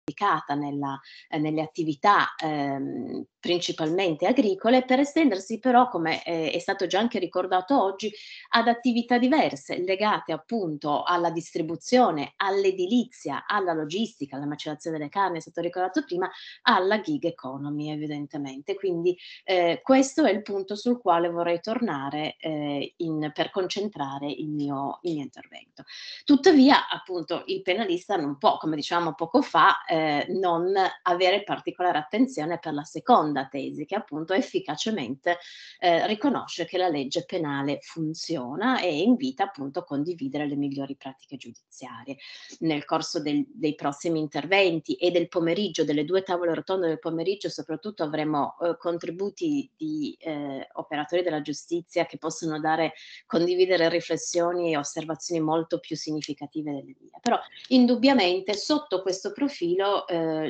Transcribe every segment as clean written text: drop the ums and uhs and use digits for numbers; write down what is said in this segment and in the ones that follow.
applicata nelle attività, principalmente agricole, per estendersi però, come è stato già anche ricordato oggi, ad attività diverse, legate appunto alla distribuzione, all'edilizia, alla logistica, alla macellazione delle carni, è stato ricordato prima, alla gig economy evidentemente. Quindi, questo è il punto sul quale vorrei tornare, per concentrare il mio intervento. Tuttavia, appunto, il penalista non può, come dicevamo poco fa, non avere particolare attenzione per la seconda tesi, che appunto efficacemente, riconosce che la legge penale funziona e invita appunto a condividere le migliori pratiche giudiziarie. Nel corso dei prossimi interventi e del pomeriggio, delle 2 tavole rotonde del pomeriggio soprattutto, avremo, contributi di, operatori della giustizia che possono condividere riflessioni e osservazioni molto più significative delle mie. Però indubbiamente sotto questo profilo,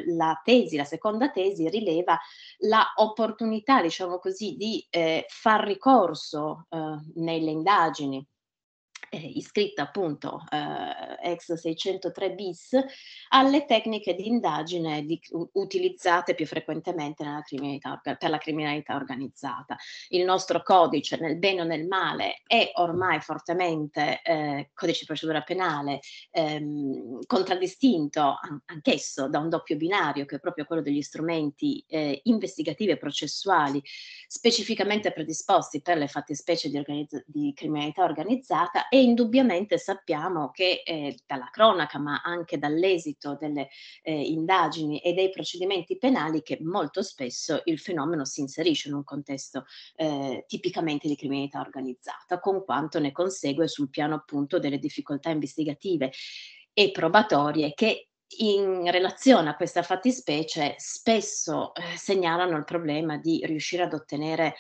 la seconda tesi rileva la opportunità, diciamo così, di, far ricorso, nelle indagini iscritta appunto, ex 603 bis, alle tecniche di indagine utilizzate più frequentemente nella criminalità per la criminalità organizzata. Il nostro codice, nel bene o nel male, è ormai fortemente, codice di procedura penale, contraddistinto anch'esso da un doppio binario, che è proprio quello degli strumenti, investigativi e processuali specificamente predisposti per le fattispecie di criminalità organizzata, e indubbiamente sappiamo che, dalla cronaca, ma anche dall'esito delle, indagini e dei procedimenti penali, che molto spesso il fenomeno si inserisce in un contesto, tipicamente di criminalità organizzata, con quanto ne consegue sul piano appunto delle difficoltà investigative e probatorie che in relazione a questa fattispecie spesso, segnalano il problema di riuscire ad ottenere,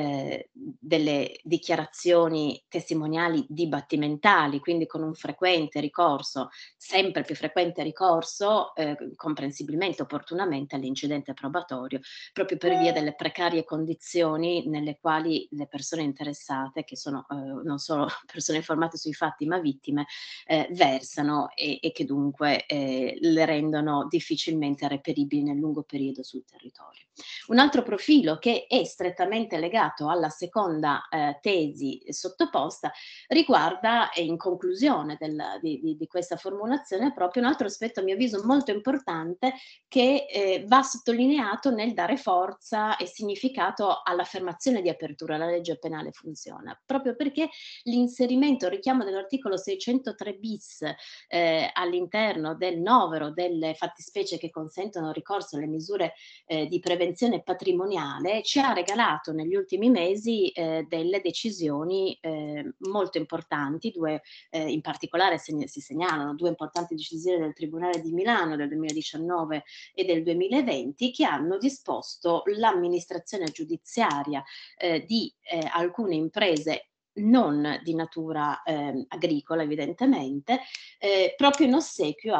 delle dichiarazioni testimoniali dibattimentali, quindi con un frequente ricorso, sempre più frequente ricorso, comprensibilmente, opportunamente, all'incidente probatorio, proprio per via delle precarie condizioni nelle quali le persone interessate, che sono, non solo persone informate sui fatti, ma vittime, versano e che dunque, le rendono difficilmente reperibili nel lungo periodo sul territorio. Un altro profilo che è strettamente legato alla seconda, tesi sottoposta riguarda, in conclusione di questa formulazione, proprio un altro aspetto a mio avviso molto importante che, va sottolineato nel dare forza e significato all'affermazione di apertura: la legge penale funziona, proprio perché l'inserimento, il richiamo dell'articolo 603 bis, all'interno del novero delle fattispecie che consentono ricorso alle misure, di prevenzione patrimoniale, ci ha regalato negli ultimi mesi, delle decisioni, molto importanti, 2, in particolare si segnalano 2 importanti decisioni del Tribunale di Milano del 2019 e del 2020, che hanno disposto l'amministrazione giudiziaria, di, alcune imprese non di natura, agricola evidentemente, proprio in ossequio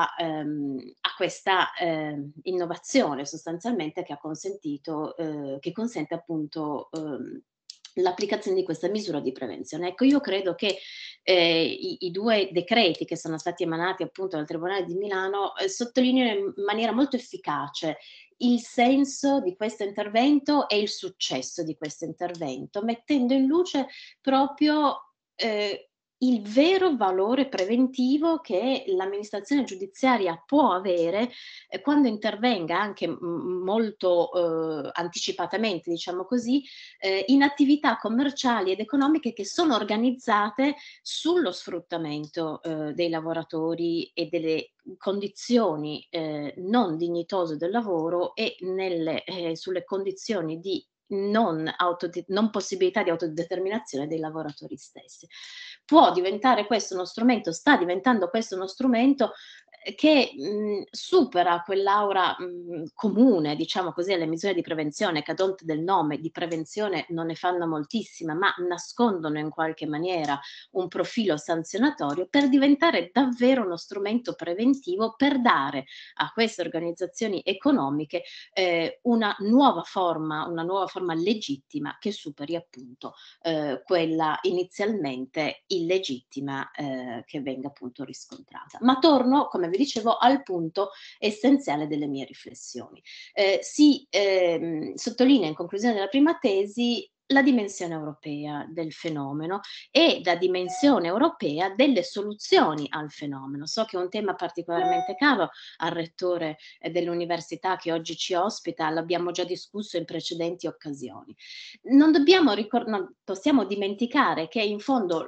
a questa, innovazione sostanzialmente che consente appunto, l'applicazione di questa misura di prevenzione. Ecco, io credo che, i 2 decreti che sono stati emanati appunto dal Tribunale di Milano, sottolineino in maniera molto efficace il senso di questo intervento e il successo di questo intervento, mettendo in luce proprio, il vero valore preventivo che l'amministrazione giudiziaria può avere, quando intervenga anche molto, anticipatamente, diciamo così, in attività commerciali ed economiche che sono organizzate sullo sfruttamento, dei lavoratori e delle condizioni, non dignitose del lavoro e sulle condizioni di non possibilità di autodeterminazione dei lavoratori stessi. Può diventare questo uno strumento, sta diventando questo uno strumento, che, supera quell'aura, comune, diciamo così, alle misure di prevenzione, che ad onta del nome di prevenzione non ne fanno moltissima, ma nascondono in qualche maniera un profilo sanzionatorio, per diventare davvero uno strumento preventivo, per dare a queste organizzazioni economiche, una nuova forma legittima che superi appunto, quella inizialmente illegittima, che venga appunto riscontrata. Ma torno, come vi dicevo, al punto essenziale delle mie riflessioni. Si sottolinea in conclusione della prima tesi la dimensione europea del fenomeno e la dimensione europea delle soluzioni al fenomeno. So che è un tema particolarmente caro al rettore dell'università che oggi ci ospita, l'abbiamo già discusso in precedenti occasioni. Non possiamo dimenticare che in fondo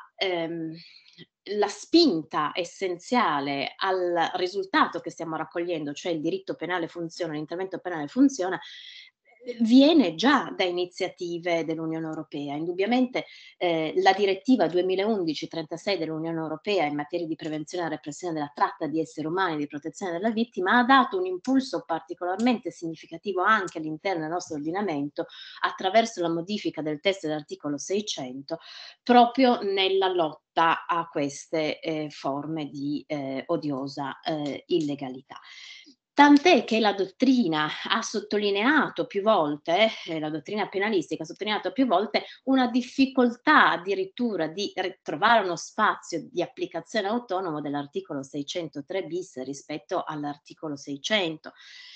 la spinta essenziale al risultato che stiamo raccogliendo, cioè il diritto penale funziona, l'intervento penale funziona, viene già da iniziative dell'Unione Europea. Indubbiamente, la direttiva 2011/36 dell'Unione Europea in materia di prevenzione e repressione della tratta di esseri umani e di protezione della vittima ha dato un impulso particolarmente significativo anche all'interno del nostro ordinamento attraverso la modifica del testo dell'articolo 600 proprio nella lotta a queste forme di odiosa illegalità. Tant'è che la dottrina ha sottolineato più volte, la dottrina penalistica ha sottolineato più volte una difficoltà addirittura di trovare uno spazio di applicazione autonomo dell'articolo 603 bis rispetto all'articolo 600.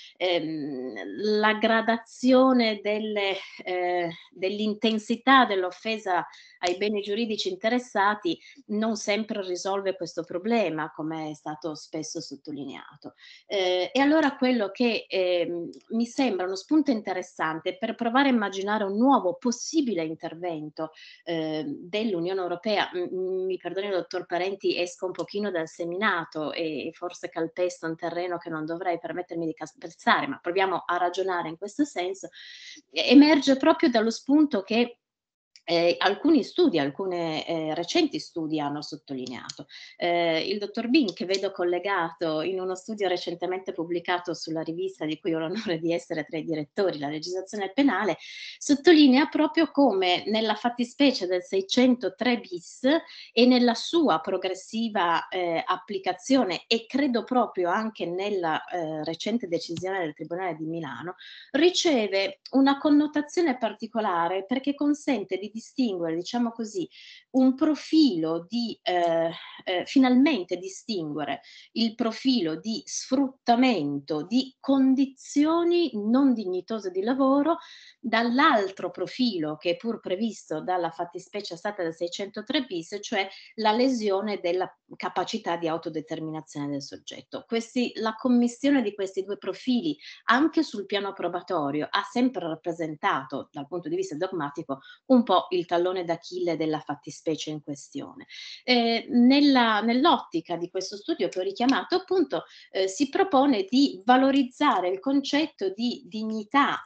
La gradazione dell'intensità dell'offesa ai beni giuridici interessati non sempre risolve questo problema, come è stato spesso sottolineato. E allora quello che mi sembra uno spunto interessante per provare a immaginare un nuovo possibile intervento dell'Unione Europea, mi perdoni il dottor Parenti, esco un pochino dal seminato e forse calpesto un terreno che non dovrei permettermi di calpestare, ma proviamo a ragionare in questo senso, emerge proprio dallo spunto che alcuni studi, alcune recenti studi hanno sottolineato. Il dottor Bin, che vedo collegato in uno studio recentemente pubblicato sulla rivista di cui ho l'onore di essere tra i direttori, La legislazione penale, sottolinea proprio come nella fattispecie del 603 bis e nella sua progressiva applicazione e credo proprio anche nella recente decisione del Tribunale di Milano, riceve una connotazione particolare perché consente di distinguere, diciamo così, un profilo di finalmente distinguere il profilo di sfruttamento di condizioni non dignitose di lavoro dall'altro profilo che è pur previsto dalla fattispecie stata del 603 bis, cioè la lesione della capacità di autodeterminazione del soggetto. La commistione di questi due profili anche sul piano probatorio ha sempre rappresentato, dal punto di vista dogmatico, un po' il tallone d'Achille della fattispecie in questione. Nell'ottica di questo studio che ho richiamato, appunto, si propone di valorizzare il concetto di dignità,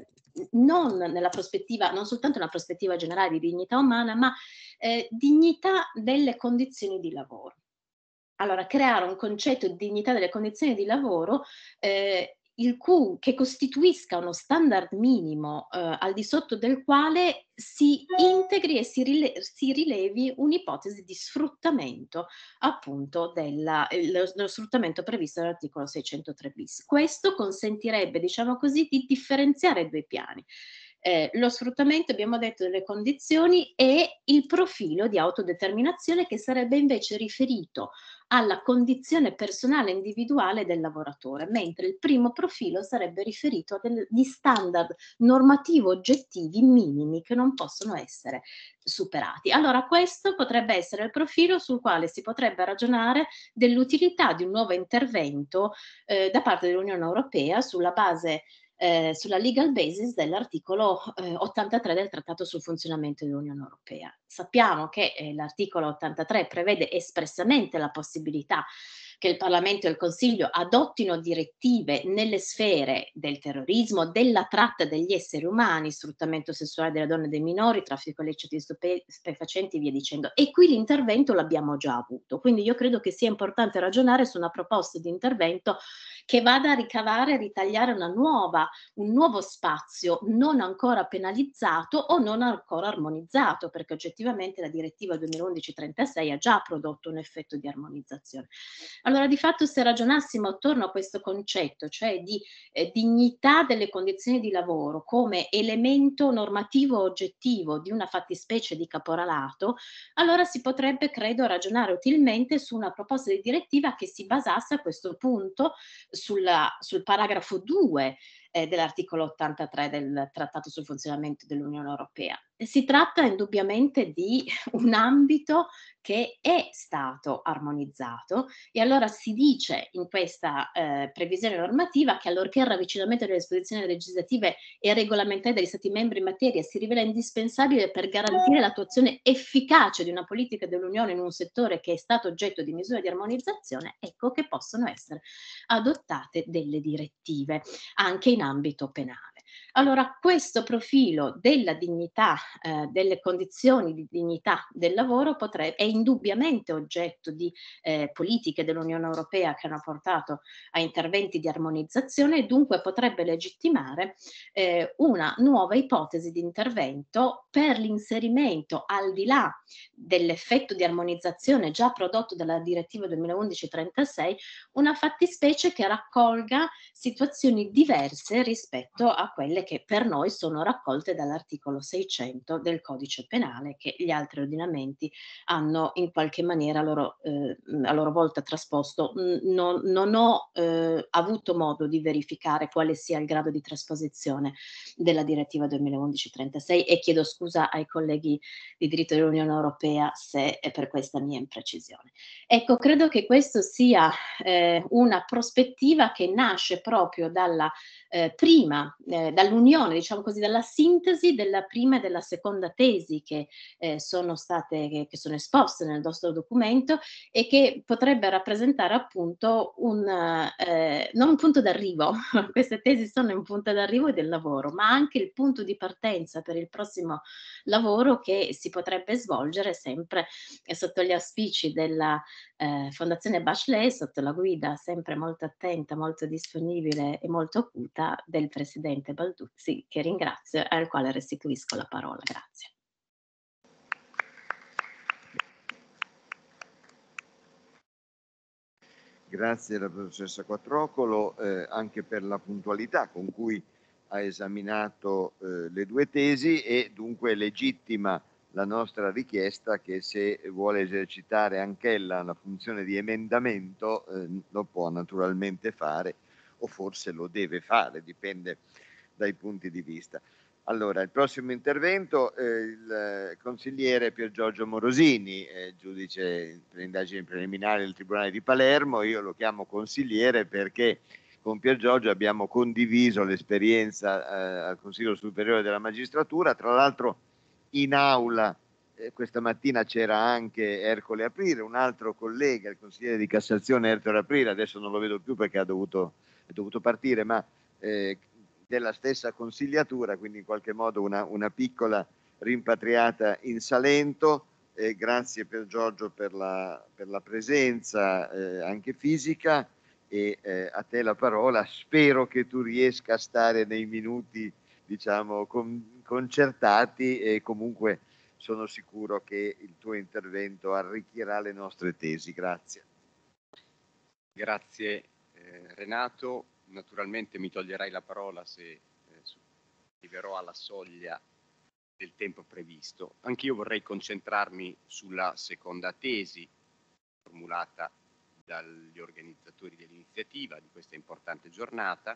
non soltanto nella prospettiva generale di dignità umana, ma dignità delle condizioni di lavoro. Allora, creare un concetto di dignità delle condizioni di lavoro, che costituisca uno standard minimo, al di sotto del quale si integri e si rilevi un'ipotesi di sfruttamento appunto lo sfruttamento previsto dall'articolo 603 bis. Questo consentirebbe, diciamo così, di differenziare 2 piani. Lo sfruttamento, abbiamo detto, delle condizioni e il profilo di autodeterminazione che sarebbe invece riferito alla condizione personale individuale del lavoratore, mentre il primo profilo sarebbe riferito a degli standard normativo oggettivi minimi che non possono essere superati. Allora questo potrebbe essere il profilo sul quale si potrebbe ragionare dell'utilità di un nuovo intervento da parte dell'Unione Europea sulla legal basis dell'articolo 83 del Trattato sul funzionamento dell'Unione Europea. Sappiamo che l'articolo 83 prevede espressamente la possibilità che il Parlamento e il Consiglio adottino direttive nelle sfere del terrorismo, della tratta degli esseri umani, sfruttamento sessuale delle donne e dei minori, traffico illecito di stupefacenti e via dicendo. E qui l'intervento l'abbiamo già avuto. Quindi io credo che sia importante ragionare su una proposta di intervento che vada a ricavare e ritagliare un nuovo spazio non ancora penalizzato o non ancora armonizzato, perché oggettivamente effettivamente la direttiva 2011/36 ha già prodotto un effetto di armonizzazione. Allora di fatto se ragionassimo attorno a questo concetto, cioè di dignità delle condizioni di lavoro come elemento normativo oggettivo di una fattispecie di caporalato, allora si potrebbe, credo, ragionare utilmente su una proposta di direttiva che si basasse a questo punto sul paragrafo 2 dell'articolo 83 del Trattato sul funzionamento dell'Unione Europea. E si tratta indubbiamente di un ambito che è stato armonizzato e allora si dice in questa previsione normativa che allorché il ravvicinamento delle disposizioni legislative e regolamentari degli Stati membri in materia si rivela indispensabile per garantire l'attuazione efficace di una politica dell'Unione in un settore che è stato oggetto di misure di armonizzazione, ecco che possono essere adottate delle direttive anche in ambito penale. Allora, questo profilo della dignità, delle condizioni di dignità del lavoro è indubbiamente oggetto di politiche dell'Unione Europea che hanno portato a interventi di armonizzazione e dunque potrebbe legittimare una nuova ipotesi di intervento per l'inserimento, al di là dell'effetto di armonizzazione già prodotto dalla direttiva 2011/36, una fattispecie che raccolga situazioni diverse rispetto a quelle che per noi sono raccolte dall'articolo 600 del codice penale che gli altri ordinamenti hanno in qualche maniera a loro volta trasposto. Non ho avuto modo di verificare quale sia il grado di trasposizione della direttiva 2011/36 e chiedo scusa ai colleghi di diritto dell'Unione Europea se per questa mia imprecisione. Ecco, credo che questo sia una prospettiva che nasce proprio dall'unione, diciamo così, dalla sintesi della prima e della seconda tesi che che sono esposte nel nostro documento e che potrebbe rappresentare appunto non un punto d'arrivo, queste tesi sono un punto d'arrivo del lavoro, ma anche il punto di partenza per il prossimo lavoro che si potrebbe svolgere sempre sotto gli auspici della Fondazione Bachelet, sotto la guida sempre molto attenta, molto disponibile e molto acuta del presidente Balduzzi, che ringrazio e al quale restituisco la parola. Grazie. Grazie alla professoressa Quattrocolo anche per la puntualità con cui ha esaminato le due tesi e dunque legittima la nostra richiesta che se vuole esercitare anch'ella la funzione di emendamento lo può naturalmente fare o forse lo deve fare, dipende dai punti di vista. Allora, il prossimo intervento il consigliere Pier Giorgio Morosini, giudice per indagini preliminari del Tribunale di Palermo. Io lo chiamo consigliere perché con Pier Giorgio abbiamo condiviso l'esperienza al Consiglio Superiore della Magistratura, tra l'altro in aula questa mattina c'era anche Ercole Aprire, un altro collega, il consigliere di Cassazione Ercole Aprire, adesso non lo vedo più perché è dovuto partire, ma della stessa consigliatura, quindi in qualche modo una piccola rimpatriata in Salento. Grazie per Giorgio per la presenza anche fisica e a te la parola. Spero che tu riesca a stare nei minuti diciamo concertati e comunque sono sicuro che il tuo intervento arricchirà le nostre tesi. Grazie. Grazie Renato. Naturalmente mi toglierai la parola se arriverò alla soglia del tempo previsto. Anch'io vorrei concentrarmi sulla seconda tesi formulata dagli organizzatori dell'iniziativa di questa importante giornata,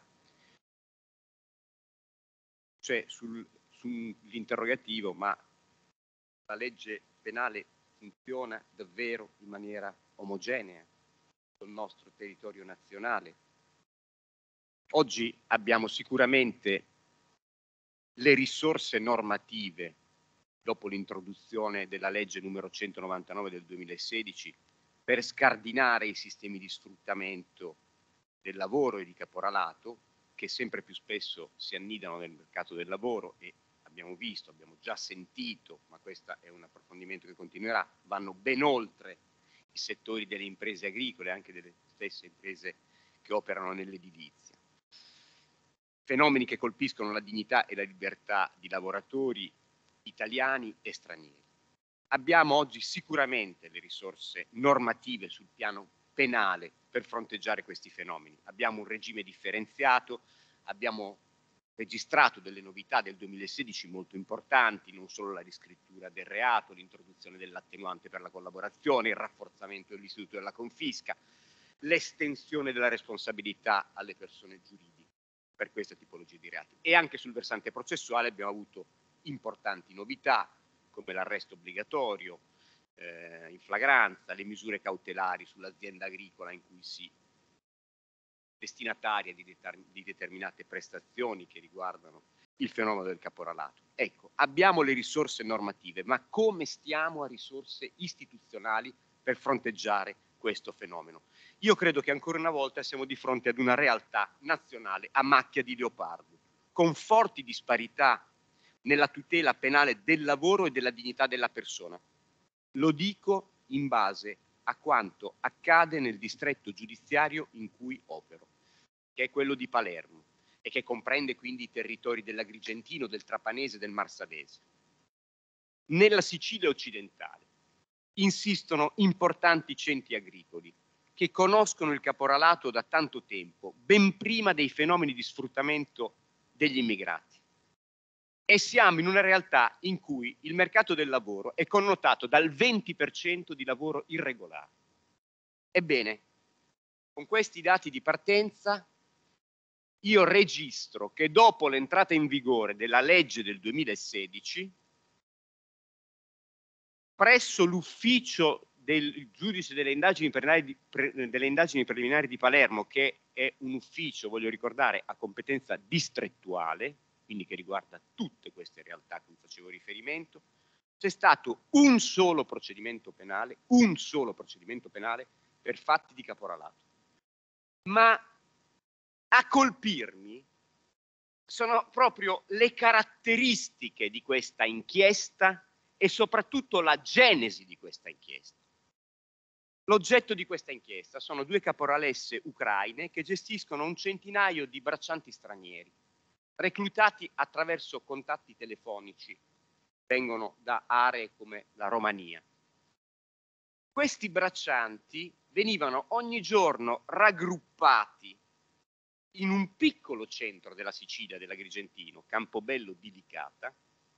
cioè sull'interrogativo: ma la legge penale funziona davvero in maniera omogenea sul nostro territorio nazionale? Oggi abbiamo sicuramente le risorse normative, dopo l'introduzione della legge numero 199 del 2016, per scardinare i sistemi di sfruttamento del lavoro e di caporalato che sempre più spesso si annidano nel mercato del lavoro e abbiamo visto, abbiamo già sentito, ma questo è un approfondimento che continuerà, vanno ben oltre i settori delle imprese agricole, anche delle stesse imprese che operano nell'edilizia. Fenomeni che colpiscono la dignità e la libertà di lavoratori italiani e stranieri. abbiamo oggi sicuramente le risorse normative sul piano penale per fronteggiare questi fenomeni. Abbiamo un regime differenziato, abbiamo registrato delle novità del 2016 molto importanti, non solo la riscrittura del reato, l'introduzione dell'attenuante per la collaborazione, il rafforzamento dell'istituto della confisca, l'estensione della responsabilità alle persone giuridiche per questa tipologia di reati. E anche sul versante processuale abbiamo avuto importanti novità, come l'arresto obbligatorio in flagranza, le misure cautelari sull'azienda agricola in cui si destinataria di determinate prestazioni che riguardano il fenomeno del caporalato. Ecco, abbiamo le risorse normative, ma come stiamo a risorse istituzionali per fronteggiare questo fenomeno? Io credo che ancora una volta siamo di fronte ad una realtà nazionale a macchia di leopardo, con forti disparità nella tutela penale del lavoro e della dignità della persona. Lo dico in base a quanto accade nel distretto giudiziario in cui opero, che è quello di Palermo e che comprende quindi i territori dell'Agrigentino, del Trapanese e del Marsadese. Nella Sicilia occidentale insistono importanti centri agricoli che conoscono il caporalato da tanto tempo, ben prima dei fenomeni di sfruttamento degli immigrati. E siamo in una realtà in cui il mercato del lavoro è connotato dal 20% di lavoro irregolare. Ebbene, con questi dati di partenza io registro che dopo l'entrata in vigore della legge del 2016, presso l'ufficio del giudice delle indagini preliminari di Palermo, che è un ufficio, voglio ricordare, a competenza distrettuale, quindi che riguarda tutte queste realtà a cui facevo riferimento, c'è stato un solo procedimento penale per fatti di caporalato. Ma a colpirmi sono proprio le caratteristiche di questa inchiesta e soprattutto la genesi di questa inchiesta. L'oggetto di questa inchiesta sono 2 caporalesse ucraine che gestiscono un centinaio di braccianti stranieri, reclutati attraverso contatti telefonici, vengono da aree come la Romania. Questi braccianti venivano ogni giorno raggruppati in un piccolo centro della Sicilia, dell'Agrigentino, Campobello di Licata,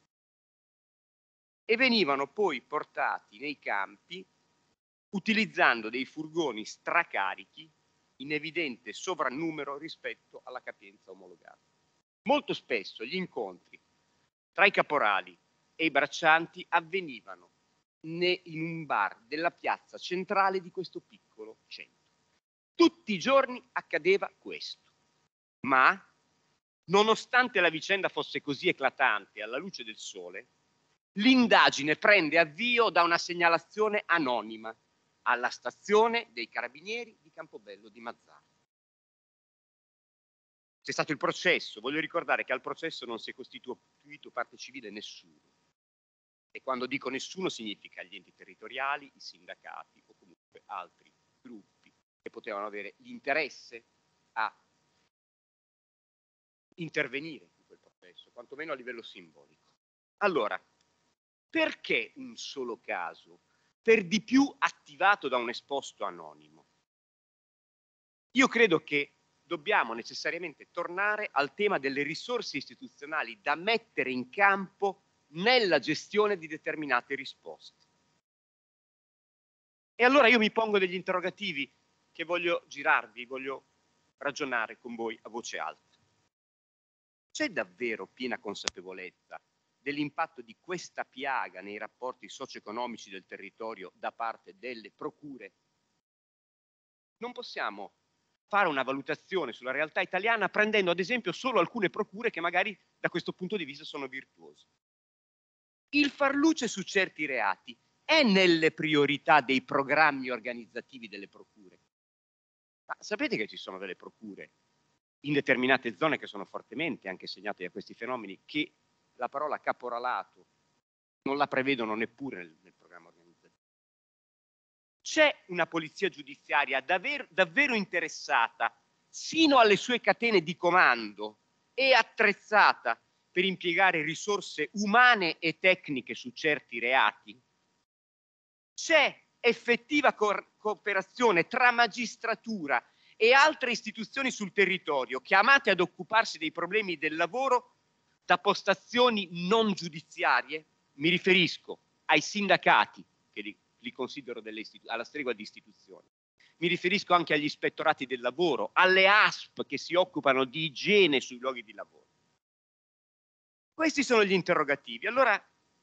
e venivano poi portati nei campi utilizzando dei furgoni stracarichi in evidente sovrannumero rispetto alla capienza omologata. Molto spesso gli incontri tra i caporali e i braccianti avvenivano in un bar della piazza centrale di questo piccolo centro. Tutti i giorni accadeva questo. Ma, nonostante la vicenda fosse così eclatante alla luce del sole, l'indagine prende avvio da una segnalazione anonima alla stazione dei Carabinieri di Campobello di Mazara. C'è stato il processo, voglio ricordare che al processo non si è costituito parte civile nessuno. E quando dico nessuno significa gli enti territoriali, i sindacati o comunque altri gruppi che potevano avere l'interesse a intervenire in quel processo, quantomeno a livello simbolico. Allora, perché un solo caso, per di più attivato da un esposto anonimo? Io credo che dobbiamo necessariamente tornare al tema delle risorse istituzionali da mettere in campo nella gestione di determinate risposte. E allora io mi pongo degli interrogativi che voglio girarvi, voglio ragionare con voi a voce alta. C'è davvero piena consapevolezza dell'impatto di questa piaga nei rapporti socio-economici del territorio da parte delle procure? Non possiamo fare una valutazione sulla realtà italiana prendendo ad esempio solo alcune procure che magari da questo punto di vista sono virtuose. Il far luce su certi reati è nelle priorità dei programmi organizzativi delle procure. Ma sapete che ci sono delle procure in determinate zone che sono fortemente anche segnate da questi fenomeni, che la parola caporalato non la prevedono neppure nel programma organizzativo? C'è una polizia giudiziaria davvero interessata sino alle sue catene di comando e attrezzata per impiegare risorse umane e tecniche su certi reati? c'è effettiva cooperazione tra magistratura e altre istituzioni sul territorio chiamate ad occuparsi dei problemi del lavoro da postazioni non giudiziarie? Mi riferisco ai sindacati, che li considero alla stregua di istituzioni. Mi riferisco anche agli ispettorati del lavoro, alle ASP che si occupano di igiene sui luoghi di lavoro. Questi sono gli interrogativi. Allora,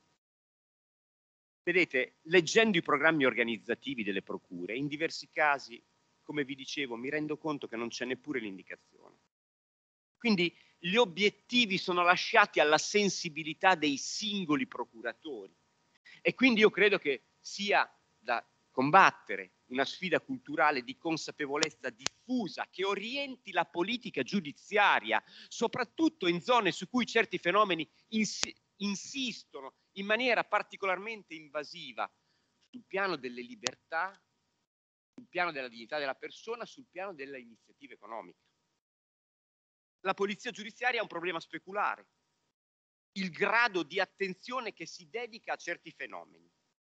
vedete, leggendo i programmi organizzativi delle procure, in diversi casi, come vi dicevo, mi rendo conto che non c'è neppure l'indicazione. Quindi gli obiettivi sono lasciati alla sensibilità dei singoli procuratori. E quindi io credo che sia da combattere una sfida culturale di consapevolezza diffusa che orienti la politica giudiziaria, soprattutto in zone su cui certi fenomeni insistono in maniera particolarmente invasiva sul piano delle libertà, sul piano della dignità della persona, sul piano delle iniziative economiche. La polizia giudiziaria ha un problema speculare: il grado di attenzione che si dedica a certi fenomeni.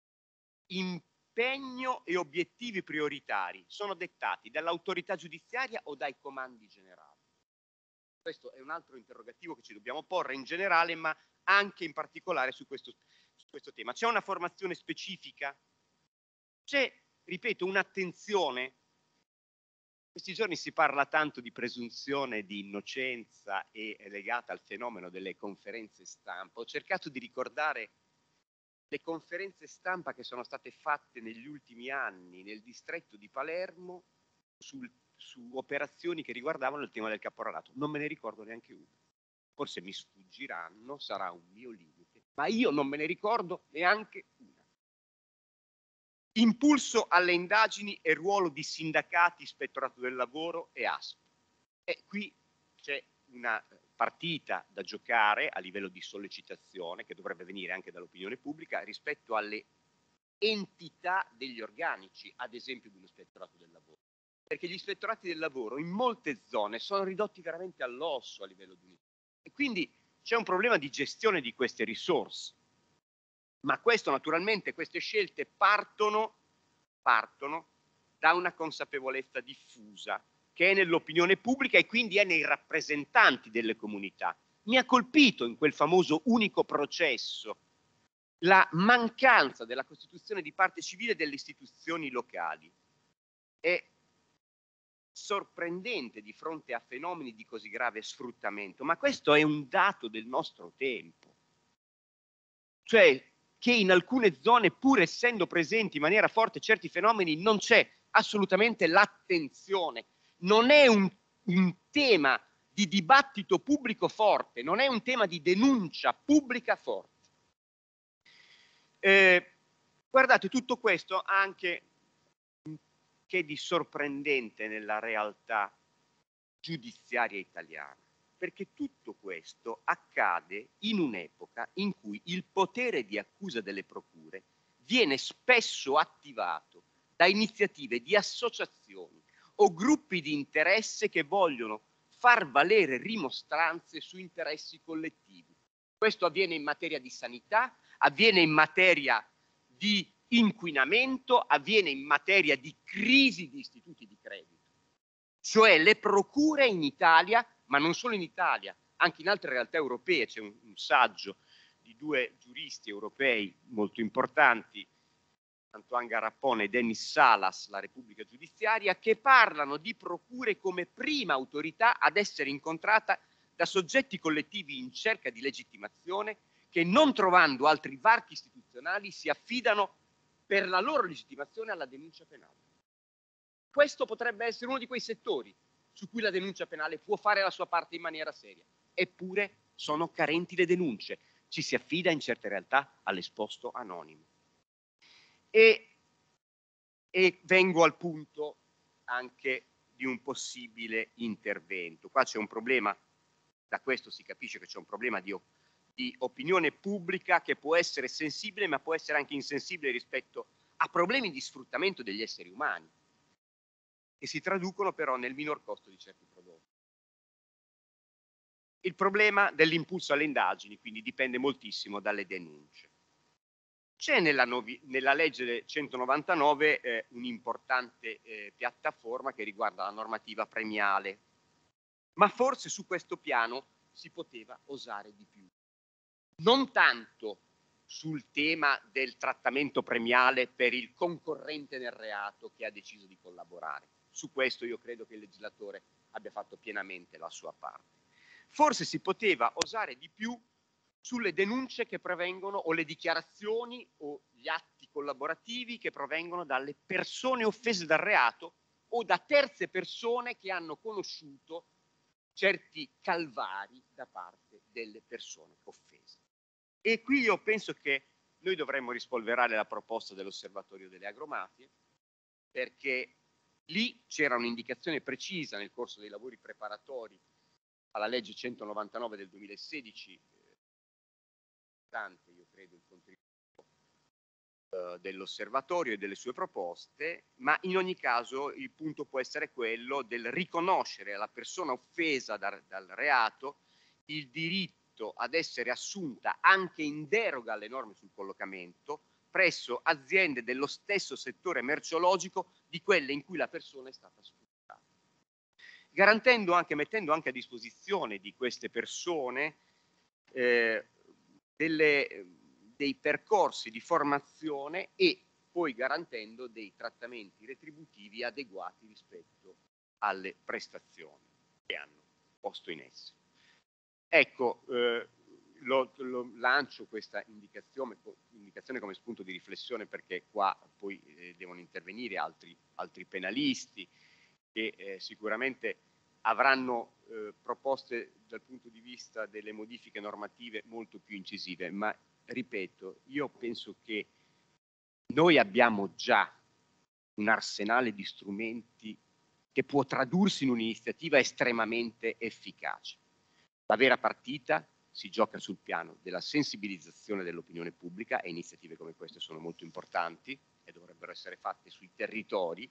Impegno e obiettivi prioritari sono dettati dall'autorità giudiziaria o dai comandi generali? Questo è un altro interrogativo che ci dobbiamo porre in generale, ma anche in particolare su questo tema. C'è una formazione specifica? C'è, ripeto, un'attenzione? Questi giorni si parla tanto di presunzione di innocenza e è legata al fenomeno delle conferenze stampa. Ho cercato di ricordare le conferenze stampa che sono state fatte negli ultimi anni nel distretto di Palermo su operazioni che riguardavano il tema del caporalato. Non me ne ricordo neanche una. Forse mi sfuggiranno, sarà un mio limite, ma io non me ne ricordo neanche una. Impulso alle indagini e ruolo di sindacati, ispettorato del lavoro e ASP. E qui c'è una partita da giocare a livello di sollecitazione che dovrebbe venire anche dall'opinione pubblica rispetto alle entità degli organici, ad esempio di un ispettorato del lavoro. Perché gli ispettorati del lavoro in molte zone sono ridotti veramente all'osso a livello di unità. E quindi c'è un problema di gestione di queste risorse. Ma questo naturalmente, queste scelte partono da una consapevolezza diffusa che è nell'opinione pubblica e quindi è nei rappresentanti delle comunità. Mi ha colpito in quel famoso unico processo la mancanza della costituzione di parte civile delle istituzioni locali. È sorprendente di fronte a fenomeni di così grave sfruttamento, ma questo è un dato del nostro tempo. Cioè che in alcune zone, pur essendo presenti in maniera forte certi fenomeni, non c'è assolutamente l'attenzione. Non è un tema di dibattito pubblico forte, non è un tema di denuncia pubblica forte. Guardate, tutto questo ha anche che di sorprendente nella realtà giudiziaria italiana, perché tutto questo accade in un'epoca in cui il potere di accusa delle procure viene spesso attivato da iniziative di associazioni o gruppi di interesse che vogliono far valere rimostranze su interessi collettivi. Questo avviene in materia di sanità, avviene in materia di inquinamento, avviene in materia di crisi di istituti di credito. Cioè le procure in Italia, ma non solo in Italia, anche in altre realtà europee, c'è un saggio di due giuristi europei molto importanti, Antoine Garapone e Denis Salas, La Repubblica Giudiziaria, che parlano di procure come prima autorità ad essere incontrata da soggetti collettivi in cerca di legittimazione che, non trovando altri varchi istituzionali, si affidano per la loro legittimazione alla denuncia penale. Questo potrebbe essere uno di quei settori su cui la denuncia penale può fare la sua parte in maniera seria. Eppure sono carenti le denunce. Ci si affida in certe realtà all'esposto anonimo. E vengo al punto anche di un possibile intervento. Qua c'è un problema, da questo si capisce che c'è un problema di opinione pubblica che può essere sensibile ma può essere anche insensibile rispetto a problemi di sfruttamento degli esseri umani, che si traducono però nel minor costo di certi prodotti. Il problema dell'impulso alle indagini quindi dipende moltissimo dalle denunce. C'è nella legge 199 un'importante piattaforma che riguarda la normativa premiale, ma forse su questo piano si poteva osare di più. Non tanto sul tema del trattamento premiale per il concorrente nel reato che ha deciso di collaborare. Su questo io credo che il legislatore abbia fatto pienamente la sua parte. Forse si poteva osare di più sulle denunce che provengono o le dichiarazioni o gli atti collaborativi che provengono dalle persone offese dal reato o da terze persone che hanno conosciuto certi calvari da parte delle persone offese. E qui io penso che noi dovremmo rispolverare la proposta dell'Osservatorio delle agromafie, perché lì c'era un'indicazione precisa nel corso dei lavori preparatori alla legge 199 del 2016, io credo il contributo dell'osservatorio e delle sue proposte, ma in ogni caso il punto può essere quello del riconoscere alla persona offesa dal reato il diritto ad essere assunta anche in deroga alle norme sul collocamento presso aziende dello stesso settore merceologico di quelle in cui la persona è stata sfruttata, garantendo anche, mettendo anche a disposizione di queste persone dei percorsi di formazione e poi garantendo dei trattamenti retributivi adeguati rispetto alle prestazioni che hanno posto in essere. Ecco, lancio questa indicazione come spunto di riflessione, perché qua poi devono intervenire altri penalisti che sicuramente avranno proposte dal punto di vista delle modifiche normative molto più incisive, ma ripeto, io penso che noi abbiamo già un arsenale di strumenti che può tradursi in un'iniziativa estremamente efficace. La vera partita si gioca sul piano della sensibilizzazione dell'opinione pubblica, e iniziative come queste sono molto importanti e dovrebbero essere fatte sui territori,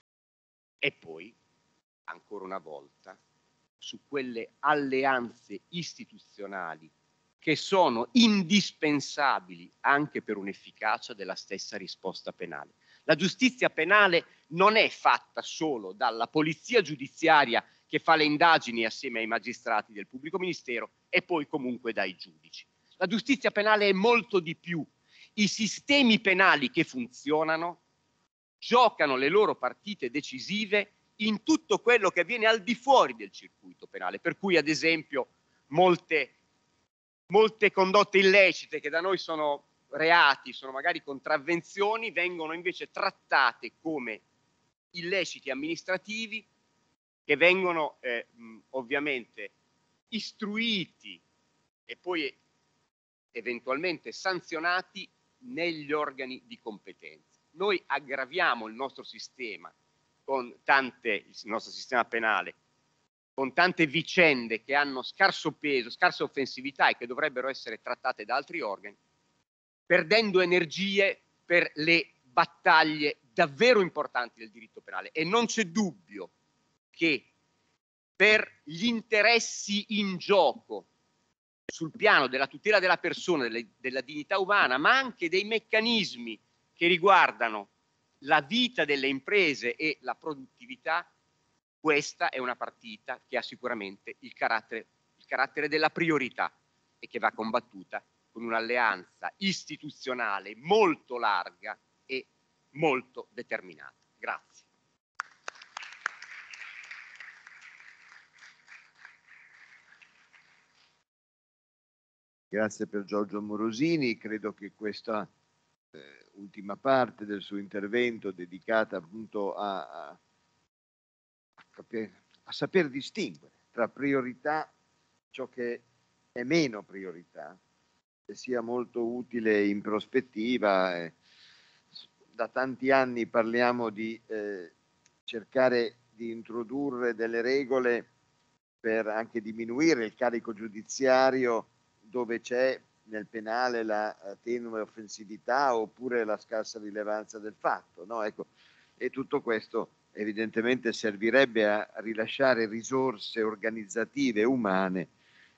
e poi ancora una volta su quelle alleanze istituzionali che sono indispensabili anche per un'efficacia della stessa risposta penale. La giustizia penale non è fatta solo dalla polizia giudiziaria che fa le indagini assieme ai magistrati del pubblico ministero e poi comunque dai giudici. La giustizia penale è molto di più. I sistemi penali che funzionano giocano le loro partite decisive in tutto quello che avviene al di fuori del circuito penale, per cui ad esempio molte condotte illecite che da noi sono reati, sono magari contravvenzioni, vengono invece trattate come illeciti amministrativi che vengono ovviamente istruiti e poi eventualmente sanzionati negli organi di competenza. Noi aggraviamo il nostro sistema il nostro sistema penale con tante vicende che hanno scarso peso, scarsa offensività e che dovrebbero essere trattate da altri organi, perdendo energie per le battaglie davvero importanti del diritto penale. E non c'è dubbio che per gli interessi in gioco sul piano della tutela della persona, della dignità umana, ma anche dei meccanismi che riguardano la vita delle imprese e la produttività, questa è una partita che ha sicuramente il carattere della priorità e che va combattuta con un'alleanza istituzionale molto larga e molto determinata. Grazie. Grazie per Giorgio Morosini. Credo che questa ultima parte del suo intervento dedicata appunto a saper distinguere tra priorità, ciò che è meno priorità, che sia molto utile in prospettiva. Da tanti anni parliamo di cercare di introdurre delle regole per anche diminuire il carico giudiziario dove c'è nel penale la tenue offensività oppure la scarsa rilevanza del fatto, no? Ecco, e tutto questo evidentemente servirebbe a rilasciare risorse organizzative umane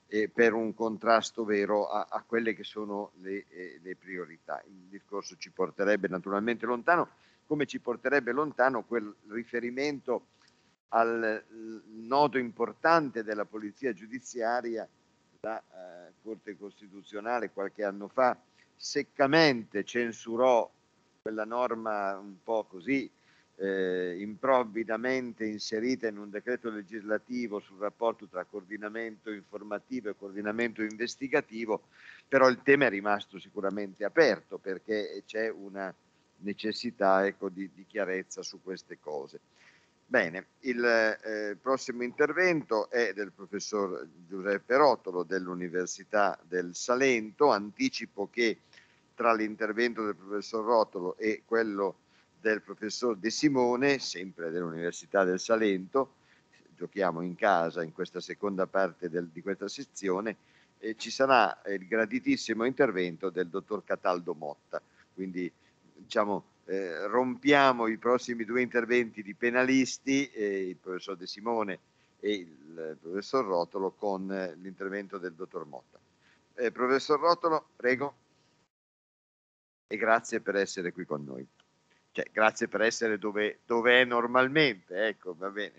per un contrasto vero a quelle che sono le priorità. Il discorso ci porterebbe naturalmente lontano, come ci porterebbe lontano quel riferimento al nodo importante della polizia giudiziaria. La Corte Costituzionale qualche anno fa seccamente censurò quella norma un po' così improvvidamente inserita in un decreto legislativo sul rapporto tra coordinamento informativo e coordinamento investigativo, però il tema è rimasto sicuramente aperto perché c'è una necessità, ecco, di chiarezza su queste cose. Bene, il prossimo intervento è del professor Giuseppe Rotolo dell'Università del Salento. Anticipo che tra l'intervento del professor Rotolo e quello del professor De Simone, sempre dell'Università del Salento, giochiamo in casa in questa seconda parte di questa sezione, ci sarà il graditissimo intervento del dottor Cataldo Motta. Quindi diciamo rompiamo i prossimi due interventi di penalisti, il professor De Simone e il professor Rotolo, con l'intervento del dottor Motta. Professor Rotolo, prego, e grazie per essere qui con noi. Cioè, grazie per essere dove è normalmente, ecco, va bene.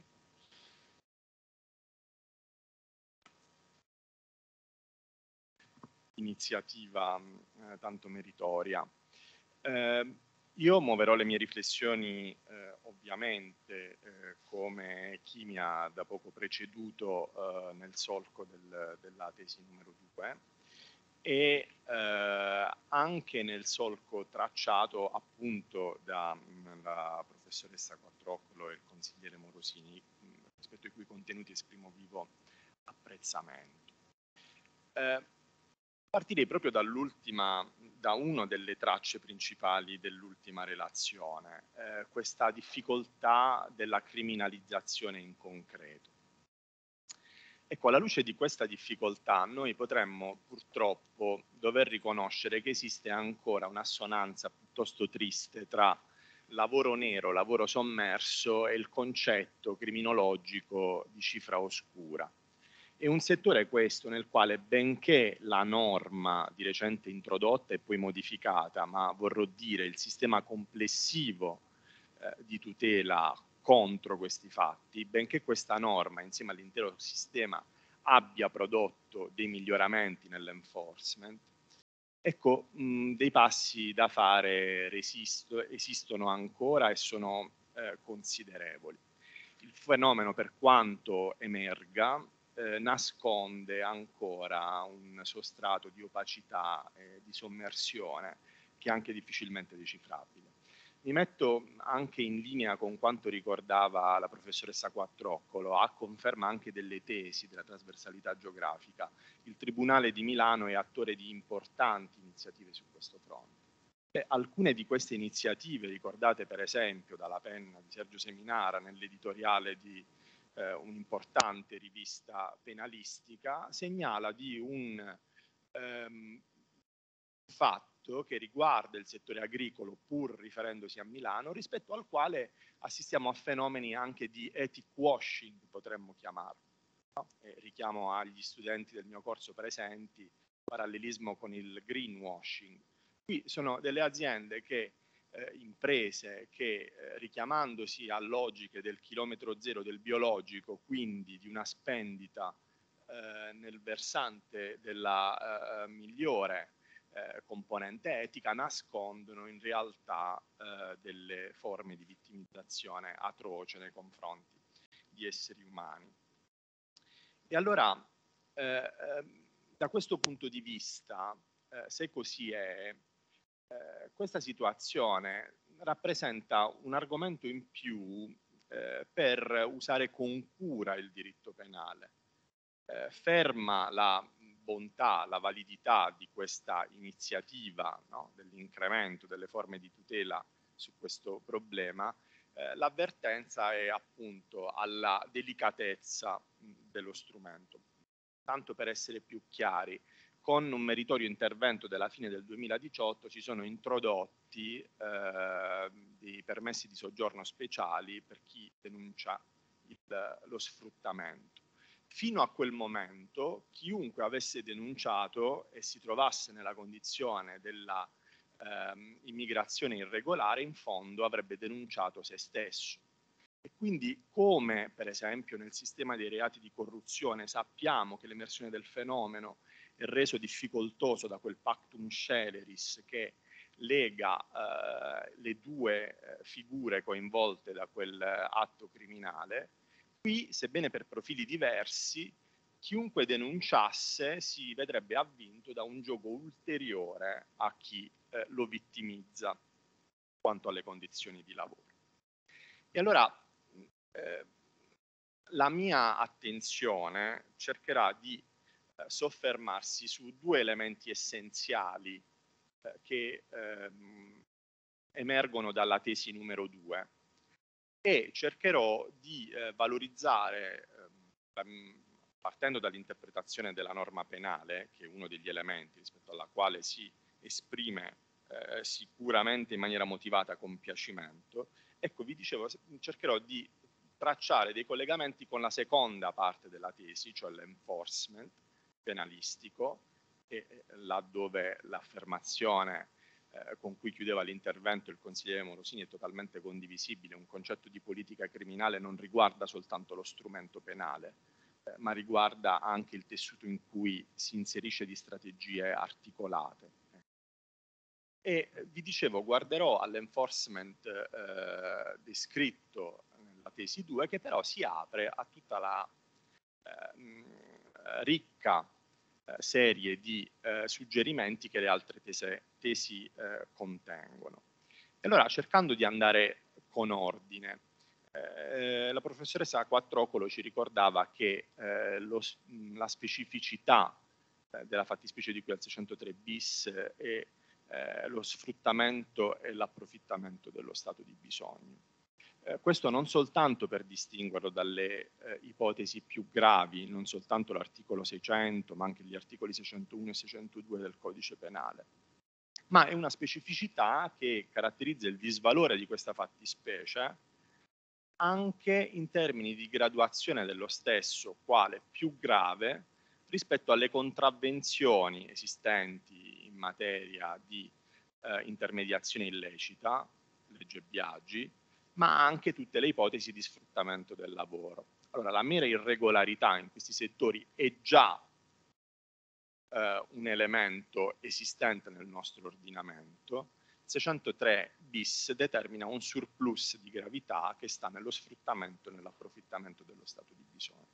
Iniziativa tanto meritoria. Io muoverò le mie riflessioni ovviamente come chi mi ha da poco preceduto nel solco della tesi numero 2 e anche nel solco tracciato appunto dalla professoressa Quattroccolo e il consigliere Morosini, rispetto ai cui contenuti esprimo vivo apprezzamento. Partirei proprio da una delle tracce principali dell'ultima relazione, questa difficoltà della criminalizzazione in concreto. Ecco, alla luce di questa difficoltà noi potremmo purtroppo dover riconoscere che esiste ancora un'assonanza piuttosto triste tra lavoro nero, lavoro sommerso e il concetto criminologico di cifra oscura. È un settore questo nel quale, benché la norma di recente introdotta e poi modificata, ma vorrò dire il sistema complessivo di tutela contro questi fatti, benché questa norma insieme all'intero sistema abbia prodotto dei miglioramenti nell'enforcement, ecco, dei passi da fare esistono ancora e sono considerevoli. Il fenomeno, per quanto emerga, nasconde ancora un sostrato di opacità e di sommersione che è anche difficilmente decifrabile. Mi metto anche in linea con quanto ricordava la professoressa Quattroccolo, a conferma anche delle tesi della trasversalità geografica. Il Tribunale di Milano è attore di importanti iniziative su questo fronte. Alcune di queste iniziative, ricordate per esempio dalla penna di Sergio Seminara nell'editoriale di un'importante rivista penalistica, segnala di un fatto che riguarda il settore agricolo, pur riferendosi a Milano, rispetto al quale assistiamo a fenomeni anche di ethic washing, potremmo chiamarlo. No? Richiamo agli studenti del mio corso presenti parallelismo con il greenwashing. Qui sono delle aziende che imprese che richiamandosi a logiche del chilometro zero del biologico, quindi di una spendita nel versante della migliore componente etica, nascondono in realtà delle forme di vittimizzazione atroce nei confronti di esseri umani. E allora, da questo punto di vista, se così è, questa situazione rappresenta un argomento in più per usare con cura il diritto penale. Ferma la bontà, la validità di questa iniziativa, no? Dell'incremento delle forme di tutela su questo problema, l'avvertenza è appunto alla delicatezza dello strumento. Tanto per essere più chiari, con un meritorio intervento della fine del 2018 ci sono introdotti dei permessi di soggiorno speciali per chi denuncia lo sfruttamento, fino a quel momento chiunque avesse denunciato e si trovasse nella condizione della immigrazione irregolare, in fondo avrebbe denunciato se stesso. E quindi, come per esempio nel sistema dei reati di corruzione sappiamo che l'emersione del fenomeno è reso difficoltoso da quel pactum sceleris che lega le due figure coinvolte da quel atto criminale, qui, sebbene per profili diversi, chiunque denunciasse si vedrebbe avvinto da un gioco ulteriore a chi lo vittimizza quanto alle condizioni di lavoro. E allora la mia attenzione cercherà di soffermarsi su due elementi essenziali che emergono dalla tesi numero 2 e cercherò di valorizzare, partendo dall'interpretazione della norma penale, che è uno degli elementi rispetto alla quale si esprime sicuramente in maniera motivata compiacimento. Ecco, vi dicevo, cercherò di tracciare dei collegamenti con la seconda parte della tesi, cioè l'enforcement penalistico, e laddove l'affermazione con cui chiudeva l'intervento il consigliere Morosini è totalmente condivisibile. Un concetto di politica criminale non riguarda soltanto lo strumento penale, ma riguarda anche il tessuto in cui si inserisce di strategie articolate. E vi dicevo, guarderò all'enforcement descritto nella tesi 2, che però si apre a tutta la ricca serie di suggerimenti che le altre tesi contengono. E allora, cercando di andare con ordine, la professoressa Quattrocolo ci ricordava che la specificità della fattispecie di cui al 603 bis è lo sfruttamento e l'approfittamento dello stato di bisogno. Questo non soltanto per distinguerlo dalle ipotesi più gravi, non soltanto l'articolo 600, ma anche gli articoli 601 e 602 del Codice Penale, ma è una specificità che caratterizza il disvalore di questa fattispecie anche in termini di graduazione dello stesso quale più grave rispetto alle contravvenzioni esistenti in materia di intermediazione illecita, legge Biagi, ma anche tutte le ipotesi di sfruttamento del lavoro. Allora, la mera irregolarità in questi settori è già un elemento esistente nel nostro ordinamento. 603 bis determina un surplus di gravità che sta nello sfruttamento e nell'approfittamento dello stato di bisogno.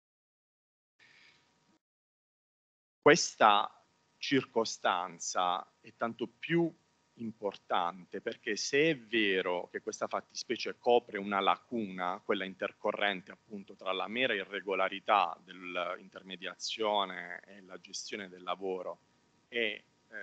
Questa circostanza è tanto più importante perché se è vero che questa fattispecie copre una lacuna, quella intercorrente appunto tra la mera irregolarità dell'intermediazione e la gestione del lavoro e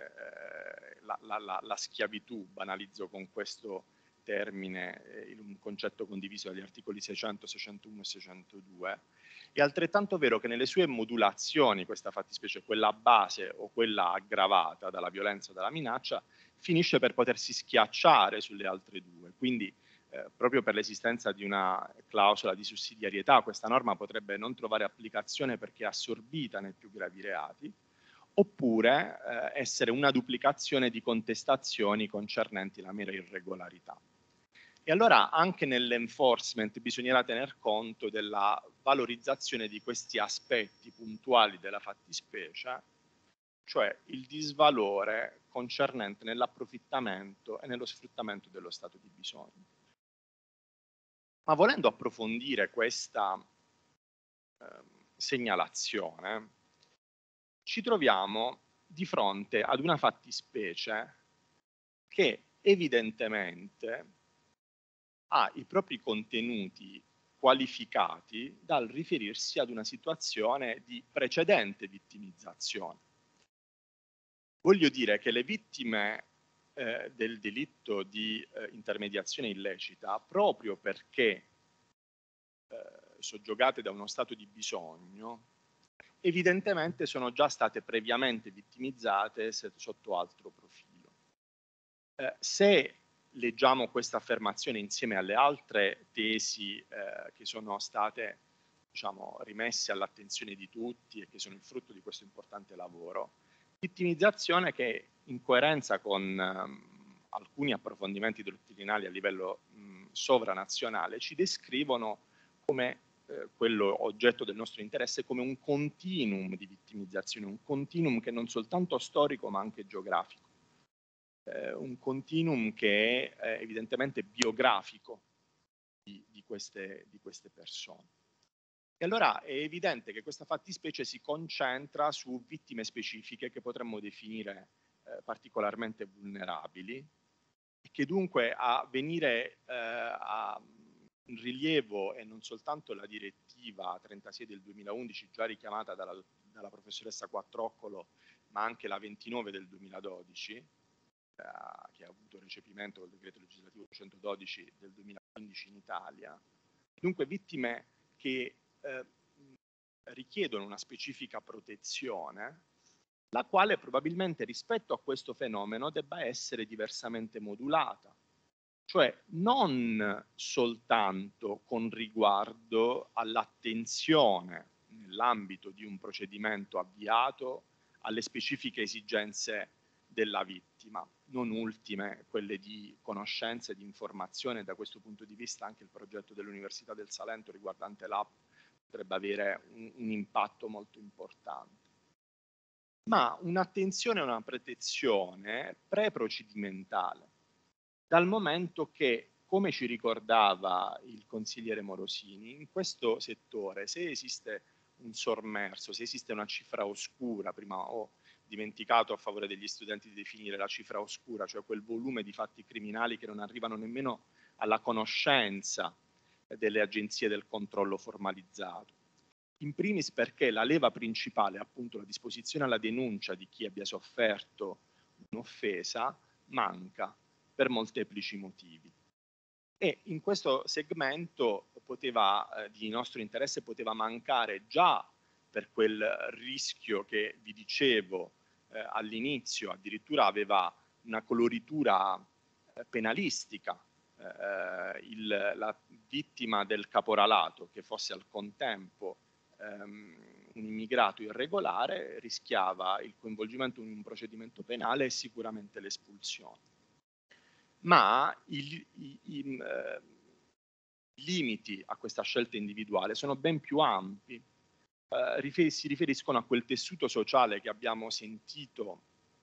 la schiavitù, banalizzo con questo termine un concetto condiviso dagli articoli 600, 601 e 602, è altrettanto vero che nelle sue modulazioni questa fattispecie, quella base o quella aggravata dalla violenza o dalla minaccia, finisce per potersi schiacciare sulle altre due. Quindi proprio per l'esistenza di una clausola di sussidiarietà questa norma potrebbe non trovare applicazione perché è assorbita nei più gravi reati, oppure essere una duplicazione di contestazioni concernenti la mera irregolarità. E allora anche nell'enforcement bisognerà tener conto della valorizzazione di questi aspetti puntuali della fattispecie, cioè il disvalore concernente nell'approfittamento e nello sfruttamento dello stato di bisogno. Ma volendo approfondire questa segnalazione, ci troviamo di fronte ad una fattispecie che evidentemente ha i propri contenuti qualificati dal riferirsi ad una situazione di precedente vittimizzazione. Voglio dire che le vittime del delitto di intermediazione illecita, proprio perché soggiogate da uno stato di bisogno, evidentemente sono già state previamente vittimizzate sotto altro profilo. Se leggiamo questa affermazione insieme alle altre tesi che sono state diciamo, rimessi all'attenzione di tutti e che sono il frutto di questo importante lavoro. Vittimizzazione che, in coerenza con alcuni approfondimenti dottrinali a livello sovranazionale, ci descrivono come quello oggetto del nostro interesse come un continuum di vittimizzazione, un continuum che non soltanto storico ma anche geografico, un continuum che è evidentemente biografico di queste persone. E allora è evidente che questa fattispecie si concentra su vittime specifiche che potremmo definire particolarmente vulnerabili e che dunque a venire in rilievo, e non soltanto la direttiva 36 del 2011 già richiamata dalla professoressa Quattroccolo, ma anche la 29 del 2012, che ha avuto recepimento col decreto legislativo 112 del 2015 in Italia. Dunque vittime che richiedono una specifica protezione, la quale probabilmente rispetto a questo fenomeno debba essere diversamente modulata, cioè non soltanto con riguardo all'attenzione nell'ambito di un procedimento avviato alle specifiche esigenze della vittima, non ultime quelle di conoscenza e di informazione. Da questo punto di vista anche il progetto dell'Università del Salento riguardante l'app potrebbe avere un impatto molto importante, ma un'attenzione e una protezione pre-procedimentale, dal momento che, come ci ricordava il consigliere Morosini, in questo settore se esiste un sommerso, se esiste una cifra oscura, prima ho dimenticato a favore degli studenti di definire la cifra oscura, cioè quel volume di fatti criminali che non arrivano nemmeno alla conoscenza delle agenzie del controllo formalizzato. In primis perché la leva principale, appunto la disposizione alla denuncia di chi abbia sofferto un'offesa, manca per molteplici motivi. E in questo segmento di nostro interesse poteva mancare già per quel rischio che vi dicevo all'inizio, addirittura aveva una coloritura penalistica. La vittima del caporalato che fosse al contempo un immigrato irregolare rischiava il coinvolgimento in un procedimento penale e sicuramente l'espulsione. Ma i limiti a questa scelta individuale sono ben più ampi, si riferiscono a quel tessuto sociale che abbiamo sentito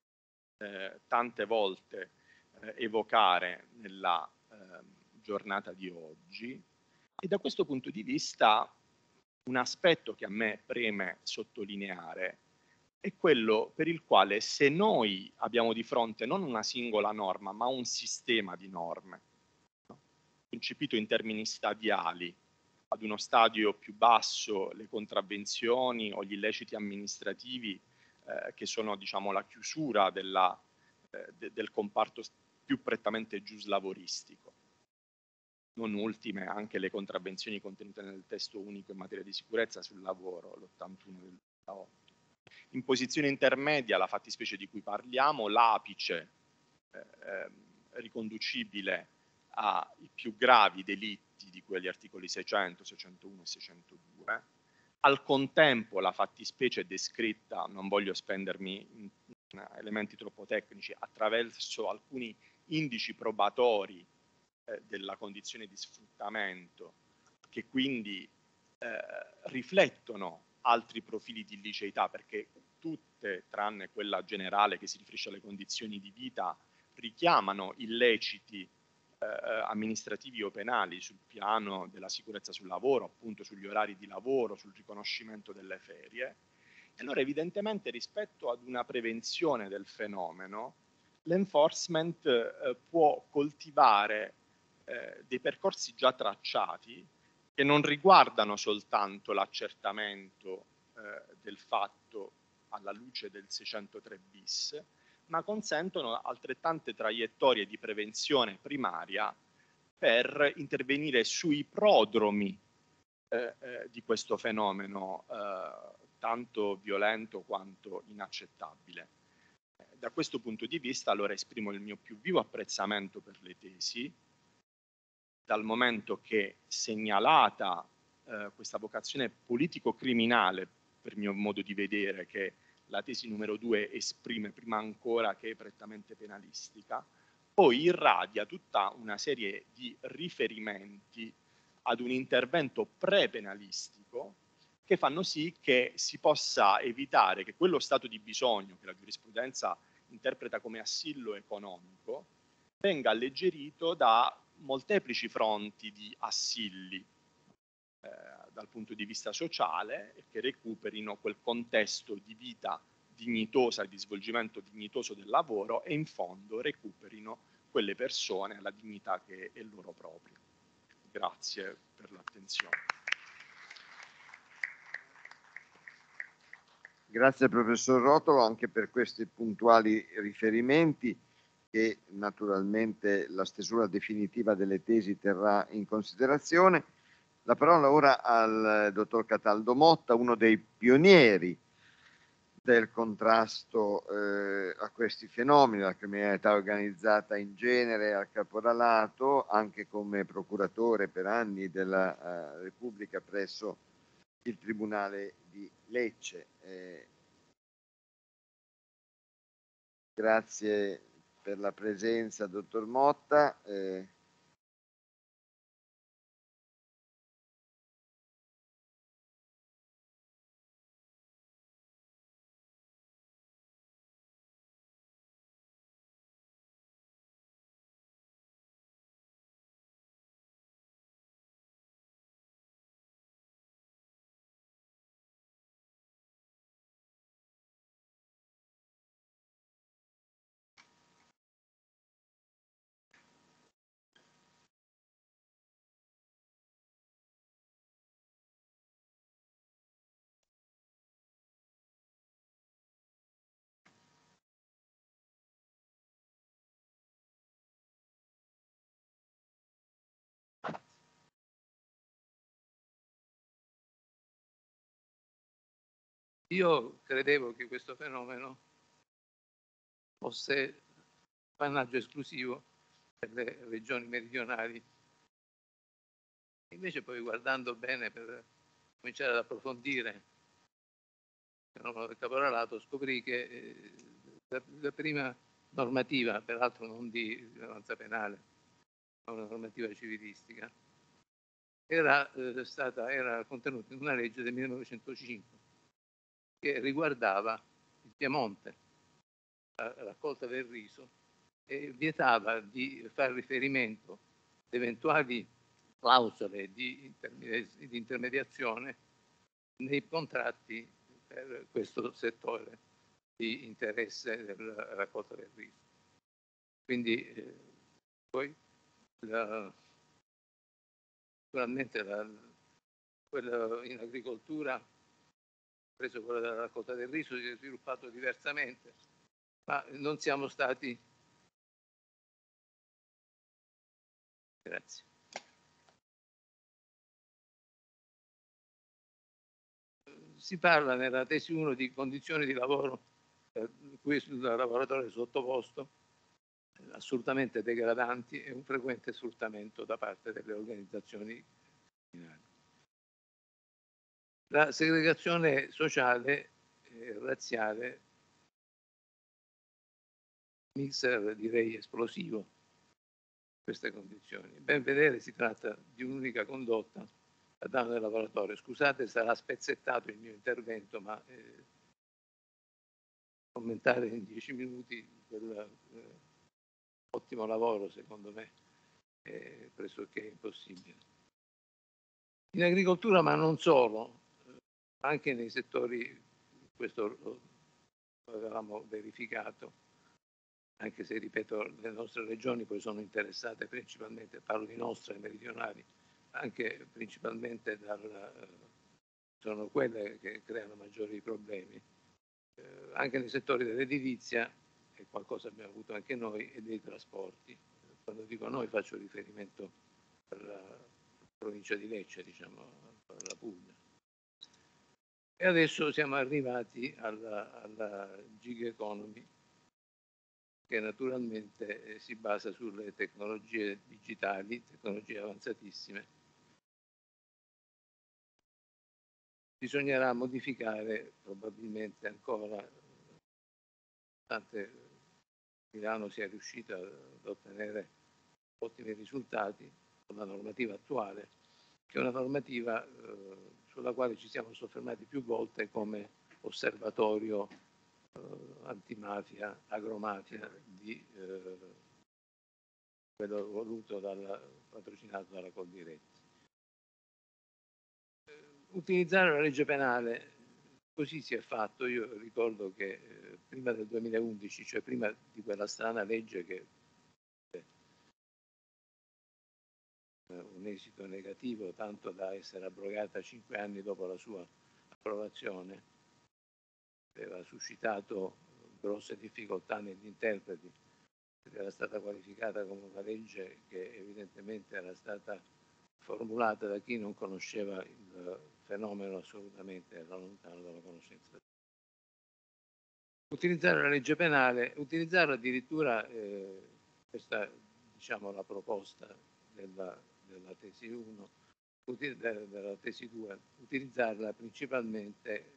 tante volte evocare nella giornata di oggi, e da questo punto di vista un aspetto che a me preme sottolineare è quello per il quale, se noi abbiamo di fronte non una singola norma, ma un sistema di norme, no? Concepito in termini stadiali, ad uno stadio più basso le contravvenzioni o gli illeciti amministrativi che sono, diciamo, la chiusura del comparto più prettamente giuslavoristico. Non ultime anche le contravvenzioni contenute nel testo unico in materia di sicurezza sul lavoro, l'81 del 2008. In posizione intermedia, la fattispecie di cui parliamo, l'apice riconducibile ai più gravi delitti di cui agli articoli 600, 601 e 602. Al contempo la fattispecie descritta, non voglio spendermi in elementi troppo tecnici, attraverso alcuni indici probatori della condizione di sfruttamento, che quindi riflettono altri profili di illiceità, perché tutte, tranne quella generale che si riferisce alle condizioni di vita, richiamano illeciti amministrativi o penali sul piano della sicurezza sul lavoro, appunto sugli orari di lavoro, sul riconoscimento delle ferie. E allora evidentemente rispetto ad una prevenzione del fenomeno, l'enforcement può coltivare dei percorsi già tracciati che non riguardano soltanto l'accertamento del fatto alla luce del 603 bis, ma consentono altrettante traiettorie di prevenzione primaria per intervenire sui prodromi di questo fenomeno tanto violento quanto inaccettabile. Da questo punto di vista allora esprimo il mio più vivo apprezzamento per le tesi, dal momento che, segnalata questa vocazione politico-criminale, per mio modo di vedere, che la tesi numero 2 esprime prima ancora che prettamente penalistica, poi irradia tutta una serie di riferimenti ad un intervento pre-penalistico che fanno sì che si possa evitare che quello stato di bisogno che la giurisprudenza interpreta come assillo economico venga alleggerito da molteplici fronti di assilli dal punto di vista sociale e che recuperino quel contesto di vita dignitosa e di svolgimento dignitoso del lavoro e in fondo recuperino quelle persone alla dignità che è loro propria. Grazie per l'attenzione. Grazie professor Rotolo anche per questi puntuali riferimenti che naturalmente la stesura definitiva delle tesi terrà in considerazione. La parola ora al dottor Cataldo Motta, uno dei pionieri del contrasto a questi fenomeni, alla criminalità organizzata in genere, al caporalato, anche come procuratore per anni della Repubblica presso il Tribunale di Lecce. Grazie per la presenza, dottor Motta. Io credevo che questo fenomeno fosse appannaggio esclusivo per le regioni meridionali. Invece poi guardando bene per cominciare ad approfondire il fenomeno del caporalato scoprì che la prima normativa, peraltro non di rilevanza penale, ma una normativa civilistica, era contenuta in una legge del 1905 che riguardava il Piemonte, la raccolta del riso, e vietava di fare riferimento ad eventuali clausole di intermediazione nei contratti per questo settore di interesse della raccolta del riso. Quindi poi naturalmente quello in agricoltura, preso quello della raccolta del riso, si è sviluppato diversamente, ma non siamo stati. Grazie. Si parla nella tesi 1 di condizioni di lavoro in cui il lavoratore è sottoposto, assolutamente degradanti e un frequente sfruttamento da parte delle organizzazioni criminali. La segregazione sociale e razziale, mixer direi esplosivo, queste condizioni. Ben vedere si tratta di un'unica condotta a danno del lavoratore. Scusate, sarà spezzettato il mio intervento, ma commentare in 10 minuti quel ottimo lavoro, secondo me, è pressoché impossibile. In agricoltura, ma non solo, anche nei settori, questo lo avevamo verificato, anche se, ripeto, le nostre regioni poi sono interessate principalmente, parlo di nostre meridionali, anche principalmente sono quelle che creano maggiori problemi. Anche nei settori dell'edilizia, e qualcosa abbiamo avuto anche noi, e dei trasporti. Quando dico noi faccio riferimento alla provincia di Lecce, diciamo, alla Puglia. E adesso siamo arrivati alla gig economy, che naturalmente si basa sulle tecnologie digitali, tecnologie avanzatissime, bisognerà modificare probabilmente ancora, nonostante Milano sia riuscita ad ottenere ottimi risultati con la normativa attuale, che è una normativa sulla quale ci siamo soffermati più volte come osservatorio antimafia, agromafia, di quello voluto patrocinato dalla Coldiretti. Utilizzare la legge penale, così si è fatto. Io ricordo che prima del 2011, cioè prima di quella strana legge che un esito negativo, tanto da essere abrogata 5 anni dopo la sua approvazione, aveva suscitato grosse difficoltà negli interpreti, era stata qualificata come una legge che evidentemente era stata formulata da chi non conosceva il fenomeno assolutamente, era lontano dalla conoscenza. Utilizzare la legge penale, utilizzare addirittura questa, diciamo, la proposta della tesi 1, della tesi 2, utilizzarla principalmente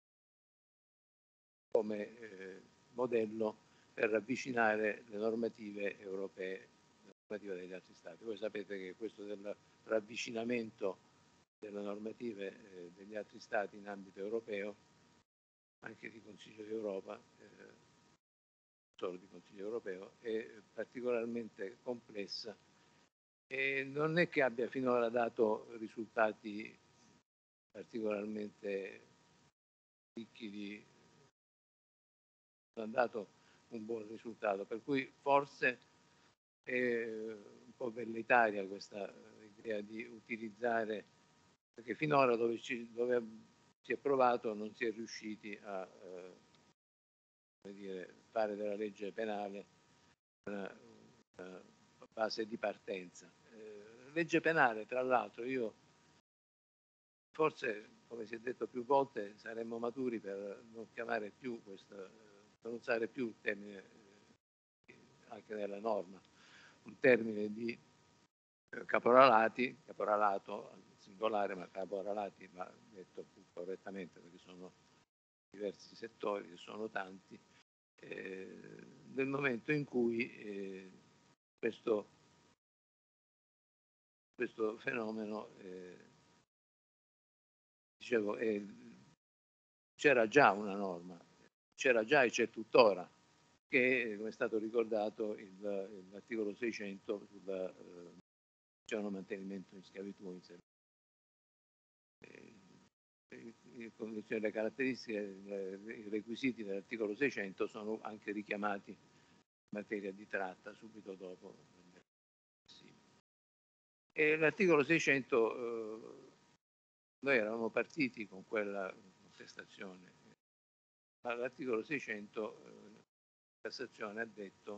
come modello per ravvicinare le normative europee, le normative degli altri Stati. Voi sapete che questo del ravvicinamento delle normative degli altri Stati in ambito europeo, anche di Consiglio d'Europa, solo di Consiglio europeo, è particolarmente complessa e non è che abbia finora dato risultati particolarmente ricchi di... non ha dato un buon risultato, per cui forse è un po' velleitaria questa idea di utilizzare, perché finora dove si è provato non si è riusciti a come dire, fare della legge penale una base di partenza. Legge penale, tra l'altro, io forse, come si è detto più volte, saremmo maturi per non chiamare più questo, per non usare più il termine anche nella norma, un termine di caporalato singolare, ma caporalati va detto più correttamente perché sono diversi settori, che sono tanti, nel momento in cui questo fenomeno, dicevo, c'era già una norma, c'era già e c'è tuttora, che come è stato ricordato l'articolo 600 sul mantenimento in schiavitù in servizio. Le caratteristiche, i requisiti dell'articolo 600 sono anche richiamati in materia di tratta subito dopo. E l'articolo 600, noi eravamo partiti con quella contestazione, ma l'articolo 600 la Cassazione ha detto,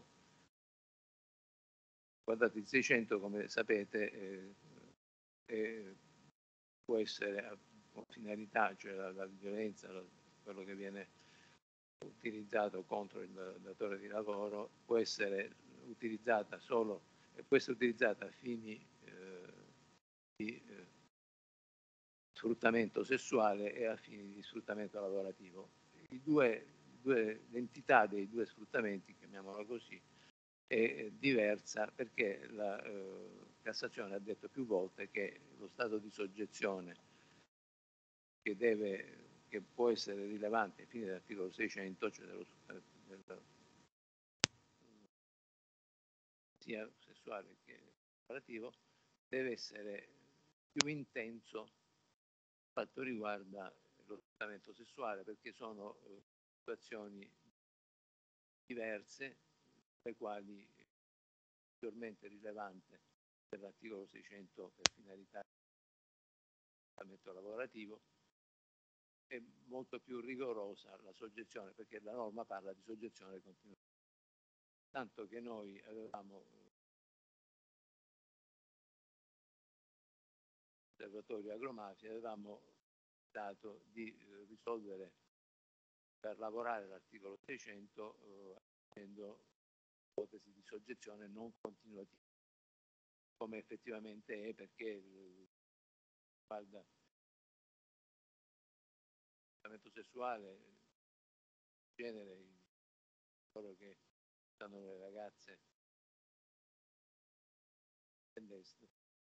guardate, il 600 come sapete può essere con finalità, cioè la violenza, quello che viene utilizzato contro il datore di lavoro, può essere utilizzata solo e può essere utilizzata a fini di sfruttamento sessuale e a fini di sfruttamento lavorativo. L'entità dei due sfruttamenti, chiamiamola così, è diversa perché la Cassazione ha detto più volte che lo stato di soggezione che può essere rilevante ai fini dell'articolo 600, cioè sia sessuale che lavorativo, deve essere più intenso per quanto riguarda lo sfruttamento sessuale, perché sono situazioni diverse, le quali maggiormente rilevante per l'articolo 600 per finalità di sfruttamento lavorativo, è molto più rigorosa la soggezione, perché la norma parla di soggezione continua. Tanto che noi avevamo l'osservatorio agromafia, avevamo dato di risolvere per lavorare l'articolo 600 avendo ipotesi di soggezione non continuativa, come effettivamente è, perché riguarda l'atto sessuale, in genere coloro che stanno le ragazze dell'est,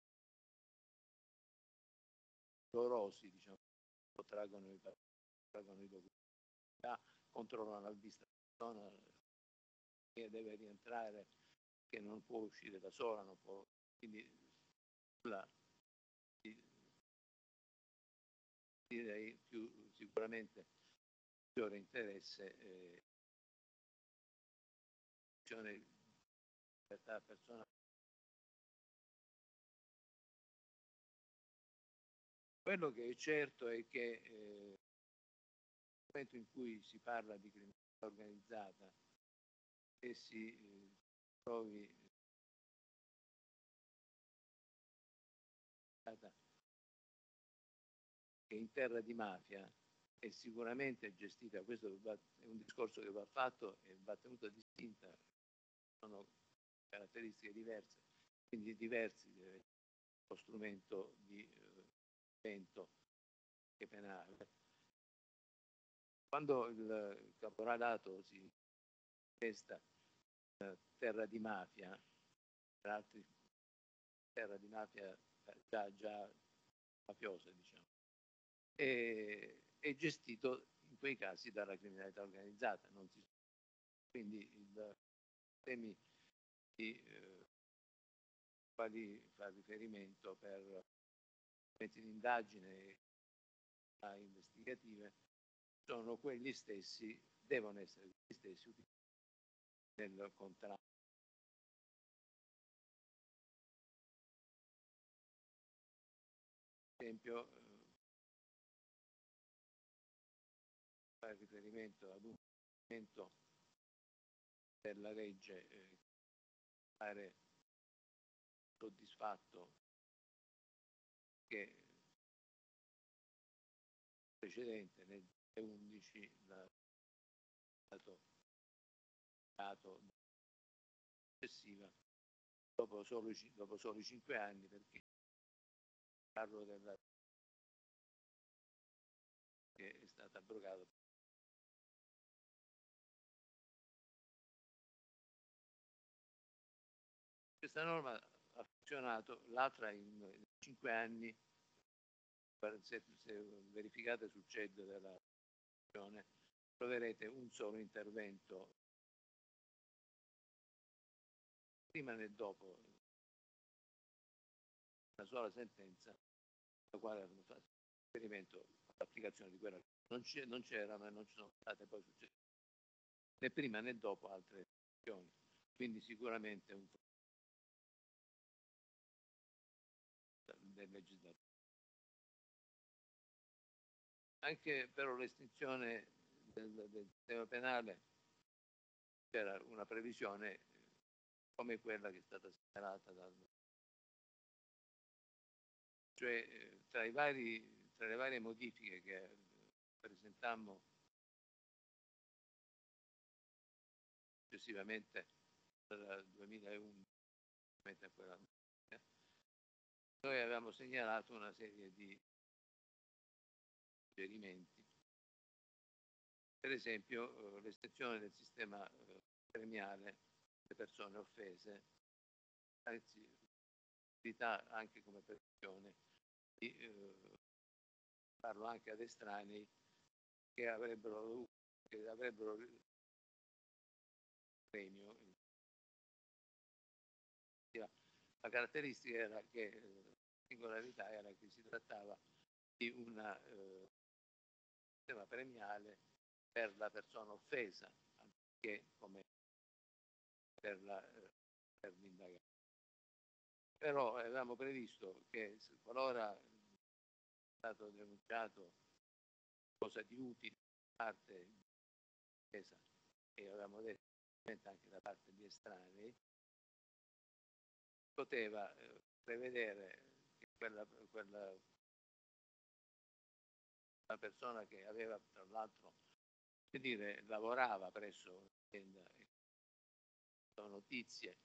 dolorosi, diciamo, traggono i documenti, controllano la vista della persona che deve rientrare, che non può uscire da sola, non può, quindi direi più sicuramente maggiore interesse libertà personale. Quello che è certo è che nel momento in cui si parla di criminalità organizzata e si trovi che in terra di mafia è sicuramente gestita, questo è un discorso che va fatto e va tenuto distinta, sono caratteristiche diverse, quindi diversi lo strumento di evento che penale. Quando il caporalato si testa terra di mafia, per altri terra di mafia già mafiosa, diciamo, è gestito in quei casi dalla criminalità organizzata, quindi i temi di quali fa riferimento per mezzi di indagine e investigative sono quelli stessi, devono essere gli stessi nel contratto. Per esempio, fa riferimento ad un elemento della legge pare soddisfatto che precedente nel 2011 stato dato successiva dopo solo i 5 anni, perché parlo della che è stata abrogata. Questa norma ha funzionato, l'altra in 5 anni, se verificate sul CED della Regione, troverete un solo intervento prima e dopo una sola sentenza, la quale hanno fatto riferimento all'applicazione di quella non c'era, ma non ci sono state poi successe né prima né dopo altre azioni, quindi sicuramente un del legislatore. Anche però l'estinzione del sistema penale c'era una previsione come quella che è stata segnalata cioè tra le varie modifiche che presentammo successivamente dal 2011 a quella, noi avevamo segnalato una serie di suggerimenti, per esempio l'estensione del sistema premiale alle persone offese, anzi anche come previsione di farlo anche ad estranei che avrebbero premio. La caratteristica era che la singolarità era che si trattava di un sistema premiale per la persona offesa, anche come per l'indagato. Però avevamo previsto che qualora è stato denunciato cosa di utile da parte di offesa, e avevamo detto anche da parte di estranei, poteva prevedere che quella una persona che aveva tra l'altro lavorava presso un'azienda e notizie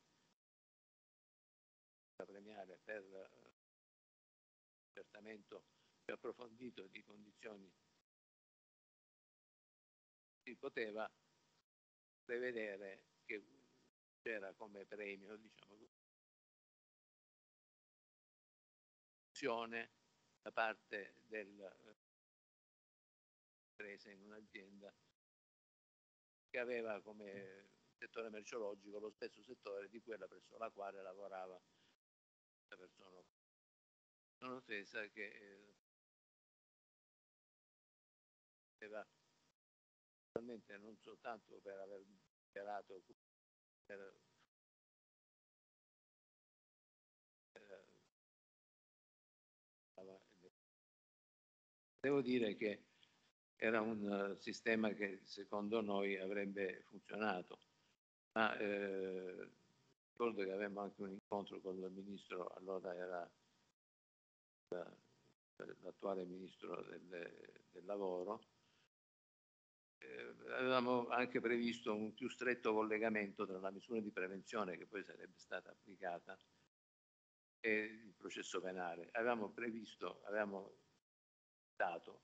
da premiare per accertamento più approfondito di condizioni poteva prevedere che c'era come premio, diciamo, da parte del impresa in un'azienda che aveva come settore merceologico lo stesso settore di quella presso la quale lavorava la persona. Sono offesa che naturalmente non soltanto per aver dichiarato devo dire che era un sistema che secondo noi avrebbe funzionato, ma ricordo che avevamo anche un incontro con il ministro, allora era l'attuale ministro del lavoro. Avevamo anche previsto un più stretto collegamento tra la misura di prevenzione che poi sarebbe stata applicata e il processo penale. Avevamo dato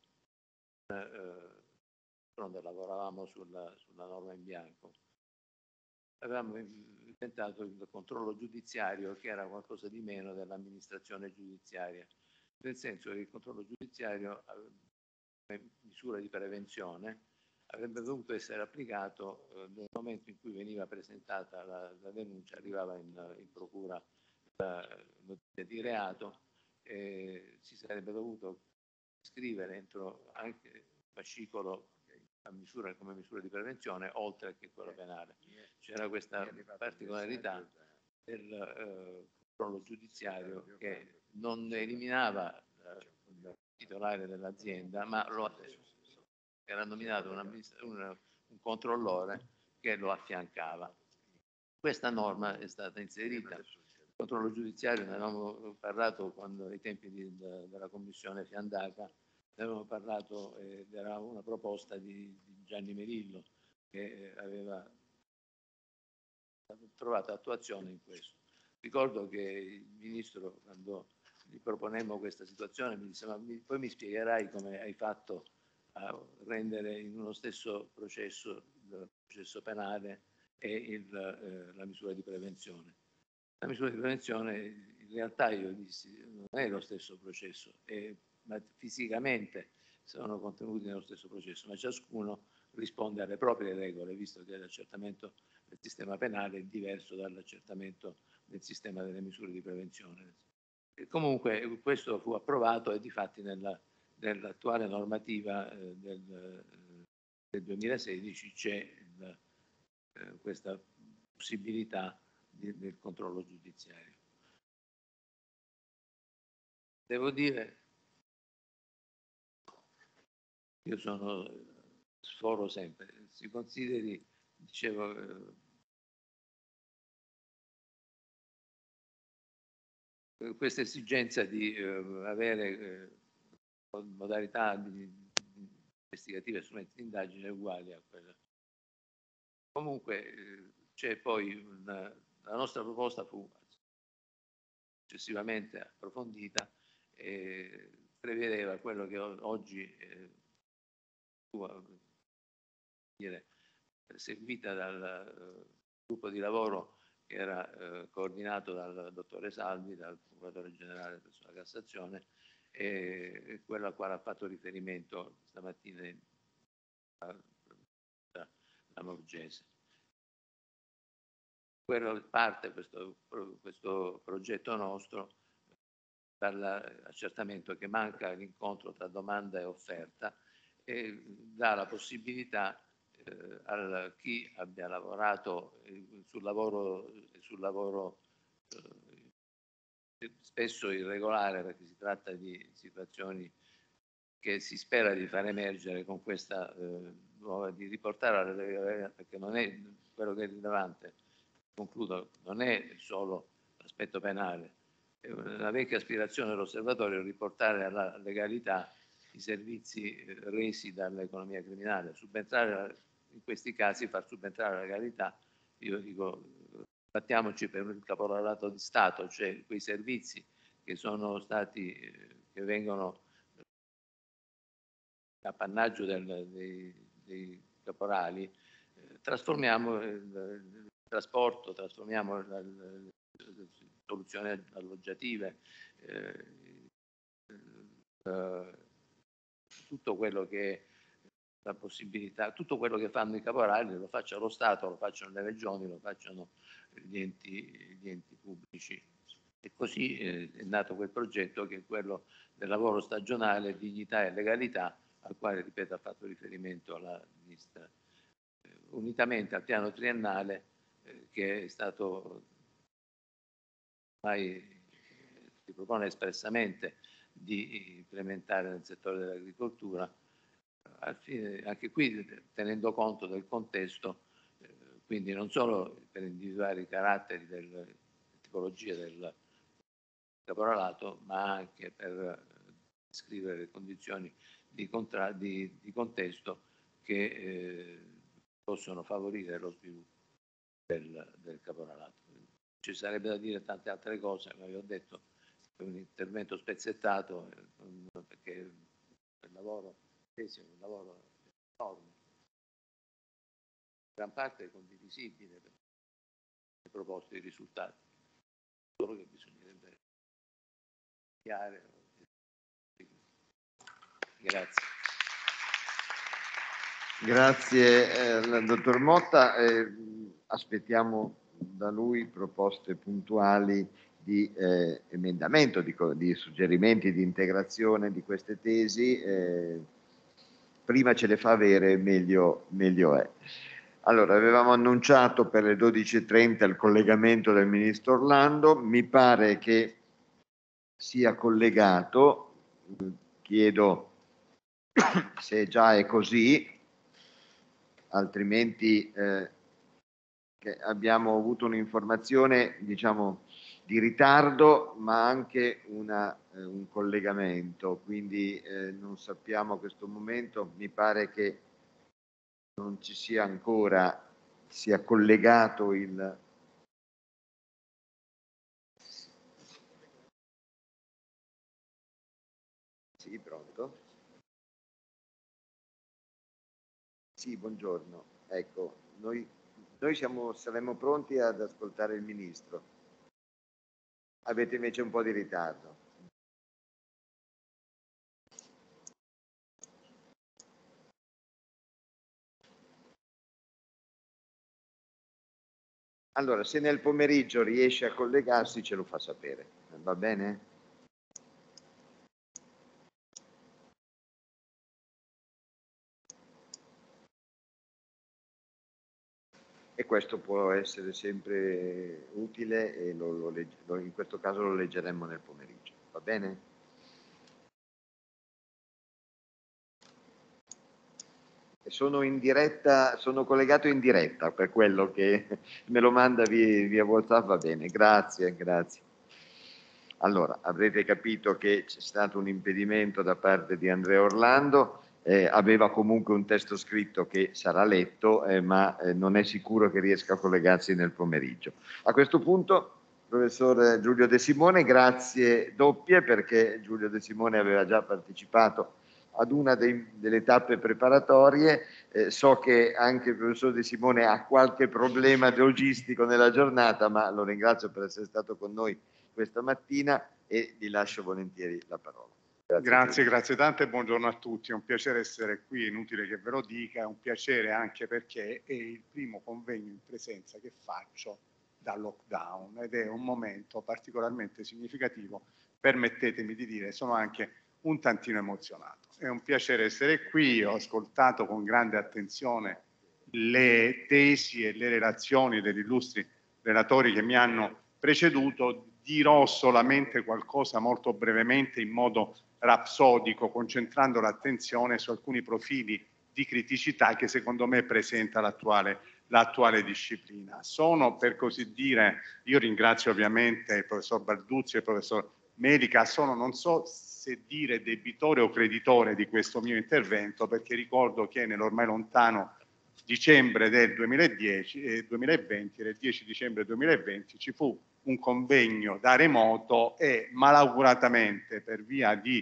quando lavoravamo sulla norma in bianco, avevamo inventato il controllo giudiziario, che era qualcosa di meno dell'amministrazione giudiziaria, nel senso che il controllo giudiziario, come misura di prevenzione, avrebbe dovuto essere applicato nel momento in cui veniva presentata la denuncia, arrivava in procura la notizia di reato, si sarebbe dovuto scrivere entro anche fascicolo come misura di prevenzione, oltre che quello penale. C'era questa particolarità del controllo giudiziario che non eliminava il titolare dell'azienda, ma era nominato un controllore che lo affiancava. Questa norma è stata inserita. Il controllo giudiziario, ne avevamo parlato ai tempi della commissione Fiandaca, ne avevamo parlato, era una proposta di Gianni Merillo che aveva trovato attuazione in questo. Ricordo che il ministro, quando gli proponemmo questa situazione, mi disse: ma poi mi spiegherai come hai fatto a rendere in uno stesso processo il processo penale e la misura di prevenzione. La misura di prevenzione, in realtà, io dissi, non è lo stesso processo, ma fisicamente sono contenuti nello stesso processo, ma ciascuno risponde alle proprie regole, visto che l'accertamento del sistema penale è diverso dall'accertamento del sistema delle misure di prevenzione. E comunque questo fu approvato e difatti nell'attuale normativa del 2016 c'è questa possibilità del controllo giudiziario. Devo dire, io sforo sempre, si consideri, dicevo, questa esigenza di avere modalità investigative e strumenti di indagine uguali a quella. Comunque c'è poi la nostra proposta fu successivamente approfondita e prevedeva quello che oggi seguita dal gruppo di lavoro che era coordinato dal dottore Salvi, dal procuratore generale presso la Cassazione, e quello al quale ha fatto riferimento stamattina la Morgese. Quello parte questo progetto nostro dall'accertamento che manca l'incontro tra domanda e offerta e dà la possibilità a chi abbia lavorato sul lavoro spesso irregolare, perché si tratta di situazioni che si spera di far emergere con questa nuova, di riportare alla legalità, perché non è quello che è rilevante, concludo, non è solo l'aspetto penale, è una vecchia aspirazione dell'osservatorio riportare alla legalità i servizi resi dall'economia criminale, subentrare in questi casi, far subentrare la legalità, io dico, battiamoci per il caporalato di Stato, cioè quei servizi che sono stati, che vengono appannaggio dei caporali, trasformiamo il trasporto, trasformiamo le soluzioni alloggiative, tutto quello che la possibilità, tutto quello che fanno i caporali lo faccia lo Stato, lo facciano le regioni, lo facciano gli enti pubblici. E così è nato quel progetto che è quello del lavoro stagionale, dignità e legalità, al quale, ripeto, ha fatto riferimento la Ministra, unitamente al piano triennale che è stato ormai si propone espressamente di implementare nel settore dell'agricoltura, anche qui tenendo conto del contesto, quindi non solo per individuare i caratteri delle tipologie del caporalato, ma anche per descrivere le condizioni di contesto che possono favorire lo sviluppo del caporalato. Ci sarebbe da dire tante altre cose, ma vi ho detto è un intervento spezzettato perché il lavoro è un lavoro enorme, in gran parte condivisibile per le proposte e i risultati, solo che bisognerebbe chiare. Grazie. Grazie dottor Motta, aspettiamo da lui proposte puntuali di emendamento, di suggerimenti, di integrazione di queste tesi. Prima ce le fa avere, meglio è. Allora, avevamo annunciato per le 12:30 il collegamento del Ministro Orlando, mi pare che sia collegato, chiedo se già è così, altrimenti che abbiamo avuto un'informazione, diciamo, di ritardo, ma anche un collegamento, quindi non sappiamo a questo momento, mi pare che non ci sia ancora, sia collegato il... Sì, pronto? Sì, buongiorno. Ecco, noi saremo pronti ad ascoltare il Ministro. Avete invece un po' di ritardo. Allora, se nel pomeriggio riesce a collegarsi, ce lo fa sapere. Va bene? E questo può essere sempre utile e in questo caso lo leggeremo nel pomeriggio. Va bene? Sono in diretta, sono collegato in diretta, per quello che me lo manda via WhatsApp, va bene, grazie. Allora, avrete capito che c'è stato un impedimento da parte di Andrea Orlando, aveva comunque un testo scritto che sarà letto, ma non è sicuro che riesca a collegarsi nel pomeriggio. A questo punto, professor Giulio De Simone, grazie doppie, perché Giulio De Simone aveva già partecipato ad una delle tappe preparatorie. So che anche il professor De Simone ha qualche problema logistico nella giornata, ma lo ringrazio per essere stato con noi questa mattina e gli lascio volentieri la parola. Grazie tante e buongiorno a tutti, è un piacere essere qui, è inutile che ve lo dica, è un piacere anche perché è il primo convegno in presenza che faccio da lockdown ed è un momento particolarmente significativo, permettetemi di dire, sono anche un tantino emozionato. È un piacere essere qui, ho ascoltato con grande attenzione le tesi e le relazioni degli illustri relatori che mi hanno preceduto. Dirò solamente qualcosa molto brevemente in modo rapsodico, concentrando l'attenzione su alcuni profili di criticità che secondo me presenta l'attuale disciplina. Sono, per così dire, io ringrazio ovviamente il professor Balduzzi e il professor Melica, sono, non so se dire debitore o creditore di questo mio intervento, perché ricordo che nell'ormai lontano dicembre del 2020, del 10 dicembre 2020, ci fu un convegno da remoto e malauguratamente per via di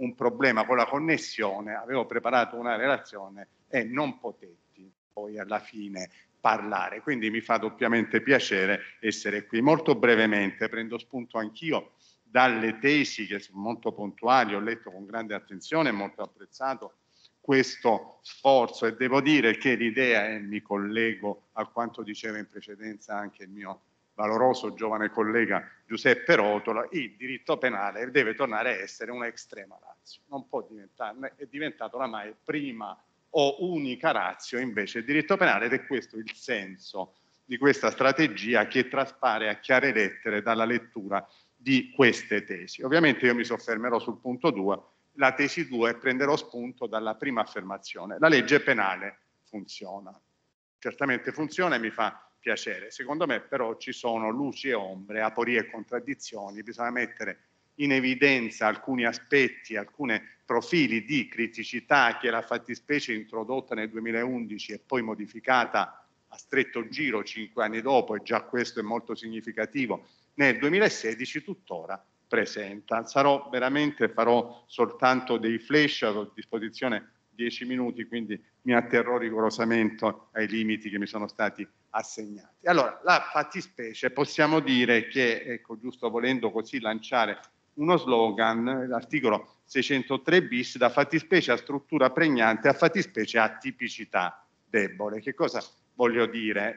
un problema con la connessione, avevo preparato una relazione e non potetti poi alla fine parlare, quindi mi fa doppiamente piacere essere qui. Molto brevemente prendo spunto anch'io dalle tesi che sono molto puntuali, ho letto con grande attenzione e molto apprezzato questo sforzo e devo dire che l'idea, e mi collego a quanto diceva in precedenza anche il mio valoroso giovane collega Giuseppe Rotola, il diritto penale deve tornare a essere una extrema ratio, non può diventare, è diventato oramai prima o unica ratio invece il diritto penale, ed è questo il senso di questa strategia che traspare a chiare lettere dalla lettura di queste tesi. Ovviamente io mi soffermerò sul punto 2, la tesi 2, e prenderò spunto dalla prima affermazione. La legge penale funziona. Certamente funziona e mi fa piacere. Secondo me però ci sono luci e ombre, aporie e contraddizioni. Bisogna mettere in evidenza alcuni aspetti, alcuni profili di criticità che la fattispecie introdotta nel 2011 e poi modificata a stretto giro 5 anni dopo, e già questo è molto significativo, nel 2016 tuttora presenta. Farò soltanto dei flash, ho a disposizione 10 minuti, quindi mi atterrò rigorosamente ai limiti che mi sono stati assegnati. Allora, la fattispecie, possiamo dire che, ecco, giusto volendo così lanciare uno slogan, l'articolo 603 bis, da fattispecie a struttura pregnante a fattispecie a tipicità debole. Che cosa voglio dire?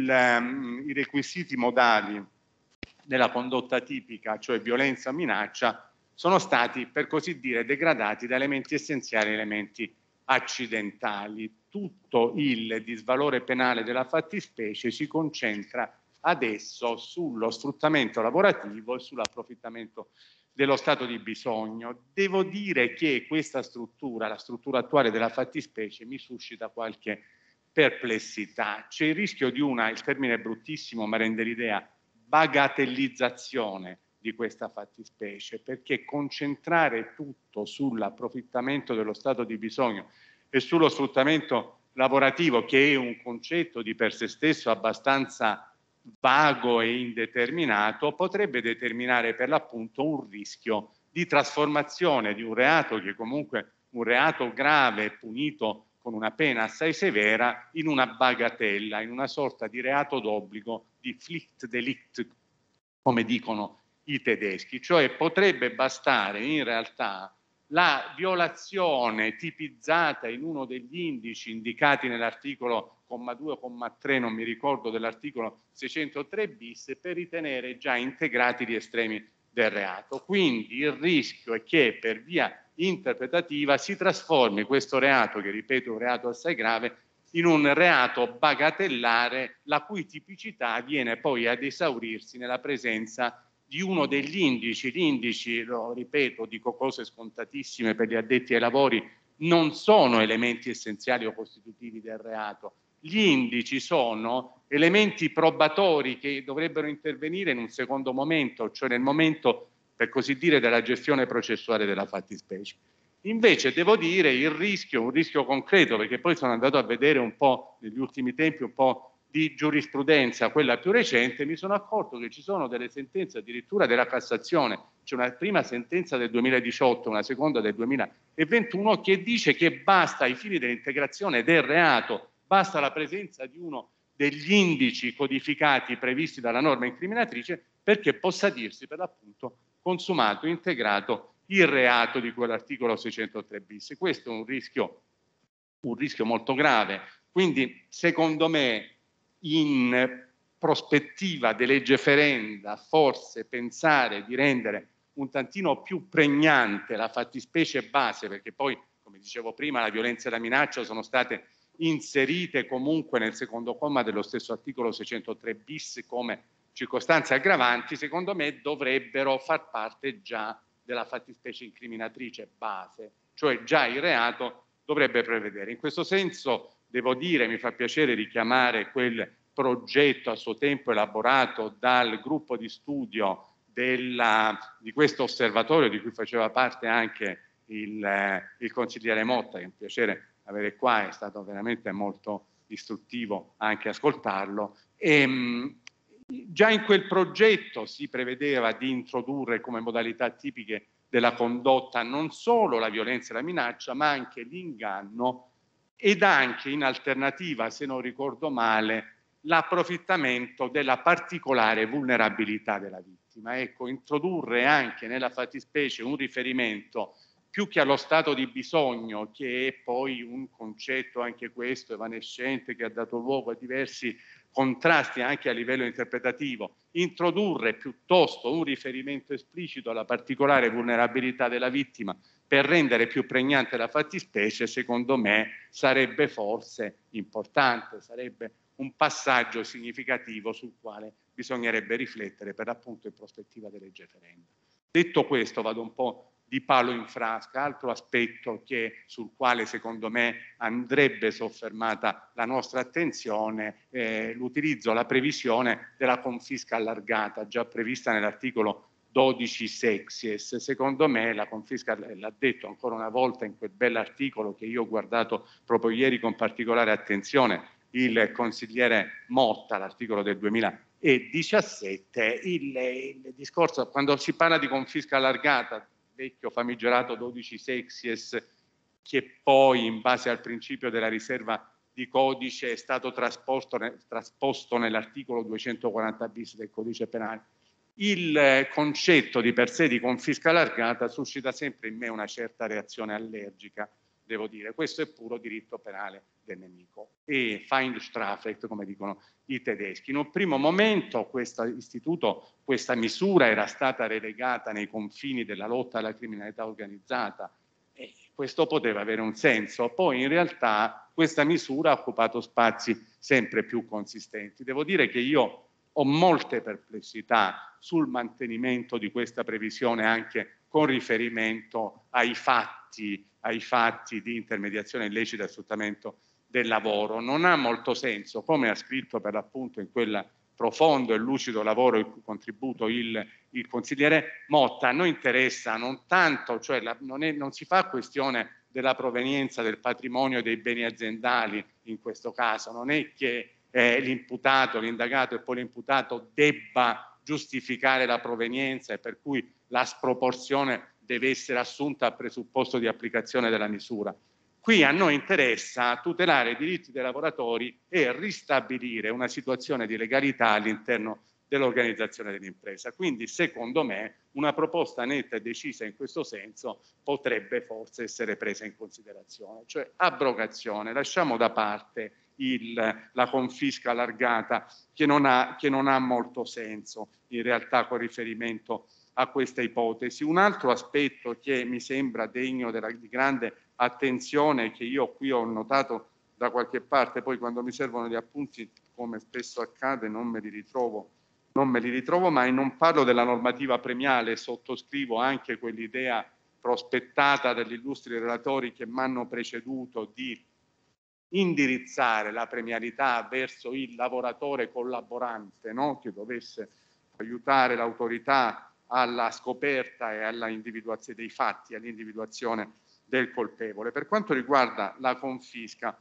I requisiti modali della condotta tipica, cioè violenza o minaccia, sono stati, per così dire, degradati da elementi essenziali a elementi accidentali. Tutto il disvalore penale della fattispecie si concentra adesso sullo sfruttamento lavorativo e sull'approfittamento dello stato di bisogno. Devo dire che questa struttura, la struttura attuale della fattispecie, mi suscita qualche perplessità. C'è il rischio di il termine è bruttissimo ma rende l'idea, bagatellizzazione di questa fattispecie, perché concentrare tutto sull'approfittamento dello stato di bisogno e sullo sfruttamento lavorativo, che è un concetto di per sé stesso abbastanza vago e indeterminato, potrebbe determinare per l'appunto un rischio di trasformazione di un reato che comunque un reato grave punito con una pena assai severa in una bagatella, in una sorta di reato d'obbligo, di Pflichtdelikt, come dicono i tedeschi, cioè potrebbe bastare in realtà la violazione tipizzata in uno degli indici indicati nell'articolo 2 o 3, non mi ricordo, dell'articolo 603 bis, per ritenere già integrati gli estremi del reato. Quindi il rischio è che per via interpretativa si trasformi questo reato, che ripeto è un reato assai grave, in un reato bagatellare, la cui tipicità viene poi ad esaurirsi nella presenza di uno degli indici. Gli indici, lo ripeto, dico cose scontatissime per gli addetti ai lavori, non sono elementi essenziali o costitutivi del reato. Gli indici sono elementi probatori che dovrebbero intervenire in un secondo momento, cioè nel momento, per così dire, della gestione processuale della fattispecie. Invece devo dire il rischio, un rischio concreto, perché poi sono andato a vedere un po' negli ultimi tempi un po' di giurisprudenza, quella più recente, mi sono accorto che ci sono delle sentenze addirittura della Cassazione, c'è una prima sentenza del 2018, una seconda del 2021, che dice che basta ai fini dell'integrazione del reato, basta la presenza di uno degli indici codificati previsti dalla norma incriminatrice perché possa dirsi per l'appunto consumato, integrato il reato di quell'articolo 603 bis. Questo è un rischio molto grave. Quindi, secondo me, in prospettiva di legge ferenda, forse pensare di rendere un tantino più pregnante la fattispecie base, perché poi, come dicevo prima, la violenza e la minaccia sono state inserite comunque nel secondo comma dello stesso articolo 603 bis come circostanze aggravanti, secondo me dovrebbero far parte già della fattispecie incriminatrice base, cioè già il reato dovrebbe prevedere. In questo senso devo dire, mi fa piacere richiamare quel progetto a suo tempo elaborato dal gruppo di studio di questo osservatorio di cui faceva parte anche il consigliere Motta, che è un piacere avere qua, è stato veramente molto istruttivo anche ascoltarlo. Già in quel progetto si prevedeva di introdurre come modalità tipiche della condotta, non solo la violenza e la minaccia, ma anche l'inganno ed anche in alternativa, se non ricordo male, l'approfittamento della particolare vulnerabilità della vittima. Ecco, introdurre anche nella fattispecie un riferimento più che allo stato di bisogno, che è poi un concetto anche questo evanescente che ha dato luogo a diversi contrasti anche a livello interpretativo, introdurre piuttosto un riferimento esplicito alla particolare vulnerabilità della vittima per rendere più pregnante la fattispecie, secondo me sarebbe forse importante, sarebbe un passaggio significativo sul quale bisognerebbe riflettere per l'appunto in prospettiva delle leggi referenda. Detto questo, vado un po' di palo in frasca. Altro aspetto sul quale secondo me andrebbe soffermata la nostra attenzione è l'utilizzo, la previsione della confisca allargata, già prevista nell'articolo 12 sexies. Secondo me la confisca, l'ha detto ancora una volta in quel bell'articolo che io ho guardato proprio ieri con particolare attenzione, il consigliere Motta, l'articolo del 2017, il discorso, quando si parla di confisca allargata, vecchio famigerato 12 sexies, che poi in base al principio della riserva di codice è stato trasposto nell'articolo 240 bis del codice penale. Il concetto di per sé di confisca allargata suscita sempre in me una certa reazione allergica, devo dire. Questo è puro diritto penale del nemico e Feindstrafrecht, come dicono i tedeschi. In un primo momento questo istituto, questa misura era stata relegata nei confini della lotta alla criminalità organizzata e questo poteva avere un senso. Poi in realtà questa misura ha occupato spazi sempre più consistenti. Devo dire che io ho molte perplessità sul mantenimento di questa previsione anche con riferimento ai fatti di intermediazione illecita e sfruttamento del lavoro. Non ha molto senso, come ha scritto per l'appunto in quel profondo e lucido lavoro il cui contributo il consigliere Motta. A noi interessa non tanto, cioè non si fa questione della provenienza del patrimonio dei beni aziendali in questo caso, non è che l'imputato, l'indagato e poi l'imputato debba giustificare la provenienza e per cui la sproporzione deve essere assunta a presupposto di applicazione della misura. Qui a noi interessa tutelare i diritti dei lavoratori e ristabilire una situazione di legalità all'interno dell'organizzazione dell'impresa. Quindi, secondo me, una proposta netta e decisa in questo senso potrebbe forse essere presa in considerazione, cioè abrogazione, lasciamo da parte la confisca allargata che non ha molto senso in realtà con riferimento a questa ipotesi. Un altro aspetto che mi sembra degno di grande attenzione, che io qui ho notato da qualche parte, poi quando mi servono gli appunti, come spesso accade, non me li ritrovo mai. Non parlo della normativa premiale, sottoscrivo anche quell'idea prospettata dagli illustri relatori che mi hanno preceduto di indirizzare la premialità verso il lavoratore collaborante, no? Che dovesse aiutare l'autorità alla scoperta e alla individuazione dei fatti, all'individuazione del colpevole. Per quanto riguarda la confisca,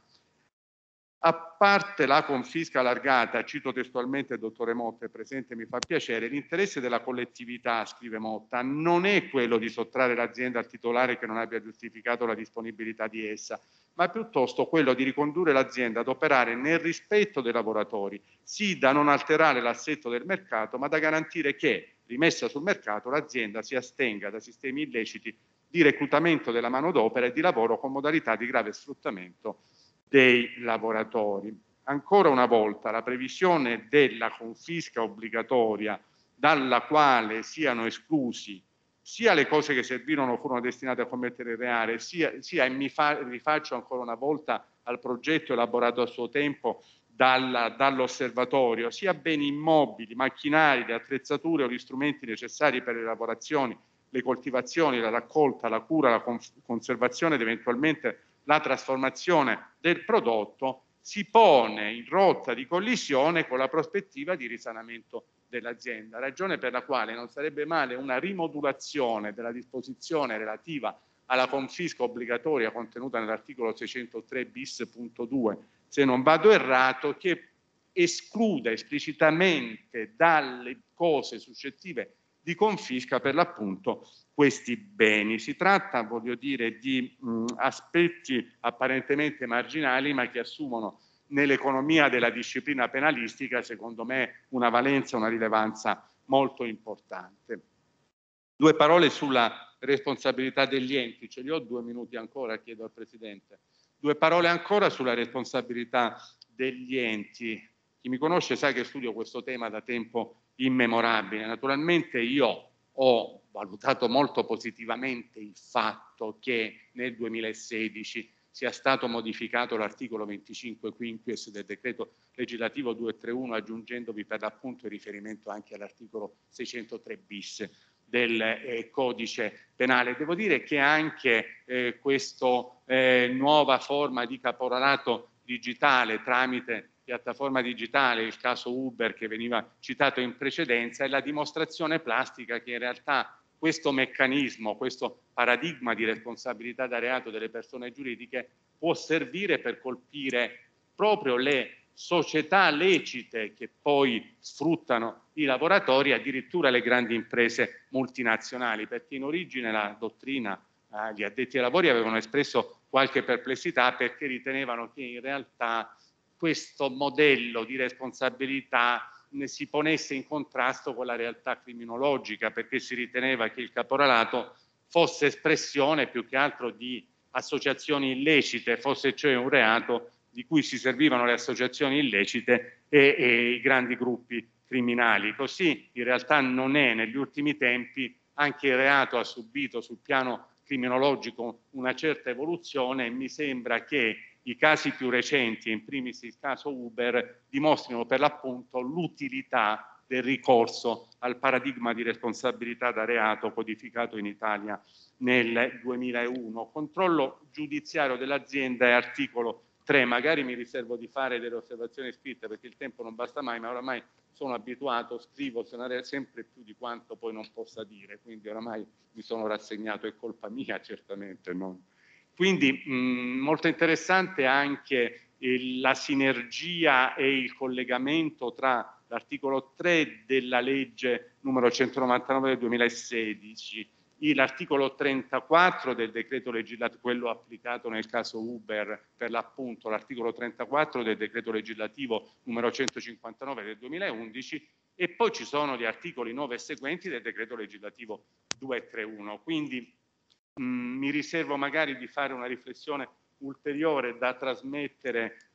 a parte la confisca allargata, cito testualmente il dottore Motta, è presente, mi fa piacere, l'interesse della collettività, scrive Motta, non è quello di sottrarre l'azienda al titolare che non abbia giustificato la disponibilità di essa, ma piuttosto quello di ricondurre l'azienda ad operare nel rispetto dei lavoratori, sì da non alterare l'assetto del mercato, ma da garantire che, rimessa sul mercato, l'azienda si astenga da sistemi illeciti di reclutamento della manodopera e di lavoro con modalità di grave sfruttamento dei lavoratori. Ancora una volta la previsione della confisca obbligatoria dalla quale siano esclusi sia le cose che servirono o furono destinate a commettere il reale, sia e mi rifaccio ancora una volta al progetto elaborato a suo tempo dall'osservatorio, sia beni immobili, macchinari, le attrezzature o gli strumenti necessari per le lavorazioni, le coltivazioni, la raccolta, la cura, la conservazione ed eventualmente la trasformazione del prodotto, si pone in rotta di collisione con la prospettiva di risanamento dell'azienda, ragione per la quale non sarebbe male una rimodulazione della disposizione relativa alla confisca obbligatoria contenuta nell'articolo 603 bis.2, se non vado errato, che escluda esplicitamente dalle cose suscettive di confisca per l'appunto questi beni. Si tratta, voglio dire, di aspetti apparentemente marginali, ma che assumono nell'economia della disciplina penalistica, secondo me, una valenza, una rilevanza molto importante. Due parole sulla responsabilità degli enti, ce li ho 2 minuti ancora, chiedo al Presidente. 2 parole ancora sulla responsabilità degli enti. Chi mi conosce sa che studio questo tema da tempo immemorabile. Naturalmente io ho valutato molto positivamente il fatto che nel 2016 sia stato modificato l'articolo 25 quinquies del decreto legislativo 231, aggiungendovi per l'appunto il riferimento anche all'articolo 603 bis del codice penale. Devo dire che anche questa nuova forma di caporalato digitale tramite piattaforma digitale, il caso Uber che veniva citato in precedenza, è la dimostrazione plastica che in realtà questo meccanismo, questo paradigma di responsabilità da reato delle persone giuridiche può servire per colpire proprio le società lecite che poi sfruttano i lavoratori, addirittura le grandi imprese multinazionali, perché in origine la dottrina, gli addetti ai lavori avevano espresso qualche perplessità perché ritenevano che in realtà questo modello di responsabilità si ponesse in contrasto con la realtà criminologica, perché si riteneva che il caporalato fosse espressione più che altro di associazioni illecite, fosse cioè un reato di cui si servivano le associazioni illecite e i grandi gruppi criminali. Così in realtà non è. Negli ultimi tempi anche il reato ha subito sul piano criminologico una certa evoluzione e mi sembra che i casi più recenti, in primis il caso Uber, dimostrino per l'appunto l'utilità del ricorso al paradigma di responsabilità da reato codificato in Italia nel 2001. Controllo giudiziario dell'azienda è articolo 3, magari mi riservo di fare delle osservazioni scritte perché il tempo non basta mai, ma oramai sono abituato, scrivo sempre più di quanto poi non possa dire, quindi oramai mi sono rassegnato, è colpa mia certamente, non. Quindi molto interessante anche la sinergia e il collegamento tra l'articolo 3 della legge numero 199 del 2016, l'articolo 34 del decreto legislativo, quello applicato nel caso Uber per l'appunto, l'articolo 34 del decreto legislativo numero 159 del 2011 e poi ci sono gli articoli 9 e seguenti del decreto legislativo 231. Quindi mi riservo magari di fare una riflessione ulteriore da trasmettere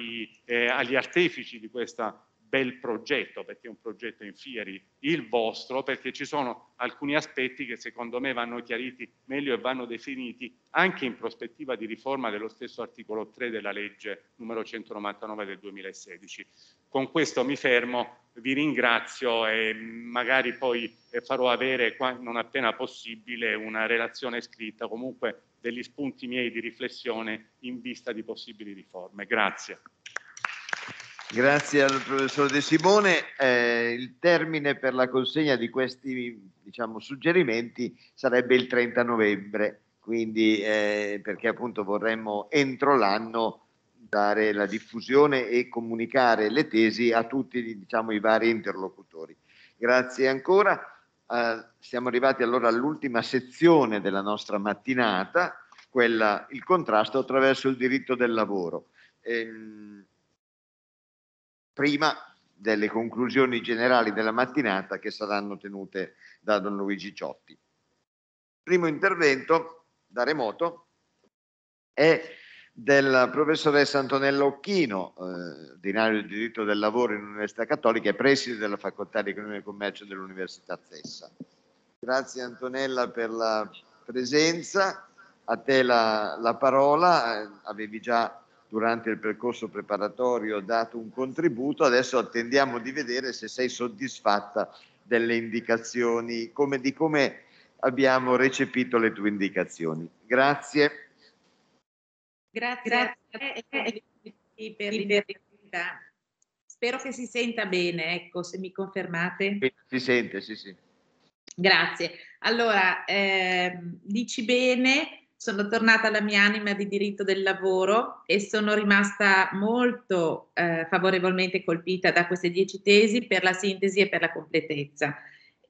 agli artefici di questo bel progetto, perché è un progetto in fieri, il vostro, perché ci sono alcuni aspetti che secondo me vanno chiariti meglio e vanno definiti anche in prospettiva di riforma dello stesso articolo 3 della legge numero 199 del 2016. Con questo mi fermo, vi ringrazio e magari poi farò avere non appena possibile una relazione scritta, comunque degli spunti miei di riflessione in vista di possibili riforme. Grazie. Grazie al professor De Simone. Il termine per la consegna di questi suggerimenti sarebbe il 30 novembre, quindi perché appunto vorremmo entro l'anno dare la diffusione e comunicare le tesi a tutti i vari interlocutori. Grazie ancora. Siamo arrivati allora all'ultima sezione della nostra mattinata, quella il contrasto attraverso il diritto del lavoro. Prima delle conclusioni generali della mattinata che saranno tenute da Don Luigi Ciotti. Primo intervento da remoto è della professoressa Antonella Occhino, ordinario di diritto del lavoro in Università Cattolica e preside della Facoltà di Economia e Commercio dell'Università stessa. Grazie Antonella per la presenza, a te la parola, avevi già durante il percorso preparatorio dato un contributo, adesso attendiamo di vedere se sei soddisfatta delle indicazioni, di come abbiamo recepito le tue indicazioni. Grazie. Grazie a te per l'intervista. Spero che si senta bene, ecco, se mi confermate. Si sente, sì. Grazie. Allora, dici bene, sono tornata alla mia anima di diritto del lavoro e sono rimasta molto favorevolmente colpita da queste 10 tesi per la sintesi e per la completezza.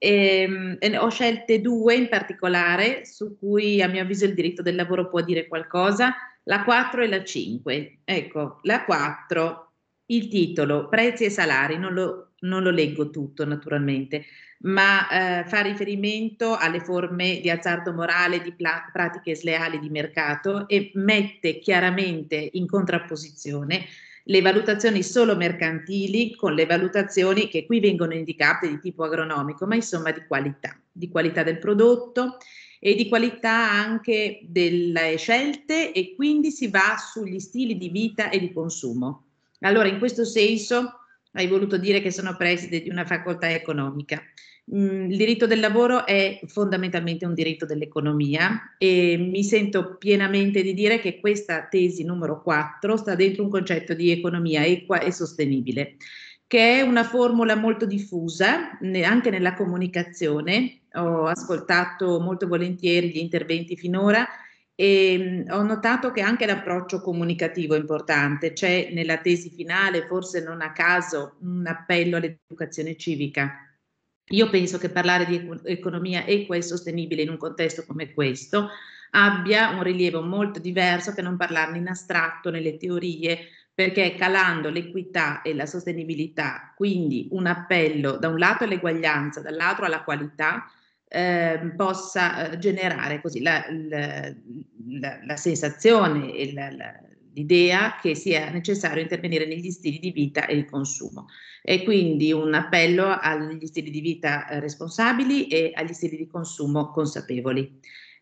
Ho scelte 2 in particolare su cui a mio avviso il diritto del lavoro può dire qualcosa, la 4 e la 5. Ecco, la 4, il titolo, prezzi e salari, non lo leggo tutto naturalmente, ma fa riferimento alle forme di azzardo morale, di pratiche sleali di mercato e mette chiaramente in contrapposizione le valutazioni solo mercantili con le valutazioni che qui vengono indicate di tipo agronomico, ma insomma di qualità del prodotto e di qualità anche delle scelte, e quindi si va sugli stili di vita e di consumo. Allora, in questo senso hai voluto dire che sono preside di una facoltà economica. Il diritto del lavoro è fondamentalmente un diritto dell'economia e mi sento pienamente di dire che questa tesi numero 4 sta dentro un concetto di economia equa e sostenibile, che è una formula molto diffusa anche nella comunicazione. Ho ascoltato molto volentieri gli interventi finora e ho notato che anche l'approccio comunicativo è importante. C'è nella tesi finale, forse non a caso, un appello all'educazione civica. Io penso che parlare di economia equa e sostenibile in un contesto come questo abbia un rilievo molto diverso che non parlarne in astratto nelle teorie, perché calando l'equità e la sostenibilità, quindi un appello da un lato all'eguaglianza, dall'altro alla qualità, possa generare così la sensazione e l'idea che sia necessario intervenire negli stili di vita e il consumo. E quindi un appello agli stili di vita responsabili e agli stili di consumo consapevoli.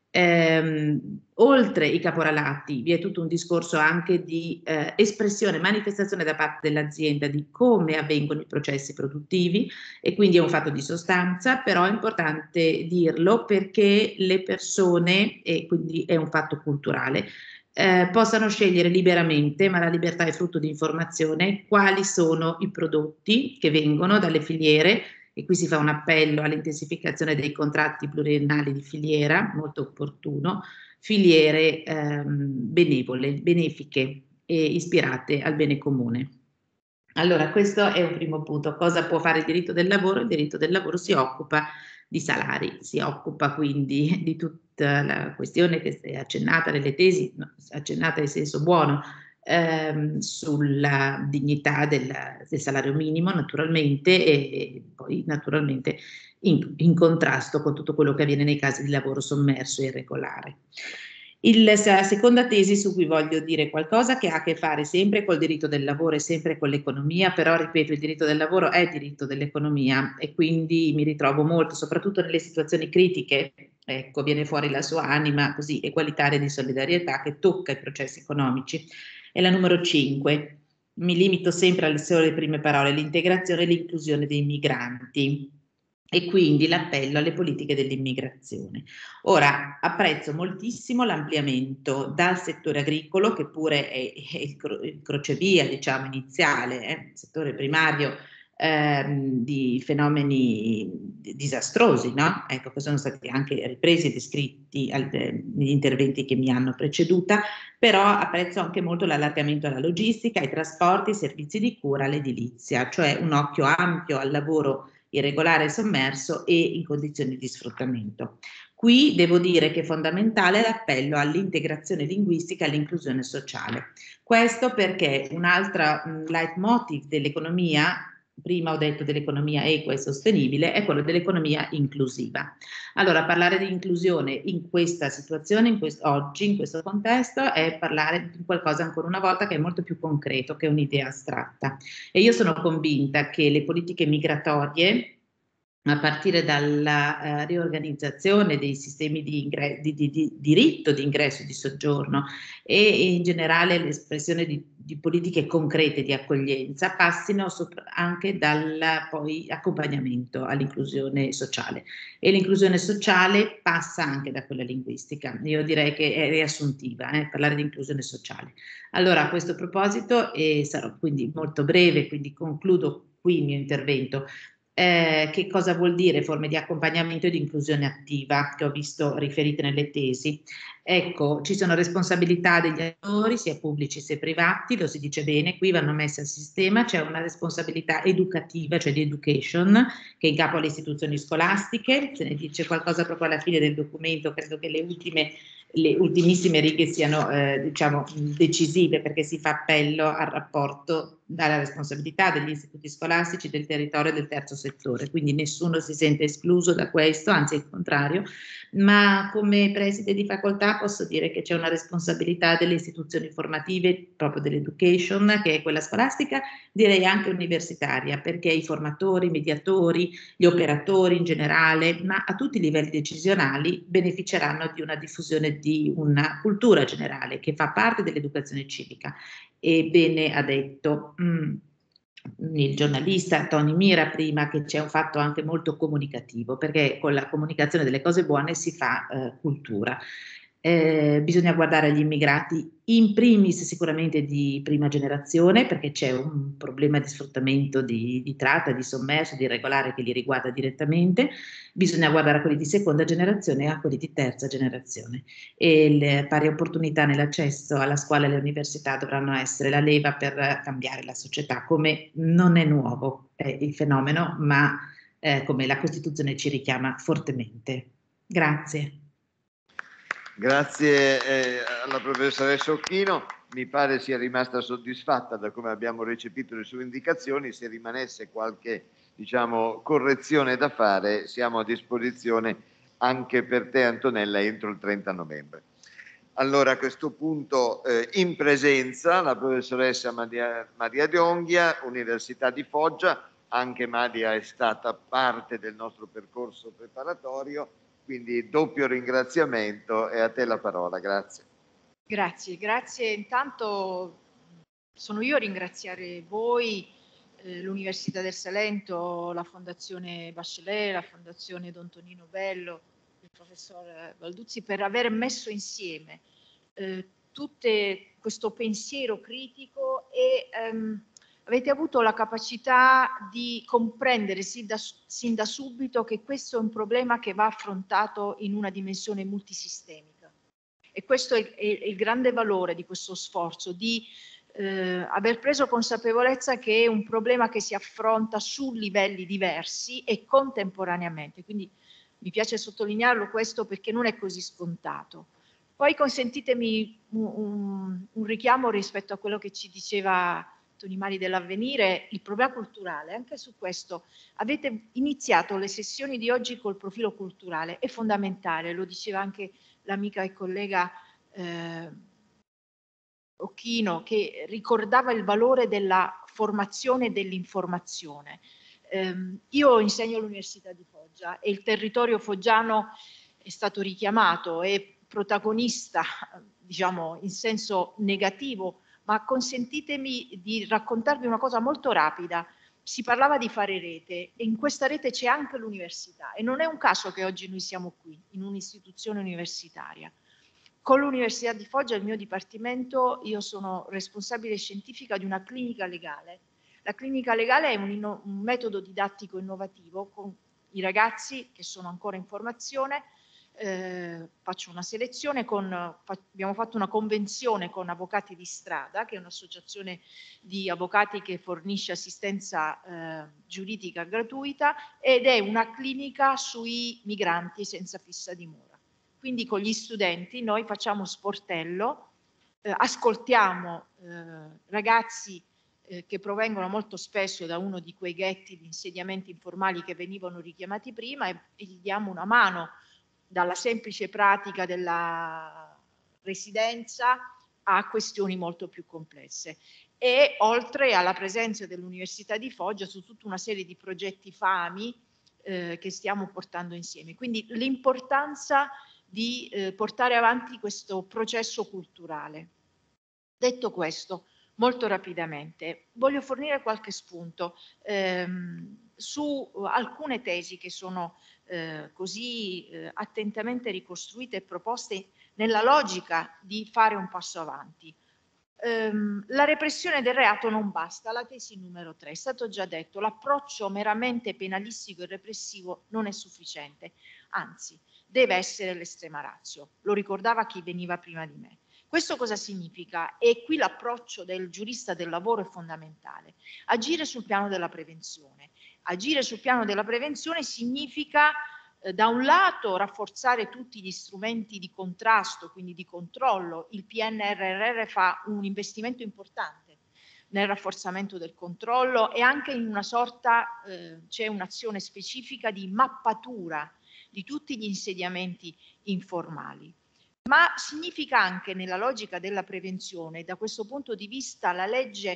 Oltre i caporalati vi è tutto un discorso anche di espressione, manifestazione da parte dell'azienda di come avvengono i processi produttivi, e quindi è un fatto di sostanza, però è importante dirlo perché le persone, e quindi è un fatto culturale, possano scegliere liberamente, ma la libertà è frutto di informazione, quali sono i prodotti che vengono dalle filiere, e qui si fa un appello all'intensificazione dei contratti pluriennali di filiera, molto opportuno, filiere benevole, benefiche e ispirate al bene comune. Allora, questo è un primo punto. Cosa può fare il diritto del lavoro? Il diritto del lavoro si occupa di salari, si occupa quindi di tutta la questione che è accennata nelle tesi, accennata in senso buono, sulla dignità del salario minimo naturalmente, e poi naturalmente in contrasto con tutto quello che avviene nei casi di lavoro sommerso e irregolare. La seconda tesi su cui voglio dire qualcosa, che ha a che fare sempre col diritto del lavoro e sempre con l'economia, però ripeto, il diritto del lavoro è diritto dell'economia e quindi mi ritrovo molto, soprattutto nelle situazioni critiche, ecco, viene fuori la sua anima così egualitaria di solidarietà che tocca i processi economici. È la numero 5. Mi limito sempre alle sole prime parole: l'integrazione e l'inclusione dei migranti, e quindi l'appello alle politiche dell'immigrazione. Ora, apprezzo moltissimo l'ampliamento dal settore agricolo, che pure è il crocevia, diciamo, iniziale, settore primario, di fenomeni disastrosi, no? Ecco, che sono stati anche ripresi e descritti negli interventi che mi hanno preceduta, però apprezzo anche molto l'allargamento alla logistica, ai trasporti, ai servizi di cura, all'edilizia, cioè un occhio ampio al lavoro irregolare e sommerso e in condizioni di sfruttamento. Qui devo dire che è fondamentale l'appello all'integrazione linguistica e all'inclusione sociale. Questo perché un altro leitmotiv dell'economia, prima ho detto dell'economia equa e sostenibile, è quello dell'economia inclusiva. Allora, parlare di inclusione in questa situazione, oggi, in questo contesto, è parlare di qualcosa ancora una volta che è molto più concreto, che è un'idea astratta. E io sono convinta che le politiche migratorie, a partire dalla riorganizzazione dei sistemi di diritto di ingresso e di soggiorno e in generale l'espressione di politiche concrete di accoglienza, passino anche dal poi accompagnamento all'inclusione sociale. E l'inclusione sociale passa anche da quella linguistica. Io direi che è riassuntiva, parlare di inclusione sociale. Allora, a questo proposito, sarò quindi molto breve, quindi concludo qui il mio intervento. Che cosa vuol dire forme di accompagnamento e di inclusione attiva che ho visto riferite nelle tesi? Ecco, ci sono responsabilità degli attori, sia pubblici sia privati, lo si dice bene, qui vanno messe a sistema, c'è una responsabilità educativa, cioè di education, che è in capo alle istituzioni scolastiche, se ne dice qualcosa proprio alla fine del documento, credo che le ultimissime righe siano diciamo decisive, perché si fa appello al rapporto dalla responsabilità degli istituti scolastici, del territorio e del terzo settore, quindi nessuno si sente escluso da questo, anzi il contrario, ma come preside di facoltà posso dire che c'è una responsabilità delle istituzioni formative, proprio dell'education, che è quella scolastica, direi anche universitaria, perché i formatori, i mediatori, gli operatori in generale, ma a tutti i livelli decisionali beneficeranno di una diffusione di una cultura generale che fa parte dell'educazione civica. E bene ha detto il giornalista Tony Mira prima che c'è un fatto anche molto comunicativo, perché con la comunicazione delle cose buone si fa cultura. Bisogna guardare agli immigrati in primis sicuramente di prima generazione, perché c'è un problema di sfruttamento, di tratta, di sommerso, di irregolare che li riguarda direttamente. Bisogna guardare a quelli di seconda generazione e a quelli di terza generazione. E le pari opportunità nell'accesso alla scuola e alle università dovranno essere la leva per cambiare la società, come non è nuovo il fenomeno, ma come la Costituzione ci richiama fortemente. Grazie. Grazie alla professoressa Occhino, mi pare sia rimasta soddisfatta da come abbiamo recepito le sue indicazioni. Se rimanesse qualche correzione da fare, siamo a disposizione anche per te Antonella entro il 30 novembre. Allora a questo punto in presenza la professoressa Maria D'Onghia, Università di Foggia. Anche Maria è stata parte del nostro percorso preparatorio, quindi doppio ringraziamento e a te la parola, grazie. Grazie. Intanto sono io a ringraziare voi, l'Università del Salento, la Fondazione Bachelet, la Fondazione Don Tonino Bello, il professor Balduzzi, per aver messo insieme questo pensiero critico e avete avuto la capacità di comprendere sin da subito che questo è un problema che va affrontato in una dimensione multisistemica. E questo è il grande valore di questo sforzo, di aver preso consapevolezza che è un problema che si affronta su livelli diversi e contemporaneamente. Quindi mi piace sottolinearlo questo perché non è così scontato. Poi consentitemi un richiamo rispetto a quello che ci diceva Tony Mari dell'Avvenire, il problema culturale. Anche su questo avete iniziato le sessioni di oggi col profilo culturale, è fondamentale, lo diceva anche l'amica e collega Occhino, che ricordava il valore della formazione e dell'informazione. Io insegno all'Università di Foggia e il territorio foggiano è stato richiamato, è protagonista, diciamo, in senso negativo, ma consentitemi di raccontarvi una cosa molto rapida. Si parlava di fare rete e in questa rete c'è anche l'università e non è un caso che oggi noi siamo qui, in un'istituzione universitaria. Con l'Università di Foggia, il mio dipartimento, io sono responsabile scientifica di una clinica legale. La clinica legale è un metodo didattico innovativo con i ragazzi che sono ancora in formazione. Faccio una selezione, abbiamo fatto una convenzione con Avvocati di Strada, che è un'associazione di avvocati che fornisce assistenza giuridica gratuita ed è una clinica sui migranti senza fissa dimora. Quindi con gli studenti noi facciamo sportello, ascoltiamo ragazzi che provengono molto spesso da uno di quei ghetti di insediamenti informali che venivano richiamati prima e gli diamo una mano dalla semplice pratica della residenza a questioni molto più complesse. E oltre alla presenza dell'Università di Foggia su tutta una serie di progetti FAMI che stiamo portando insieme. Quindi l'importanza di portare avanti questo processo culturale. Detto questo, molto rapidamente, voglio fornire qualche spunto su alcune tesi che sono così attentamente ricostruite e proposte nella logica di fare un passo avanti. La repressione del reato non basta, la tesi numero 3, è stato già detto, l'approccio meramente penalistico e repressivo non è sufficiente, anzi deve essere l'estrema ratio. Lo ricordava chi veniva prima di me. Questo cosa significa? E qui l'approccio del giurista del lavoro è fondamentale. Agire sul piano della prevenzione. Agire sul piano della prevenzione significa da un lato rafforzare tutti gli strumenti di contrasto, quindi di controllo. Il PNRR fa un investimento importante nel rafforzamento del controllo e anche in una sorta, c'è un'azione specifica di mappatura di tutti gli insediamenti informali. Ma significa anche, nella logica della prevenzione, da questo punto di vista la legge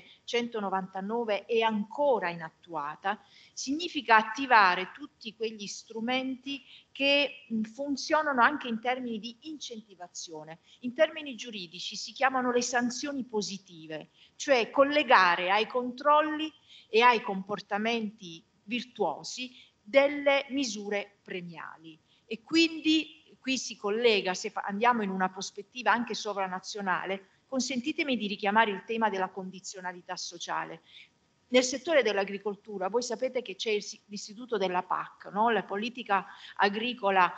199 è ancora inattuata, significa attivare tutti quegli strumenti che funzionano anche in termini di incentivazione. In termini giuridici si chiamano le sanzioni positive, cioè collegare ai controlli e ai comportamenti virtuosi delle misure premiali. E quindi qui si collega, se andiamo in una prospettiva anche sovranazionale, consentitemi di richiamare il tema della condizionalità sociale. Nel settore dell'agricoltura, voi sapete che c'è l'istituto della PAC, no? La politica agricola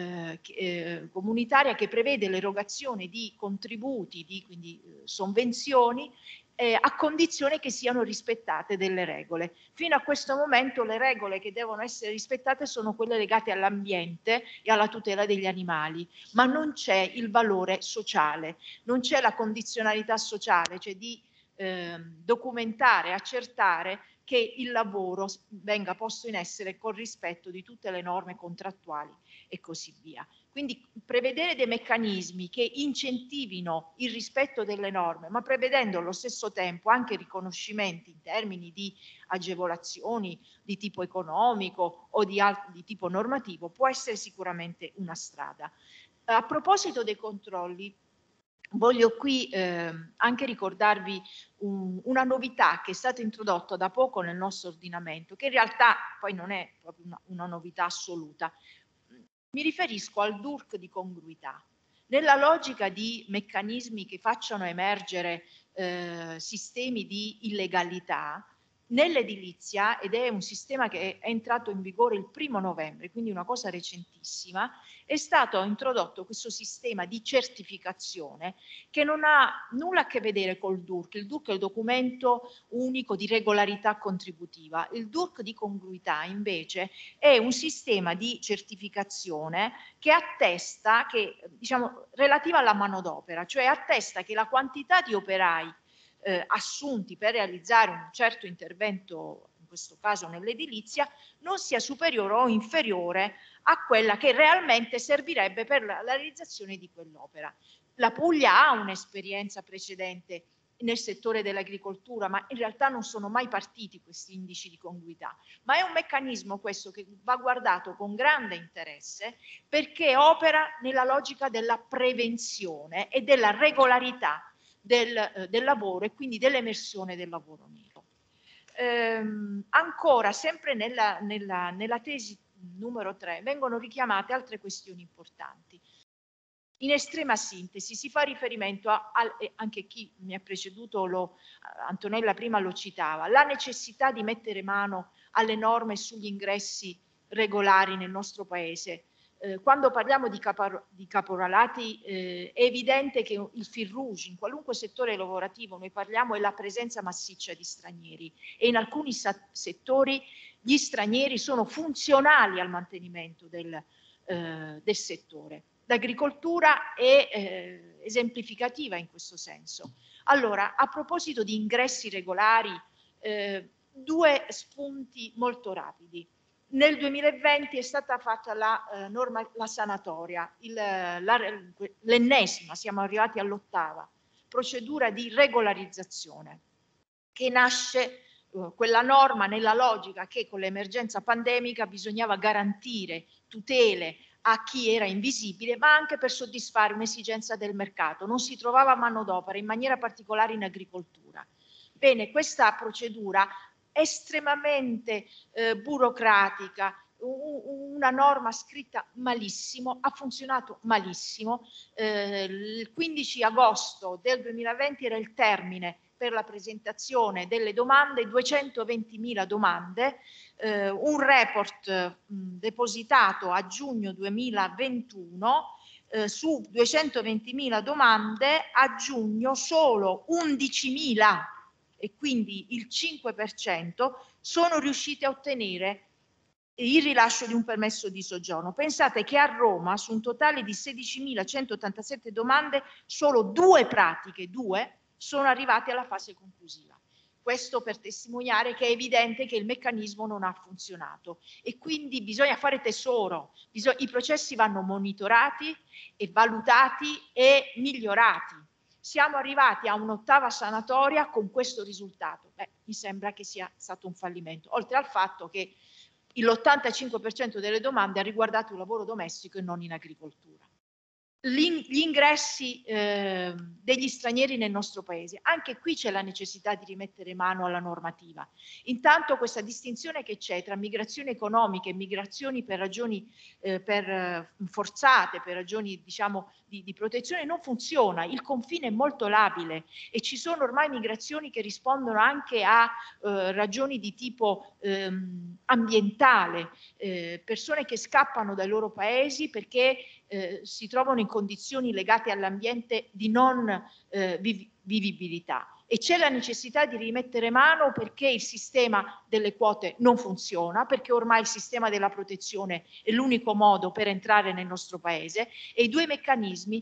comunitaria, che prevede l'erogazione di contributi, quindi sovvenzioni, a condizione che siano rispettate delle regole. Fino a questo momento le regole che devono essere rispettate sono quelle legate all'ambiente e alla tutela degli animali, ma non c'è il valore sociale, non c'è la condizionalità sociale, cioè di documentare, accertare che il lavoro venga posto in essere con rispetto di tutte le norme contrattuali e così via. Quindi prevedere dei meccanismi che incentivino il rispetto delle norme, ma prevedendo allo stesso tempo anche riconoscimenti in termini di agevolazioni di tipo economico o di tipo normativo, può essere sicuramente una strada. A proposito dei controlli, voglio qui anche ricordarvi una novità che è stata introdotta da poco nel nostro ordinamento, che in realtà poi non è proprio una novità assoluta. Mi riferisco al DURC di congruità. Nella logica di meccanismi che facciano emergere sistemi di illegalità, nell'edilizia, ed è un sistema che è entrato in vigore il 1° novembre, quindi una cosa recentissima, è stato introdotto questo sistema di certificazione che non ha nulla a che vedere col DURC. Il DURC è il documento unico di regolarità contributiva. Il DURC di congruità invece è un sistema di certificazione che attesta, diciamo, relativa alla manodopera, cioè attesta che la quantità di operai assunti per realizzare un certo intervento, in questo caso nell'edilizia, non sia superiore o inferiore a quella che realmente servirebbe per la realizzazione di quell'opera. La Puglia ha un'esperienza precedente nel settore dell'agricoltura, ma in realtà non sono mai partiti questi indici di congruità, ma è un meccanismo questo che va guardato con grande interesse, perché opera nella logica della prevenzione e della regolarità del lavoro e quindi dell'emersione del lavoro nero. Ancora, sempre nella tesi numero 3, vengono richiamate altre questioni importanti. In estrema sintesi si fa riferimento anche chi mi ha preceduto, Antonella prima lo citava, la necessità di mettere mano alle norme sugli ingressi regolari nel nostro Paese. Quando parliamo di caporalati è evidente che il fil rouge in qualunque settore lavorativo noi parliamo è la presenza massiccia di stranieri, e in alcuni settori gli stranieri sono funzionali al mantenimento del settore. L'agricoltura è esemplificativa in questo senso. Allora, a proposito di ingressi regolari, 2 spunti molto rapidi. Nel 2020 è stata fatta la sanatoria, l'ennesima, siamo arrivati all'8ª procedura di regolarizzazione, che nasce quella norma nella logica che con l'emergenza pandemica bisognava garantire tutele a chi era invisibile, ma anche per soddisfare un'esigenza del mercato. Non si trovava manodopera, in maniera particolare in agricoltura. Bene, questa procedura estremamente burocratica, una norma scritta malissimo, ha funzionato malissimo. Il 15 agosto del 2020 era il termine per la presentazione delle domande, 220.000 domande, un report depositato a giugno 2021, su 220.000 domande a giugno solo 11.000, e quindi il 5%, sono riusciti a ottenere il rilascio di un permesso di soggiorno. Pensate che a Roma, su un totale di 16.187 domande, solo 2 pratiche, 2, sono arrivate alla fase conclusiva. Questo per testimoniare che è evidente che il meccanismo non ha funzionato e quindi bisogna fare tesoro, i processi vanno monitorati e valutati e migliorati. Siamo arrivati a un'ottava sanatoria con questo risultato. Mi sembra che sia stato un fallimento, oltre al fatto che l'85% delle domande ha riguardato il lavoro domestico e non in agricoltura. Gli ingressi degli stranieri nel nostro paese, anche qui c'è la necessità di rimettere mano alla normativa. Intanto questa distinzione che c'è tra migrazioni economiche e migrazioni per ragioni forzate, per ragioni diciamo di protezione non funziona, il confine è molto labile e ci sono ormai migrazioni che rispondono anche a ragioni di tipo ambientale, persone che scappano dai loro paesi perché si trovano in condizioni legate all'ambiente di non vivibilità e c'è la necessità di rimettere mano perché il sistema delle quote non funziona, perché ormai il sistema della protezione è l'unico modo per entrare nel nostro paese e i due meccanismi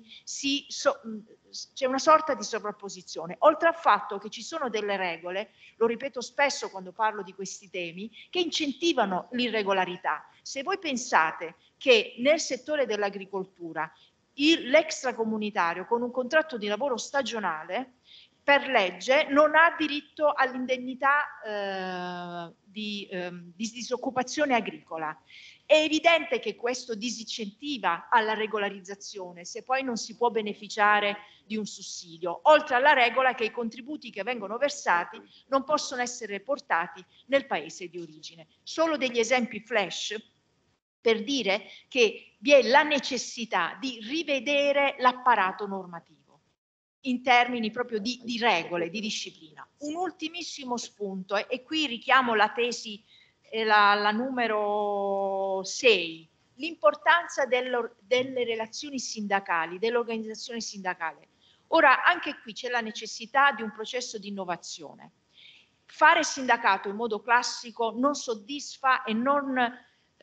c'è una sorta di sovrapposizione, oltre al fatto che ci sono delle regole, lo ripeto spesso quando parlo di questi temi, che incentivano l'irregolarità. Se voi pensate che nel settore dell'agricoltura l'extracomunitario con un contratto di lavoro stagionale per legge non ha diritto all'indennità di disoccupazione agricola. È evidente che questo disincentiva alla regolarizzazione se poi non si può beneficiare di un sussidio, oltre alla regola che i contributi che vengono versati non possono essere portati nel paese di origine. Solo degli esempi flash per dire che vi è la necessità di rivedere l'apparato normativo in termini proprio di regole, di disciplina. Un ultimissimo spunto, e qui richiamo la tesi, la numero 6, l'importanza delle relazioni sindacali, dell'organizzazione sindacale. Ora, anche qui c'è la necessità di un processo di innovazione. Fare sindacato in modo classico non soddisfa e non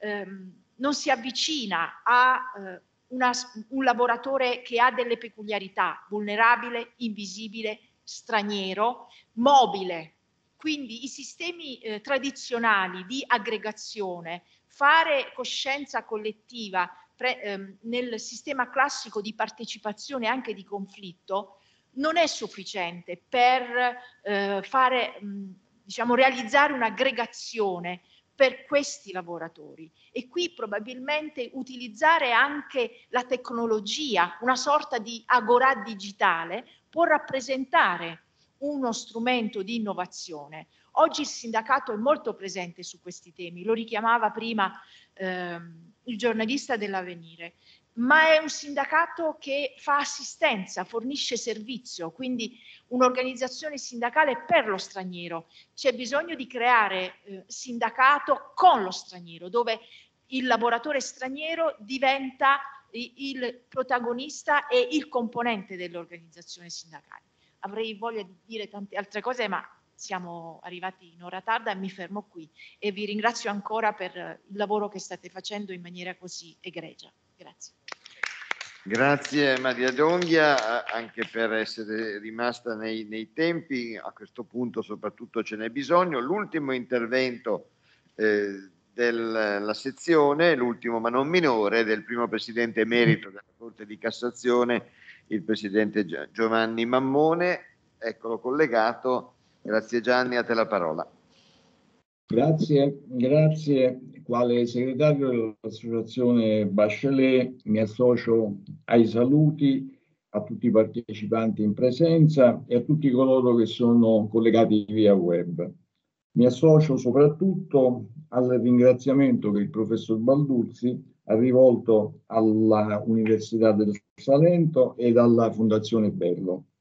si avvicina a un lavoratore che ha delle peculiarità, vulnerabile, invisibile, straniero, mobile. Quindi i sistemi tradizionali di aggregazione, fare coscienza collettiva nel sistema classico di partecipazione anche di conflitto non è sufficiente per realizzare un'aggregazione per questi lavoratori e qui probabilmente utilizzare anche la tecnologia, una sorta di agorà digitale può rappresentare uno strumento di innovazione. Oggi il sindacato è molto presente su questi temi, lo richiamava prima il giornalista dell'Avvenire, ma è un sindacato che fa assistenza, fornisce servizio, quindi un'organizzazione sindacale per lo straniero. C'è bisogno di creare sindacato con lo straniero, dove il lavoratore straniero diventa il protagonista e il componente dell'organizzazione sindacale. Avrei voglia di dire tante altre cose, ma siamo arrivati in ora tarda e mi fermo qui e vi ringrazio ancora per il lavoro che state facendo in maniera così egregia. Grazie. Grazie Maria D'Onghia anche per essere rimasta nei tempi, a questo punto soprattutto ce n'è bisogno. L'ultimo intervento della sezione, l'ultimo ma non minore, del primo presidente emerito della Corte di Cassazione, il presidente Giovanni Mammone. Eccolo collegato. Grazie Gianni, a te la parola. Grazie. Quale segretario dell'associazione Bachelet mi associo ai saluti a tutti i partecipanti in presenza e a tutti coloro che sono collegati via web. Mi associo soprattutto al ringraziamento che il professor Balduzzi ha rivolto alla Università del Salento ed alla Fondazione Bello.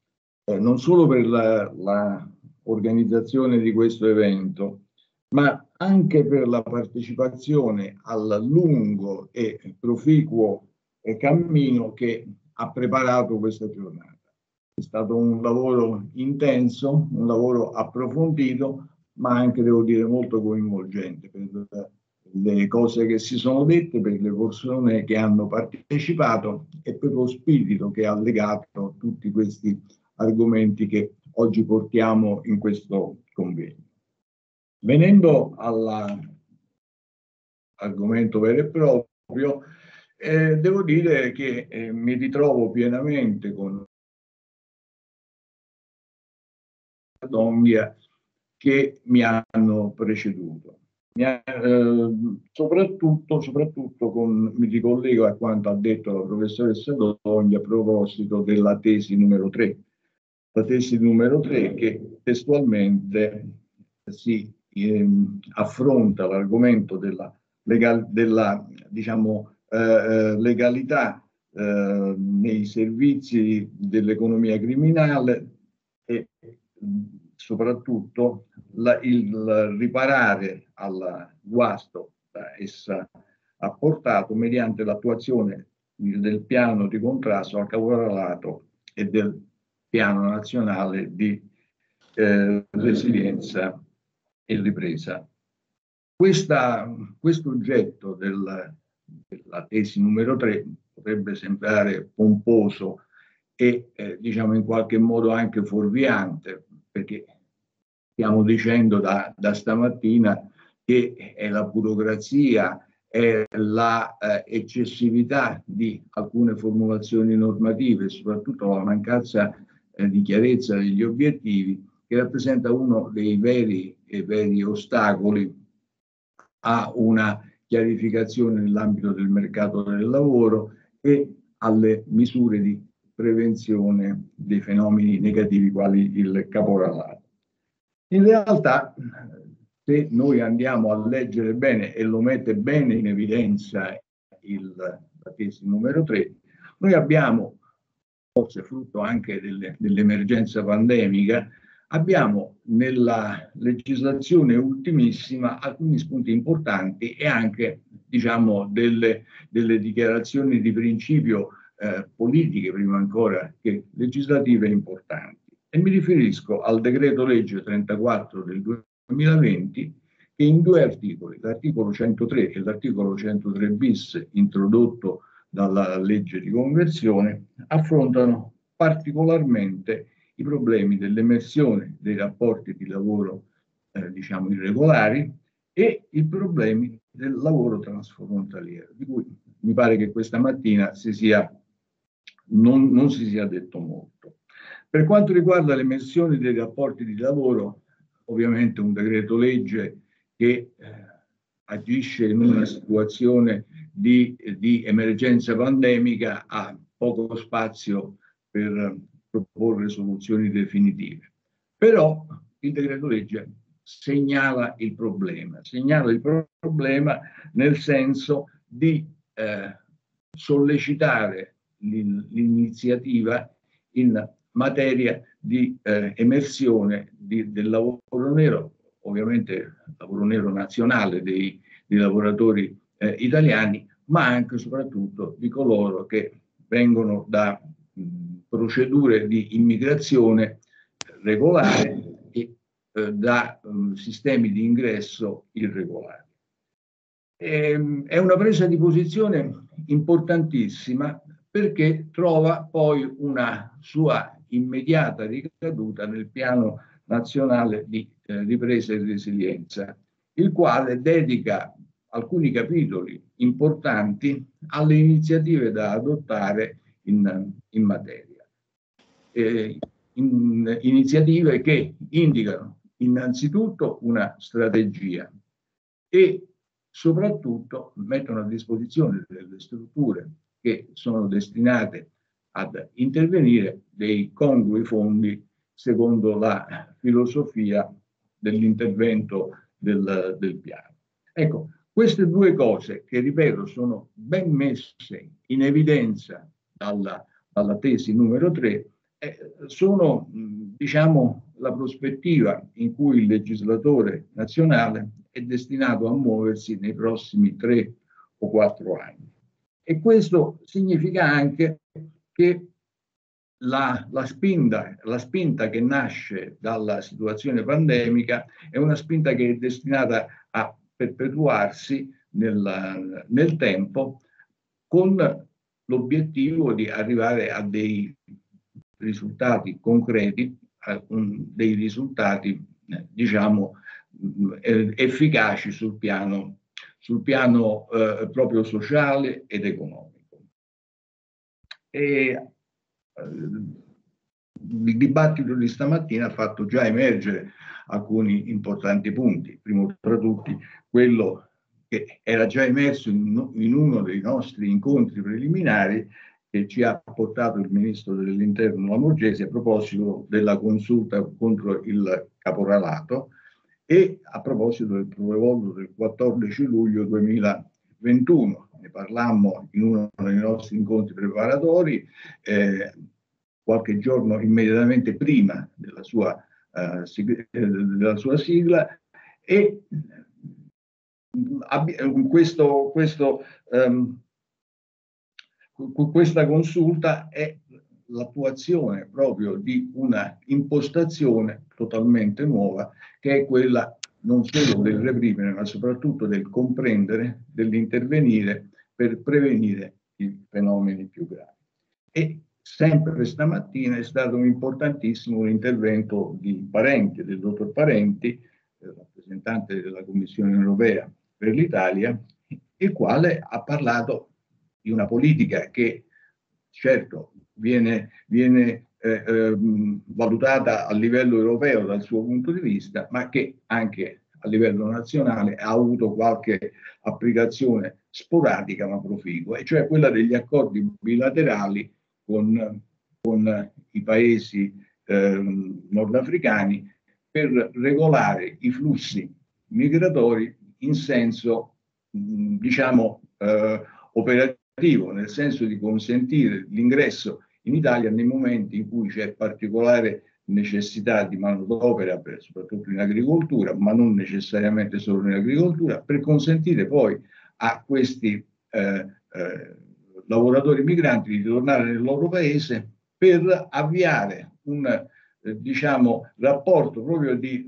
non solo per la organizzazione di questo evento, ma anche per la partecipazione al lungo e proficuo cammino che ha preparato questa giornata. È stato un lavoro intenso, un lavoro approfondito, ma anche, devo dire, molto coinvolgente per le cose che si sono dette, per le persone che hanno partecipato e per lo spirito che ha legato tutti questi argomenti che oggi portiamo in questo convegno. Venendo all'argomento vero e proprio, devo dire che mi ritrovo pienamente con Donghia che mi hanno preceduto. Soprattutto mi ricollego a quanto ha detto la professoressa Donghia a proposito della tesi numero 3. La tesi numero 3 che testualmente si affronta l'argomento della legalità nei servizi dell'economia criminale e soprattutto il riparare al guasto da essa apportato mediante l'attuazione del piano di contrasto al caporalato e del piano nazionale di resilienza e ripresa. Questo oggetto della tesi numero 3 potrebbe sembrare pomposo e diciamo in qualche modo anche fuorviante, perché stiamo dicendo da stamattina che è la burocrazia, è la eccessività di alcune formulazioni normative, soprattutto la mancanza di chiarezza degli obiettivi, che rappresenta uno dei veri ostacoli a una chiarificazione nell'ambito del mercato del lavoro e alle misure di prevenzione dei fenomeni negativi quali il caporalato. In realtà, se noi andiamo a leggere bene, e lo mette bene in evidenza la tesi numero 3, noi abbiamo, forse frutto anche dell'emergenza pandemica, abbiamo nella legislazione ultimissima alcuni spunti importanti e anche, diciamo, delle dichiarazioni di principio politiche, prima ancora che legislative, importanti. E mi riferisco al decreto legge 34 del 2020, che in due articoli, l'articolo 103 e l'articolo 103 bis, introdotto dalla legge di conversione, affrontano particolarmente i problemi dell'emersione dei rapporti di lavoro diciamo irregolari e i problemi del lavoro transfrontaliero, di cui mi pare che questa mattina non si sia detto molto. Per quanto riguarda l'emersione dei rapporti di lavoro, ovviamente un decreto legge che agisce in una situazione di emergenza pandemica ha poco spazio per proporre soluzioni definitive. Però il decreto legge segnala il problema nel senso di sollecitare l'iniziativa in materia di emersione del lavoro nero, ovviamente lavoro nero nazionale dei lavoratori italiani, ma anche e soprattutto di coloro che vengono da procedure di immigrazione regolare e da sistemi di ingresso irregolari. È una presa di posizione importantissima perché trova poi una sua immediata ricaduta nel piano nazionale di ripresa e resilienza, il quale dedica alcuni capitoli importanti alle iniziative da adottare in materia. Iniziative che indicano innanzitutto una strategia e soprattutto mettono a disposizione delle strutture che sono destinate ad intervenire dei congrui fondi secondo la filosofia dell'intervento del piano. Ecco, queste due cose che, ripeto, sono ben messe in evidenza dalla tesi numero 3, sono, diciamo, la prospettiva in cui il legislatore nazionale è destinato a muoversi nei prossimi 3 o 4 anni. E questo significa anche che la spinta che nasce dalla situazione pandemica è una spinta che è destinata a perpetuarsi nel tempo, con l'obiettivo di arrivare a dei risultati concreti, dei risultati diciamo efficaci sul piano proprio sociale ed economico. E il dibattito di stamattina ha fatto già emergere alcuni importanti punti, primo tra tutti quello che era già emerso in uno dei nostri incontri preliminari, che ci ha portato il ministro dell'Interno Lamorgese a proposito della consulta contro il caporalato e a proposito del protocollo del 14 luglio 2021. Ne parlammo in uno dei nostri incontri preparatori qualche giorno immediatamente prima della sua sigla, e questa consulta è l'attuazione proprio di una impostazione totalmente nuova, che è quella non solo del reprimere, ma soprattutto del comprendere, dell'intervenire per prevenire i fenomeni più gravi. E sempre stamattina è stato importantissimo l'intervento di Parenti, del dottor Parenti, rappresentante della Commissione europea per l'Italia, il quale ha parlato di una politica che certo viene valutata a livello europeo dal suo punto di vista, ma che anche a livello nazionale ha avuto qualche applicazione sporadica ma proficua, e cioè quella degli accordi bilaterali con i paesi nordafricani per regolare i flussi migratori in senso diciamo operativo, nel senso di consentire l'ingresso in Italia nei momenti in cui c'è particolare necessità di manodopera, soprattutto in agricoltura, ma non necessariamente solo in agricoltura, per consentire poi a questi lavoratori migranti di tornare nel loro paese per avviare un diciamo rapporto proprio di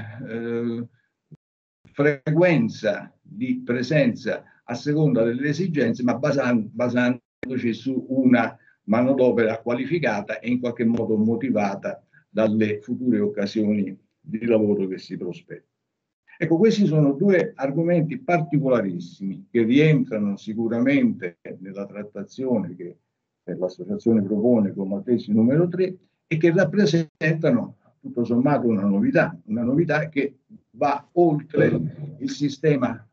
frequenza di presenza a seconda delle esigenze, ma basandoci su una manodopera qualificata e in qualche modo motivata dalle future occasioni di lavoro che si prospettano. Ecco, questi sono due argomenti particolarissimi che rientrano sicuramente nella trattazione che l'associazione propone come tesi numero 3 e che rappresentano tutto sommato una novità che va oltre il sistema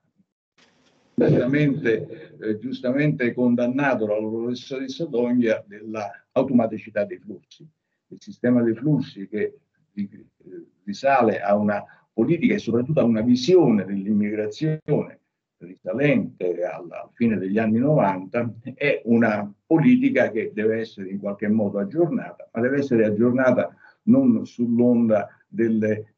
giustamente condannato dalla professoressa Dogna dell'automaticità dei flussi. Il sistema dei flussi, che risale a una politica e soprattutto a una visione dell'immigrazione risalente alla fine degli anni 90, è una politica che deve essere in qualche modo aggiornata, ma deve essere aggiornata non sull'onda delle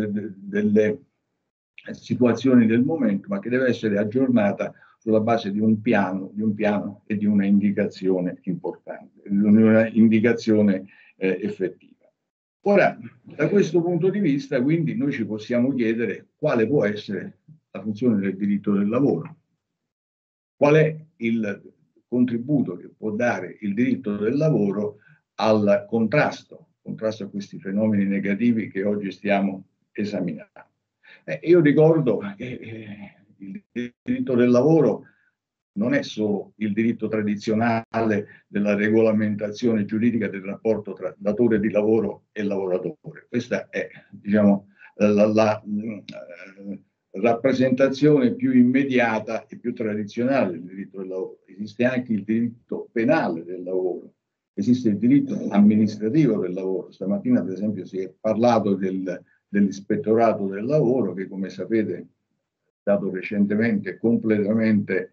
situazioni del momento, ma che deve essere aggiornata sulla base di un piano e di una indicazione importante, di una indicazione effettiva. Ora, da questo punto di vista, quindi, noi ci possiamo chiedere quale può essere la funzione del diritto del lavoro, qual è il contributo che può dare il diritto del lavoro al contrasto a questi fenomeni negativi che oggi stiamo esaminando. Io ricordo che il diritto del lavoro non è solo il diritto tradizionale della regolamentazione giuridica del rapporto tra datore di lavoro e lavoratore. Questa è, diciamo, la rappresentazione più immediata e più tradizionale del diritto del lavoro. Esiste anche il diritto penale del lavoro, esiste il diritto amministrativo del lavoro. Stamattina, per esempio, si è parlato dell'ispettorato del lavoro, che, come sapete, è stato recentemente completamente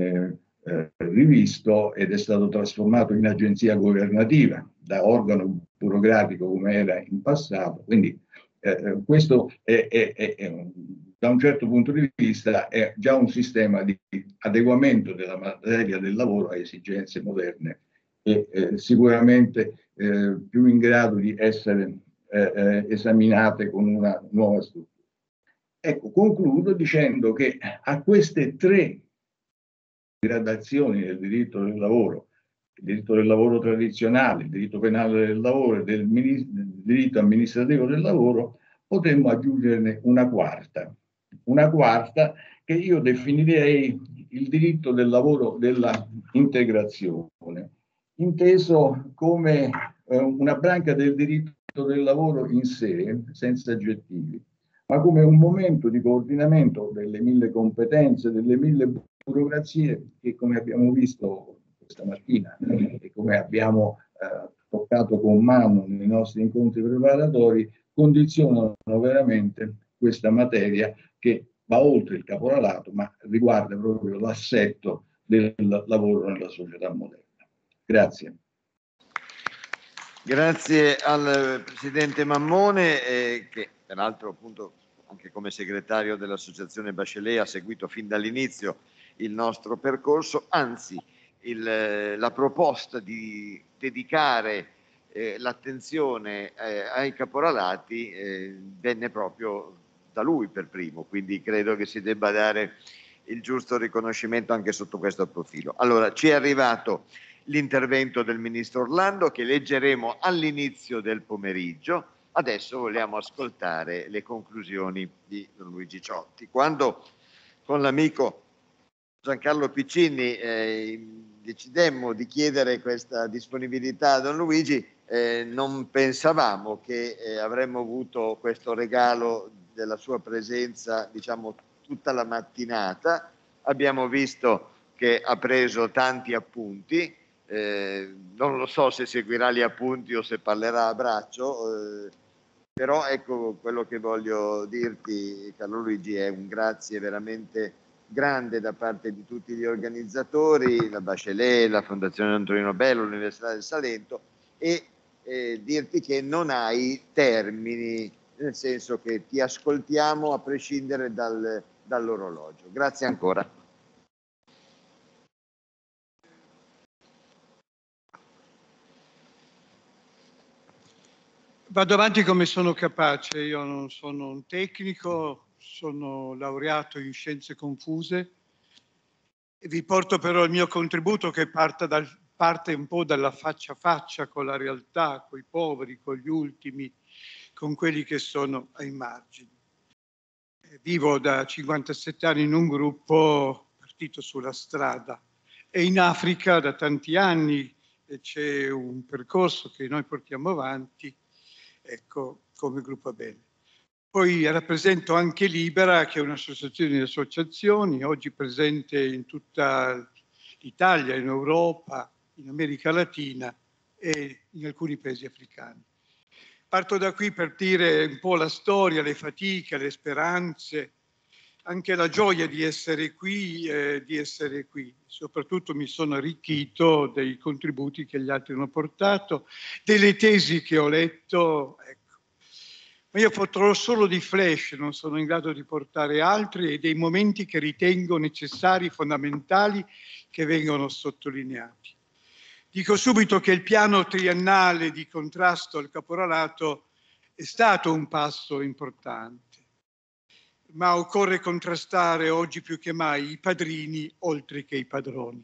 rivisto ed è stato trasformato in agenzia governativa, da organo burocratico come era in passato. Quindi questo da un certo punto di vista è già un sistema di adeguamento della materia del lavoro a esigenze moderne e sicuramente più in grado di essere esaminate con una nuova struttura. Ecco, concludo dicendo che a queste tre gradazioni del diritto del lavoro, il diritto del lavoro tradizionale, il diritto penale del lavoro e del diritto amministrativo del lavoro, potremmo aggiungerne una quarta che io definirei il diritto del lavoro della integrazione, inteso come una branca del diritto del lavoro in sé, senza aggettivi, ma come un momento di coordinamento delle mille competenze, delle mille burocrazie che, come abbiamo visto questa mattina e come abbiamo toccato con mano nei nostri incontri preparatori, condizionano veramente questa materia che va oltre il caporalato, ma riguarda proprio l'assetto del lavoro nella società moderna. Grazie. Grazie al Presidente Mammone, che peraltro appunto anche come segretario dell'Associazione Bachelet ha seguito fin dall'inizio il nostro percorso, anzi la proposta di dedicare l'attenzione ai caporalati venne proprio da lui per primo, quindi credo che si debba dare il giusto riconoscimento anche sotto questo profilo. Allora, ci è arrivato l'intervento del Ministro Orlando che leggeremo all'inizio del pomeriggio. Adesso vogliamo ascoltare le conclusioni di Don Luigi Ciotti. Quando con l'amico Giancarlo Piccini decidemmo di chiedere questa disponibilità a Don Luigi, non pensavamo che avremmo avuto questo regalo della sua presenza, diciamo, tutta la mattinata. Abbiamo visto che ha preso tanti appunti, non lo so se seguirà gli appunti o se parlerà a braccio, però ecco, quello che voglio dirti, Carlo Luigi, è un grazie veramente grande da parte di tutti gli organizzatori, la Bachelet, la Fondazione Antonino Bello, l'Università del Salento, e dirti che non hai termini, nel senso che ti ascoltiamo a prescindere dall'orologio. Grazie ancora. Vado avanti come sono capace, io non sono un tecnico, sono laureato in scienze confuse e vi porto però il mio contributo che parte un po' dalla faccia a faccia con la realtà, con i poveri, con gli ultimi, con quelli che sono ai margini. Vivo da 57 anni in un gruppo partito sulla strada e in Africa da tanti anni c'è un percorso che noi portiamo avanti, ecco, come gruppo Bene. Poi rappresento anche Libera, che è un'associazione di associazioni, oggi presente in tutta l'Italia, in Europa, in America Latina e in alcuni paesi africani. Parto da qui per dire un po' la storia, le fatiche, le speranze, anche la gioia di essere qui. Soprattutto mi sono arricchito dei contributi che gli altri hanno portato, delle tesi che ho letto, ecco. Ma io potrò solo di flash, non sono in grado di portare altri, e dei momenti che ritengo necessari, fondamentali, che vengono sottolineati. Dico subito che il piano triennale di contrasto al caporalato è stato un passo importante, ma occorre contrastare oggi più che mai i padrini oltre che i padroni.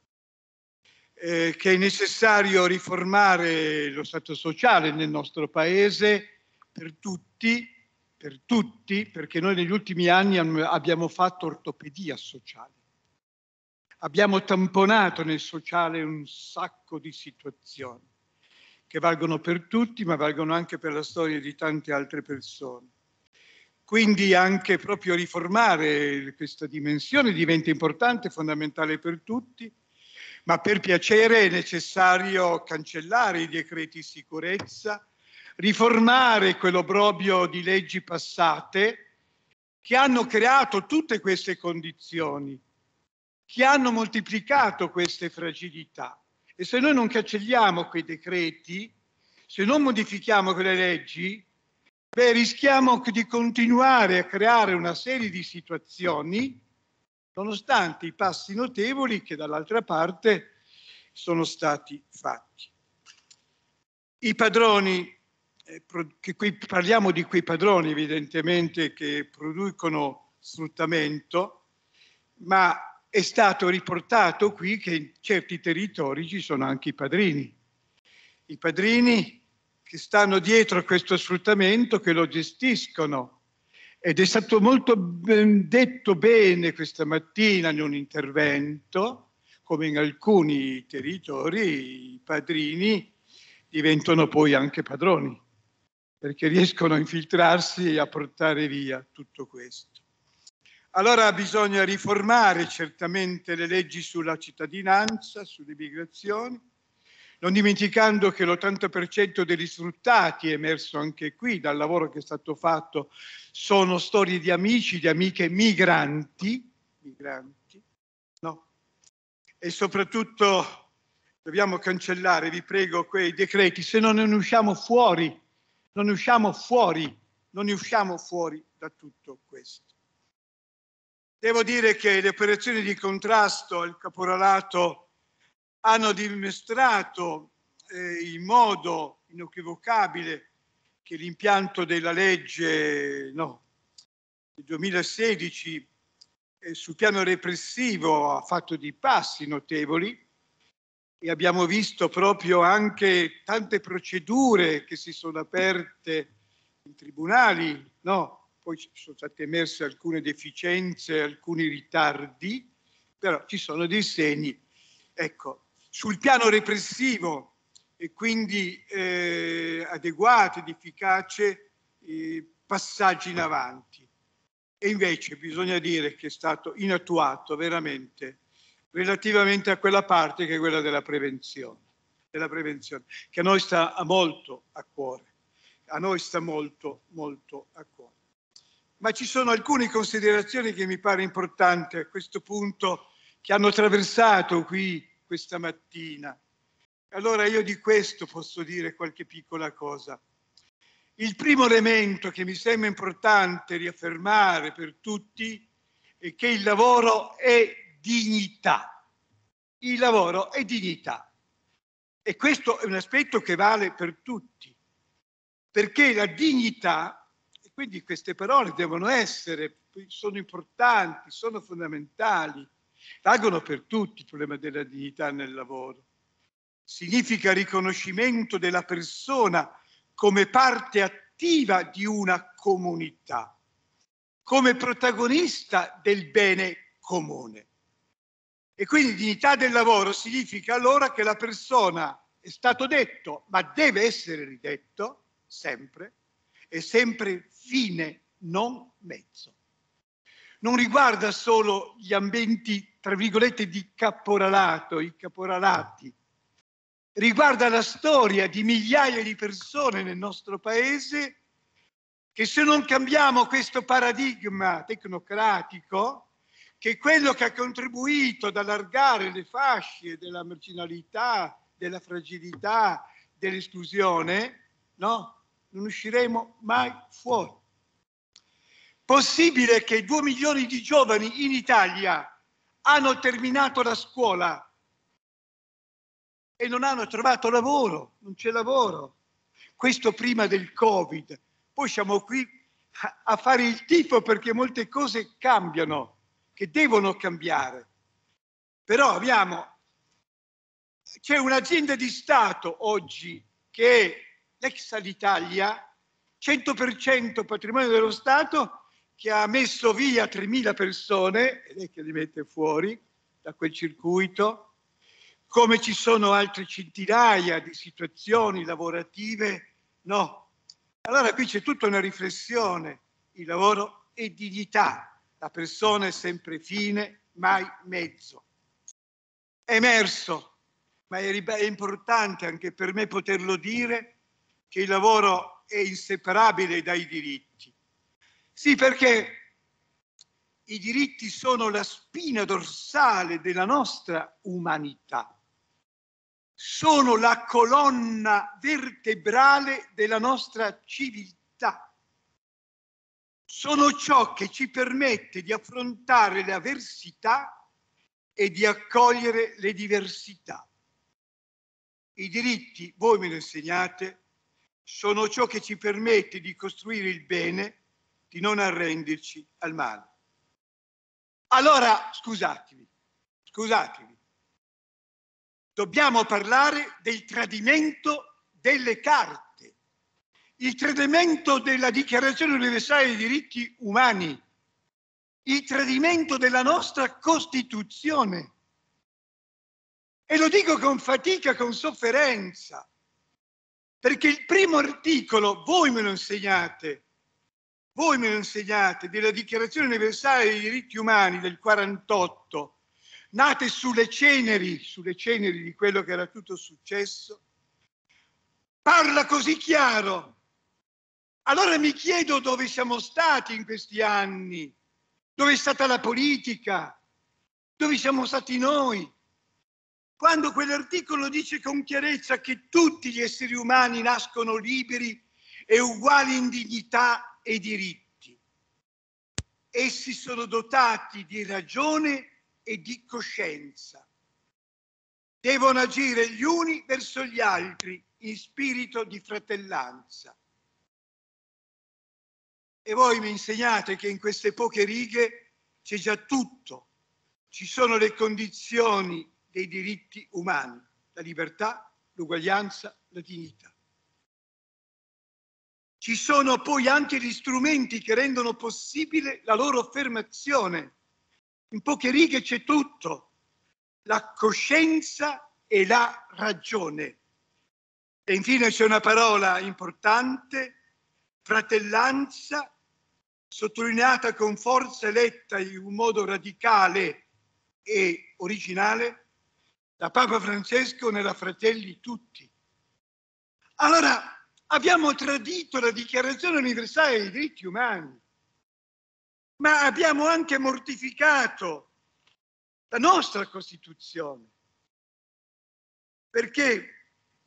Che è necessario riformare lo Stato sociale nel nostro Paese per tutti, perché noi negli ultimi anni abbiamo fatto ortopedia sociale. Abbiamo tamponato nel sociale un sacco di situazioni che valgono per tutti, ma valgono anche per la storia di tante altre persone. Quindi anche proprio riformare questa dimensione diventa importante, fondamentale per tutti, ma per piacere è necessario cancellare i decreti sicurezza, riformare quell'obbrobrio di leggi passate che hanno creato tutte queste condizioni, che hanno moltiplicato queste fragilità. E se noi non cancelliamo quei decreti, se non modifichiamo quelle leggi, rischiamo di continuare a creare una serie di situazioni, nonostante i passi notevoli che dall'altra parte sono stati fatti. I padroni, che qui parliamo di quei padroni evidentemente che producono sfruttamento, ma è stato riportato qui che in certi territori ci sono anche i padrini che stanno dietro a questo sfruttamento, che lo gestiscono. Ed è stato molto detto bene questa mattina in un intervento, come in alcuni territori i padrini diventano poi anche padroni, perché riescono a infiltrarsi e a portare via tutto questo. Allora bisogna riformare certamente le leggi sulla cittadinanza, sulle migrazioni, non dimenticando che l'80% degli sfruttati, è emerso anche qui dal lavoro che è stato fatto, sono storie di amici, di amiche migranti, no? E soprattutto dobbiamo cancellare, vi prego, quei decreti, se non ne usciamo fuori da tutto questo. Devo dire che le operazioni di contrasto al caporalato hanno dimostrato in modo inequivocabile che l'impianto della legge del 2016 sul piano repressivo ha fatto dei passi notevoli, e abbiamo visto proprio anche tante procedure che si sono aperte in tribunali, poi sono state emerse alcune deficienze, alcuni ritardi, però ci sono dei segni. Ecco, sul piano repressivo e quindi adeguati ed efficaci passaggi in avanti. E invece bisogna dire che è stato inattuato veramente relativamente a quella parte che è quella della prevenzione, che a noi sta molto a cuore. Ma ci sono alcune considerazioni che mi pare importante a questo punto, che hanno attraversato qui questa mattina. Allora io di questo posso dire qualche piccola cosa. Il primo elemento che mi sembra importante riaffermare per tutti è che il lavoro è dignità. Il lavoro è dignità. E questo è un aspetto che vale per tutti, perché la dignità, e quindi queste parole devono essere, sono importanti, sono fondamentali, valgono per tutti il problema della dignità nel lavoro. Significa riconoscimento della persona come parte attiva di una comunità, come protagonista del bene comune. E quindi dignità del lavoro significa allora che la persona, è stato detto, ma deve essere ridetto, sempre, è sempre fine, non mezzo. Non riguarda solo gli ambienti, tra virgolette, di caporalato, i caporalati, riguarda la storia di migliaia di persone nel nostro paese che, se non cambiamo questo paradigma tecnocratico, che è quello che ha contribuito ad allargare le fasce della marginalità, della fragilità, dell'esclusione, non usciremo mai fuori. Possibile che 2 milioni di giovani in Italia hanno terminato la scuola e non hanno trovato lavoro, non c'è lavoro. Questo prima del Covid. Poi siamo qui a fare il tifo perché molte cose cambiano, che devono cambiare. Però c'è un'azienda di Stato oggi che è l'ex Alitalia, 100% patrimonio dello Stato, che ha messo via 3.000 persone, ed è che li mette fuori da quel circuito, come ci sono altre centinaia di situazioni lavorative, Allora qui c'è tutta una riflessione, il lavoro è dignità, la persona è sempre fine, mai mezzo. È emerso, ma è importante anche per me poterlo dire, che il lavoro è inseparabile dai diritti. Sì, perché i diritti sono la spina dorsale della nostra umanità. sono la colonna vertebrale della nostra civiltà. Sono ciò che ci permette di affrontare le avversità e di accogliere le diversità. I diritti, voi me lo insegnate, sono ciò che ci permette di costruire il bene, di non arrenderci al male. Allora, scusatevi, dobbiamo parlare del tradimento delle carte, il tradimento della Dichiarazione universale dei diritti umani, il tradimento della nostra Costituzione. E lo dico con fatica, con sofferenza, perché il primo articolo, voi me lo insegnate, della Dichiarazione universale dei diritti umani del 48, nate sulle ceneri di quello che era tutto successo, parla così chiaro. Allora mi chiedo dove siamo stati in questi anni, dove è stata la politica, dove siamo stati noi, quando quell'articolo dice con chiarezza che tutti gli esseri umani nascono liberi e uguali in dignità e diritti. Essi sono dotati di ragione e di coscienza. Devono agire gli uni verso gli altri in spirito di fratellanza. E voi mi insegnate che in queste poche righe c'è già tutto. Ci sono le condizioni dei diritti umani, la libertà, l'uguaglianza, la dignità. Ci sono poi anche gli strumenti che rendono possibile la loro affermazione. In poche righe c'è tutto, la coscienza e la ragione. E infine c'è una parola importante, fratellanza, sottolineata con forza e letta in un modo radicale e originale da Papa Francesco nella Fratelli Tutti. Allora, abbiamo tradito la Dichiarazione universale dei diritti umani, ma abbiamo anche mortificato la nostra Costituzione, perché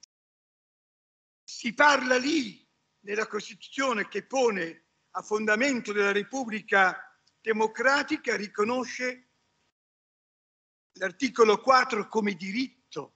si parla lì, nella Costituzione che pone a fondamento della Repubblica democratica, riconosce l'articolo 4 come diritto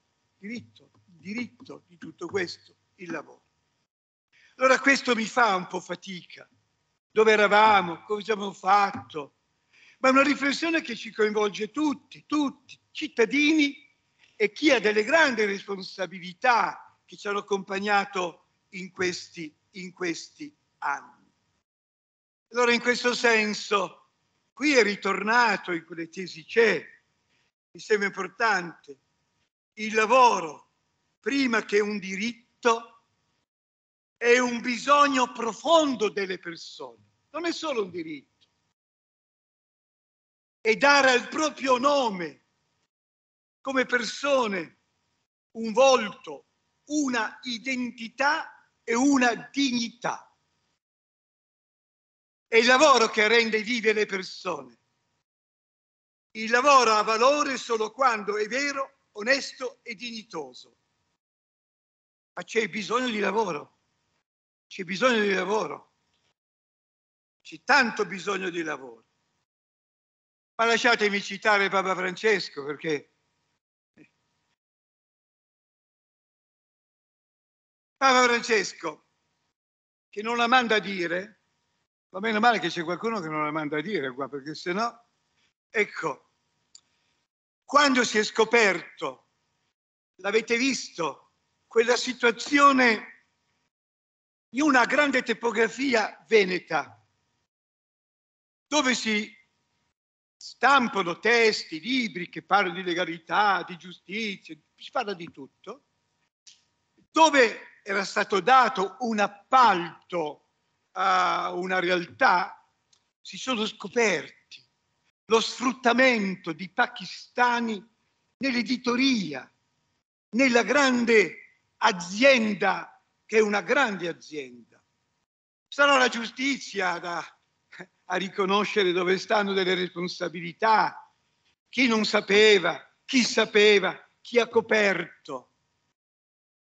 di tutto questo, il lavoro. Allora questo mi fa un po' fatica. Dove eravamo? Cosa abbiamo fatto? Ma è una riflessione che ci coinvolge tutti, cittadini e chi ha delle grandi responsabilità che ci hanno accompagnato in questi anni. Allora in questo senso, qui è ritornato, in quelle tesi c'è, mi sembra importante, il lavoro, prima che un diritto, è un bisogno profondo delle persone, non è solo un diritto, è dare al proprio nome come persone un volto, una identità e una dignità. È il lavoro che rende vive le persone. Il lavoro ha valore solo quando è vero, onesto e dignitoso. Ma c'è bisogno di lavoro. C'è bisogno di lavoro. C'è tanto bisogno di lavoro. Ma lasciatemi citare Papa Francesco, perché Papa Francesco, che non la manda a dire, va meno male che c'è qualcuno che non la manda a dire qua, perché sennò, ecco, quando si è scoperto, l'avete visto, quella situazione di una grande topografia veneta, dove si stampano testi, libri che parlano di legalità, di giustizia, si parla di tutto, dove era stato dato un appalto a una realtà, si sono scoperti lo sfruttamento di pakistani nell'editoria, nella grande azienda, che è una grande azienda. Sarà la giustizia a riconoscere dove stanno delle responsabilità, chi non sapeva, chi sapeva, chi ha coperto.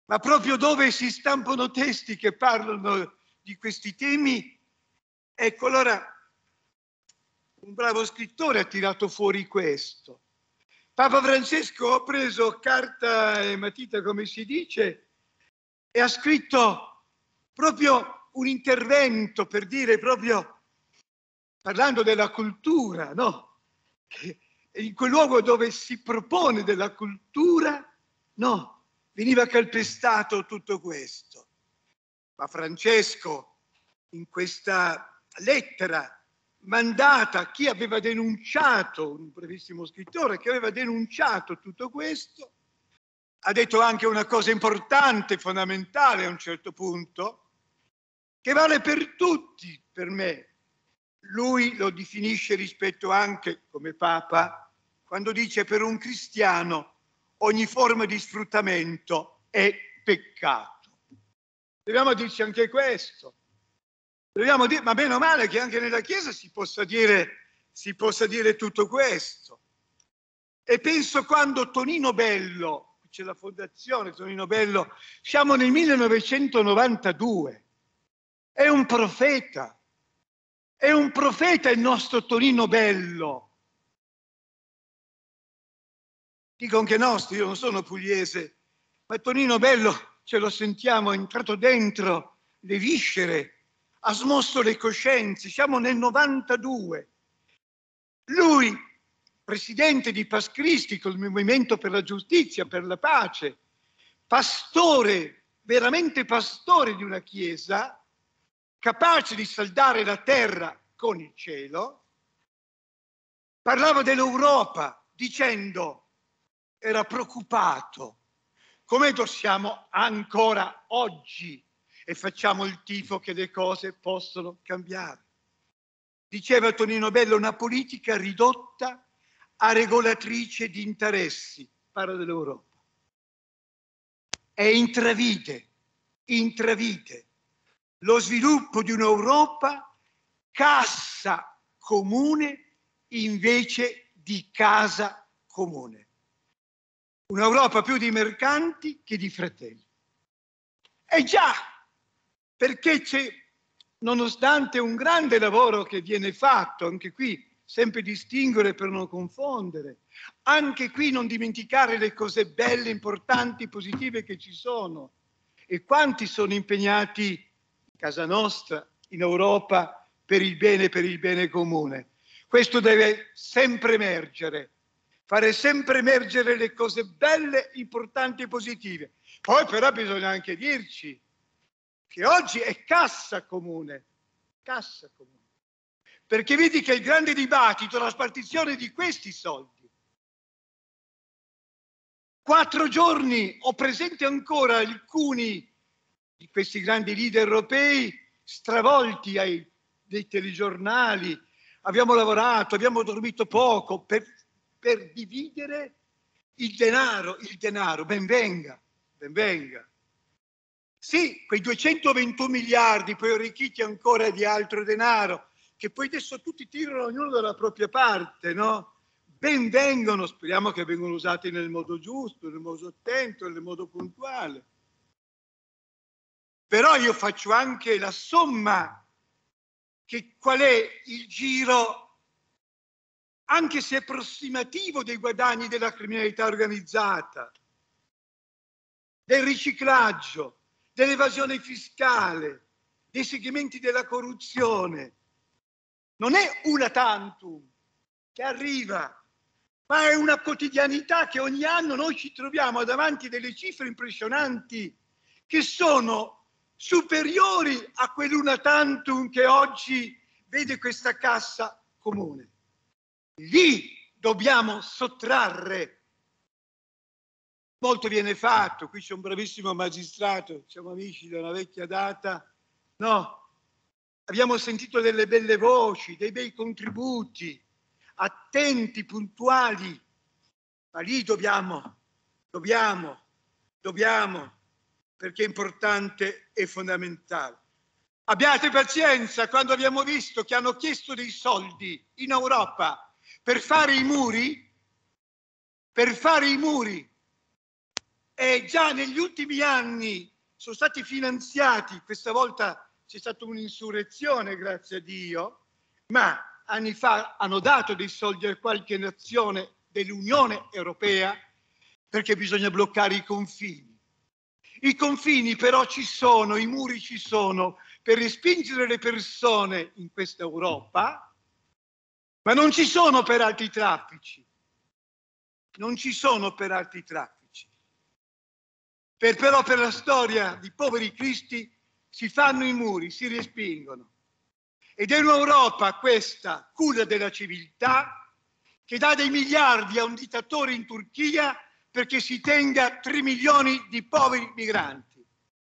ma proprio dove si stampano testi che parlano di questi temi. Ecco, allora un bravo scrittore ha tirato fuori questo. Papa Francesco ha preso carta e matita, come si dice, e ha scritto proprio un intervento per dire, proprio parlando della cultura, no? Che in quel luogo dove si propone della cultura, no, veniva calpestato tutto questo. Ma Francesco, in questa lettera mandata a chi aveva denunciato, un brevissimo scrittore che aveva denunciato tutto questo, ha detto anche una cosa importante, fondamentale a un certo punto, che vale per tutti, per me. Lui lo definisce rispetto anche come Papa, quando dice per un cristiano ogni forma di sfruttamento è peccato. Dobbiamo dirci anche questo. Dobbiamo dire, ma meno male che anche nella Chiesa si possa dire tutto questo. E penso quando Tonino Bello, c'è la fondazione Tonino Bello, siamo nel 1992, è un profeta il nostro Tonino Bello. Dico anche nostro, io non sono pugliese, ma Tonino Bello ce lo sentiamo, è entrato dentro le viscere, ha smosso le coscienze, siamo nel 92. Lui, presidente di Pascristi, col Movimento per la Giustizia, per la Pace, pastore, veramente pastore di una chiesa, capace di saldare la terra con il cielo, parlava dell'Europa dicendo, era preoccupato, come siamo ancora oggi, e facciamo il tifo che le cose possono cambiare. Diceva Tonino Bello, una politica ridotta a regolatrice di interessi, parla dell'Europa, e intravide lo sviluppo di un'Europa cassa comune invece di casa comune. Un'Europa più di mercanti che di fratelli. E già, perché c'è, nonostante un grande lavoro che viene fatto, anche qui sempre distinguere per non confondere, anche qui non dimenticare le cose belle, importanti, positive che ci sono, e quanti sono impegnati in casa nostra, in Europa, per il bene comune. Questo deve sempre emergere, fare sempre emergere le cose belle, importanti e positive. Poi però bisogna anche dirci che oggi è cassa comune, perché vedi che il grande dibattito è la spartizione di questi soldi. 4 giorni ho presente ancora alcuni di questi grandi leader europei stravolti dei telegiornali, abbiamo lavorato, abbiamo dormito poco per dividere il denaro, ben venga. Sì, quei 221 miliardi poi arricchiti ancora di altro denaro, che poi adesso tutti tirano ognuno dalla propria parte, no? Ben vengono, speriamo che vengano usati nel modo giusto, nel modo attento, nel modo puntuale. Però io faccio anche la somma, che qual è il giro, anche se approssimativo, dei guadagni della criminalità organizzata, del riciclaggio, dell'evasione fiscale, dei segmenti della corruzione. Non è una tantum che arriva, ma è una quotidianità che ogni anno noi ci troviamo davanti a delle cifre impressionanti che sono superiori a quell'una tantum che oggi vede questa cassa comune. Lì dobbiamo sottrarre. Molto viene fatto, qui c'è un bravissimo magistrato, siamo amici da una vecchia data, no? Abbiamo sentito delle belle voci, dei bei contributi, attenti, puntuali, ma lì dobbiamo, perché è importante e fondamentale. Abbiate pazienza quando abbiamo visto che hanno chiesto dei soldi in Europa per fare i muri, E già negli ultimi anni sono stati finanziati, questa volta c'è stata un'insurrezione, grazie a Dio, ma anni fa hanno dato dei soldi a qualche nazione dell'Unione Europea perché bisogna bloccare i confini. I confini però ci sono, i muri ci sono per respingere le persone in questa Europa, ma non ci sono per altri traffici. Non ci sono per altri traffici. Però per la storia di poveri cristi si fanno i muri, si respingono. Ed è un'Europa, questa, culla della civiltà, che dà dei miliardi a un dittatore in Turchia perché si tenga 3 milioni di poveri migranti.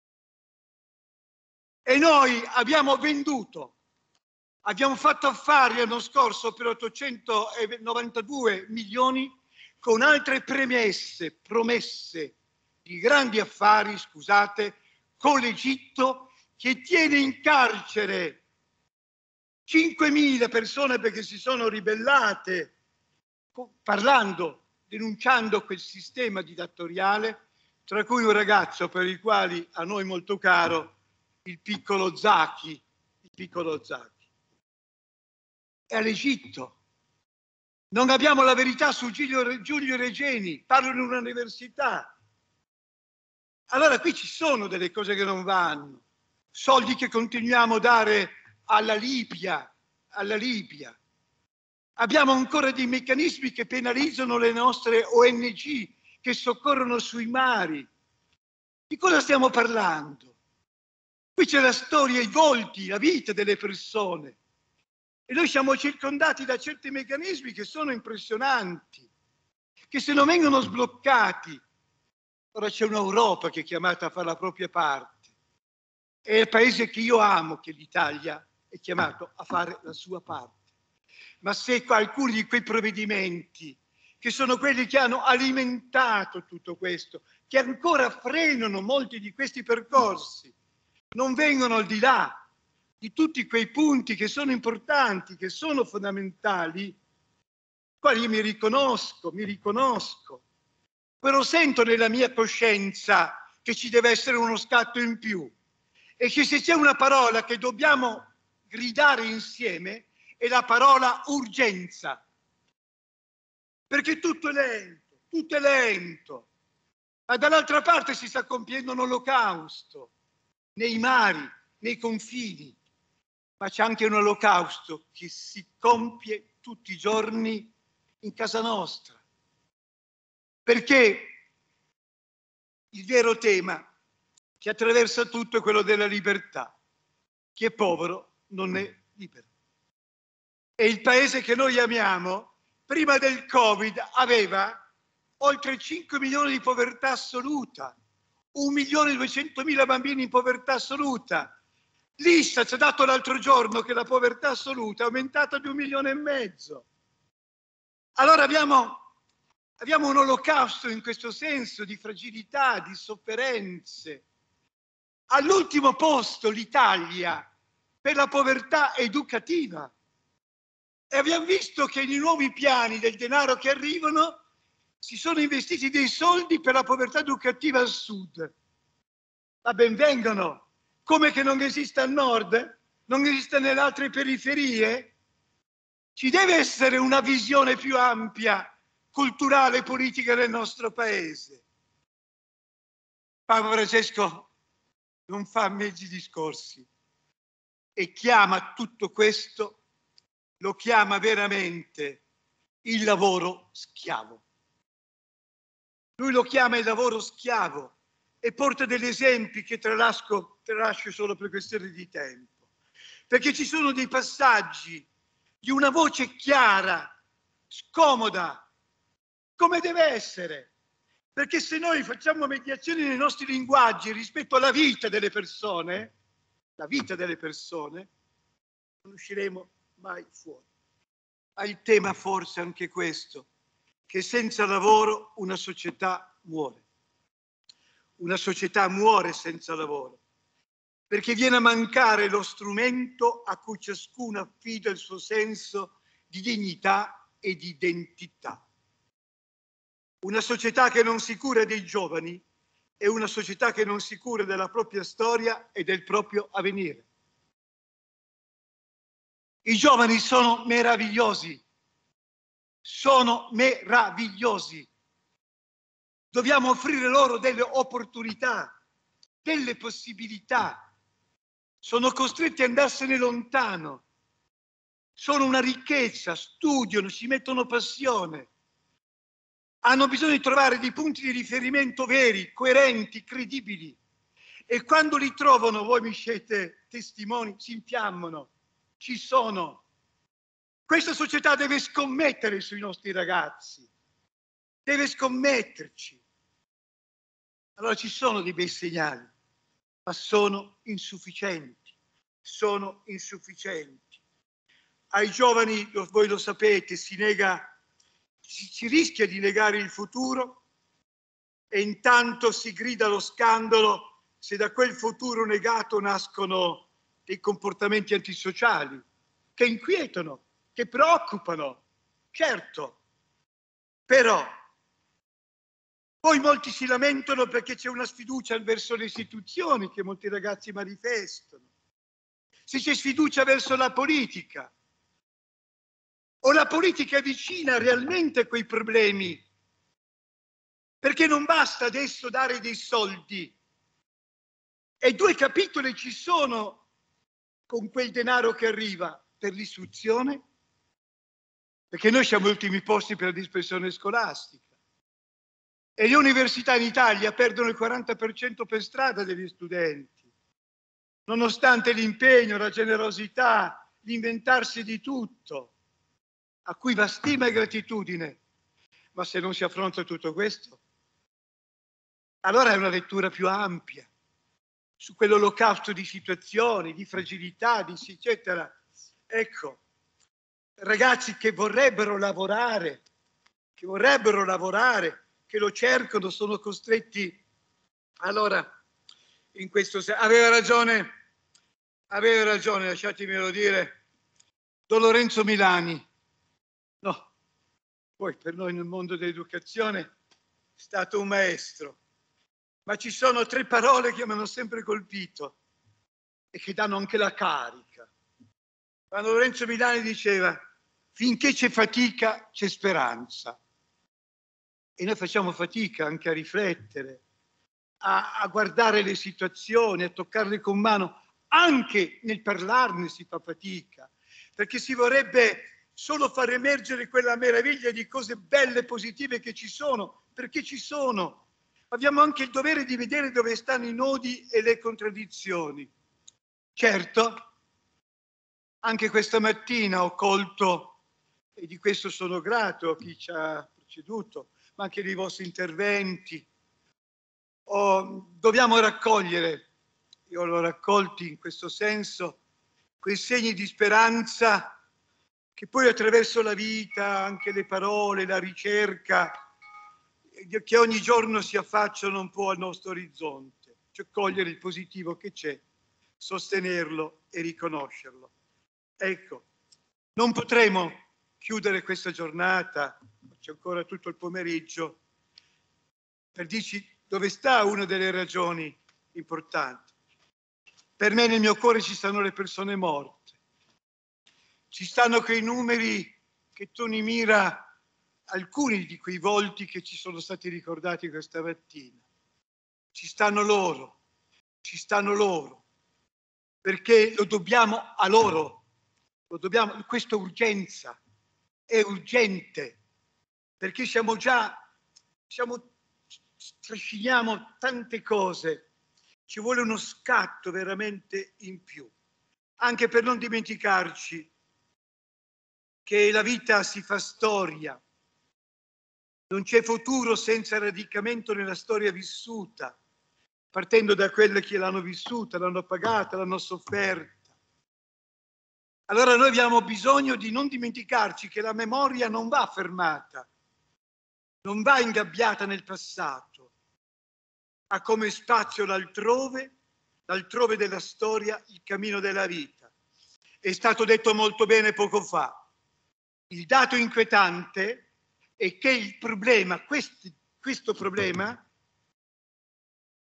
E noi abbiamo venduto, abbiamo fatto affari l'anno scorso per 892 milioni con altre promesse di grandi affari, scusate, con l'Egitto, che tiene in carcere 5.000 persone perché si sono ribellate, denunciando quel sistema dittatoriale, tra cui un ragazzo per il quale a noi molto caro, il piccolo Zaki. È all'Egitto. Non abbiamo la verità su Giulio Regeni, parlo in un'università. Allora qui ci sono delle cose che non vanno, soldi che continuiamo a dare alla Libia. Abbiamo ancora dei meccanismi che penalizzano le nostre ONG che soccorrono sui mari. Di cosa stiamo parlando? Qui c'è la storia, i volti, la vita delle persone. E noi siamo circondati da certi meccanismi che sono impressionanti, che se non vengono sbloccati, ora c'è un'Europa che è chiamata a fare la propria parte. È il paese che io amo, che l'Italia è chiamato a fare la sua parte. Ma se alcuni di quei provvedimenti, che sono quelli che hanno alimentato tutto questo, che ancora frenano molti di questi percorsi, non vengono al di là di tutti quei punti che sono importanti, che sono fondamentali, quali io mi riconosco, però sento nella mia coscienza che ci deve essere uno scatto in più e che se c'è una parola che dobbiamo gridare insieme è la parola urgenza, perché tutto è lento, ma dall'altra parte si sta compiendo un olocausto nei mari, nei confini, ma c'è anche un olocausto che si compie tutti i giorni in casa nostra, perché il vero tema che attraversa tutto è quello della libertà. Chi è povero non è libero. E il paese che noi amiamo, prima del Covid, aveva oltre 5 milioni di povertà assoluta, 1.200.000 bambini in povertà assoluta. L'Istat ci ha dato l'altro giorno che la povertà assoluta è aumentata di 1,5 milioni. Allora abbiamo un olocausto in questo senso di fragilità, di sofferenze. All'ultimo posto l'Italia per la povertà educativa. E abbiamo visto che nei nuovi piani del denaro che arrivano si sono investiti dei soldi per la povertà educativa al sud. Ma ben vengano, come che non esiste al nord, non esiste nelle altre periferie. Ci deve essere una visione più ampia, culturale e politica del nostro paese. Papa Francesco non fa mezzi discorsi e chiama tutto questo, lo chiama veramente il lavoro schiavo. Lui lo chiama il lavoro schiavo e porta degli esempi che tralascio solo per questione di tempo, perché ci sono dei passaggi di una voce chiara, scomoda, come deve essere, perché se noi facciamo mediazioni nei nostri linguaggi rispetto alla vita delle persone, non usciremo mai fuori. Ma il tema forse è anche questo, che senza lavoro una società muore. Una società muore senza lavoro, perché viene a mancare lo strumento a cui ciascuno affida il suo senso di dignità e di identità. Una società che non si cura dei giovani è una società che non si cura della propria storia e del proprio avvenire. I giovani sono meravigliosi, sono meravigliosi. Dobbiamo offrire loro delle opportunità, delle possibilità. Sono costretti ad andarsene lontano. Sono una ricchezza, studiano, ci mettono passione. Hanno bisogno di trovare dei punti di riferimento veri, coerenti, credibili. E quando li trovano, voi mi siete testimoni, si infiammano, ci sono. Questa società deve scommettere sui nostri ragazzi, deve scommetterci. Allora ci sono dei bei segnali, ma sono insufficienti, sono insufficienti. Ai giovani, voi lo sapete, si rischia di negare il futuro e intanto si grida allo scandalo se da quel futuro negato nascono dei comportamenti antisociali che inquietano, che preoccupano, certo, però poi molti si lamentano perché c'è una sfiducia verso le istituzioni che molti ragazzi manifestano, se c'è sfiducia verso la politica, o la politica è vicina realmente a quei problemi, perché non basta adesso dare dei soldi, e 2 capitoli ci sono con quel denaro che arriva per l'istruzione, perché noi siamo agli ultimi posti per la dispersione scolastica e le università in Italia perdono il 40% per strada degli studenti, nonostante l'impegno, la generosità, l'inventarsi di tutto, a cui va stima e gratitudine. Ma se non si affronta tutto questo, allora è una lettura più ampia su quell'olocausto di situazioni, di fragilità, di eccetera. Ecco, ragazzi che vorrebbero lavorare, che lo cercano, sono costretti. Allora, in questo senso, aveva ragione, lasciatemelo dire, Don Lorenzo Milani. No, poi per noi nel mondo dell'educazione è stato un maestro, ma ci sono 3 parole che mi hanno sempre colpito e che danno anche la carica. Quando Lorenzo Milani diceva: finché c'è fatica c'è speranza, e noi facciamo fatica anche a riflettere, a guardare le situazioni, a toccarle con mano, anche nel parlarne si fa fatica, perché si vorrebbe solo far emergere quella meraviglia di cose belle e positive che ci sono, perché ci sono. Abbiamo anche il dovere di vedere dove stanno i nodi e le contraddizioni. Certo, anche questa mattina ho colto, e di questo sono grato a chi ci ha preceduto, ma anche nei vostri interventi, dobbiamo raccogliere, io l'ho raccolti in questo senso, quei segni di speranza che poi attraverso la vita, anche le parole, la ricerca, che ogni giorno si affacciano un po' al nostro orizzonte, cioè cogliere il positivo che c'è, sostenerlo e riconoscerlo. Ecco, non potremo chiudere questa giornata, c'è ancora tutto il pomeriggio, per dirci dove sta una delle ragioni importanti. Per me nel mio cuore ci stanno le persone morte, ci stanno quei numeri che Tony mira, alcuni di quei volti che ci sono stati ricordati questa mattina. Ci stanno loro, perché lo dobbiamo a loro, questa urgenza è urgente, perché trasciniamo tante cose, ci vuole uno scatto veramente in più, anche per non dimenticarci che la vita si fa storia, non c'è futuro senza radicamento nella storia vissuta, partendo da quelle che l'hanno vissuta, l'hanno pagata, l'hanno sofferta. Allora noi abbiamo bisogno di non dimenticarci che la memoria non va fermata, non va ingabbiata nel passato, ha come spazio l'altrove della storia il cammino della vita. È stato detto molto bene poco fa. Il dato inquietante è che il problema, questo problema,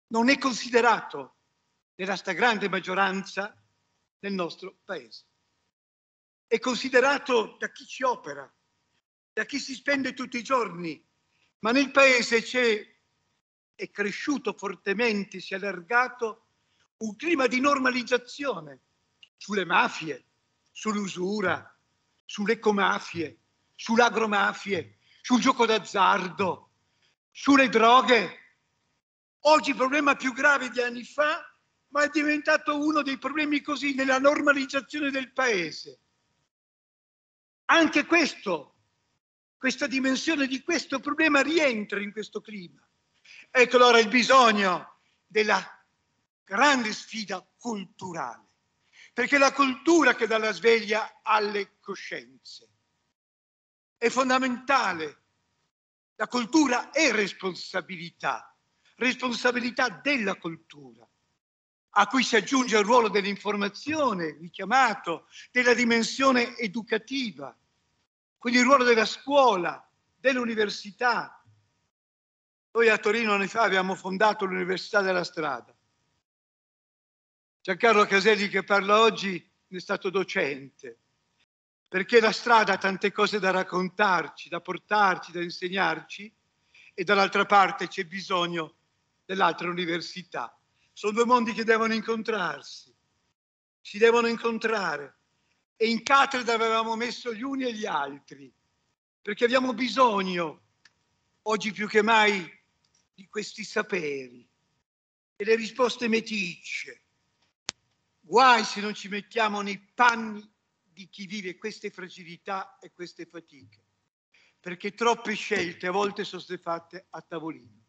non è considerato nella stragrande maggioranza del nostro Paese. È considerato da chi ci opera, da chi si spende tutti i giorni, ma nel Paese è cresciuto fortemente, si è allargato un clima di normalizzazione sulle mafie, sull'usura, sulle ecomafie, sulle agromafie, sul gioco d'azzardo, sulle droghe. Oggi il problema più grave di anni fa, ma è diventato uno dei problemi così nella normalizzazione del Paese. Anche questa dimensione di questo problema rientra in questo clima. Ecco allora il bisogno della grande sfida culturale, perché è la cultura che dà la sveglia alle coscienze. È fondamentale. La cultura è responsabilità della cultura, a cui si aggiunge il ruolo dell'informazione, richiamato, della dimensione educativa, quindi il ruolo della scuola, dell'università. Noi a Torino anni fa abbiamo fondato l'Università della Strada. Giancarlo Caselli, che parla oggi, è stato docente, perché la strada ha tante cose da raccontarci, da portarci, da insegnarci, e dall'altra parte c'è bisogno dell'altra università. Sono due mondi che devono incontrarsi, si devono incontrare, e in cattedra avevamo messo gli uni e gli altri, perché abbiamo bisogno, oggi più che mai, di questi saperi e le risposte meticce. Guai se non ci mettiamo nei panni di chi vive queste fragilità e queste fatiche, perché troppe scelte a volte sono state fatte a tavolino.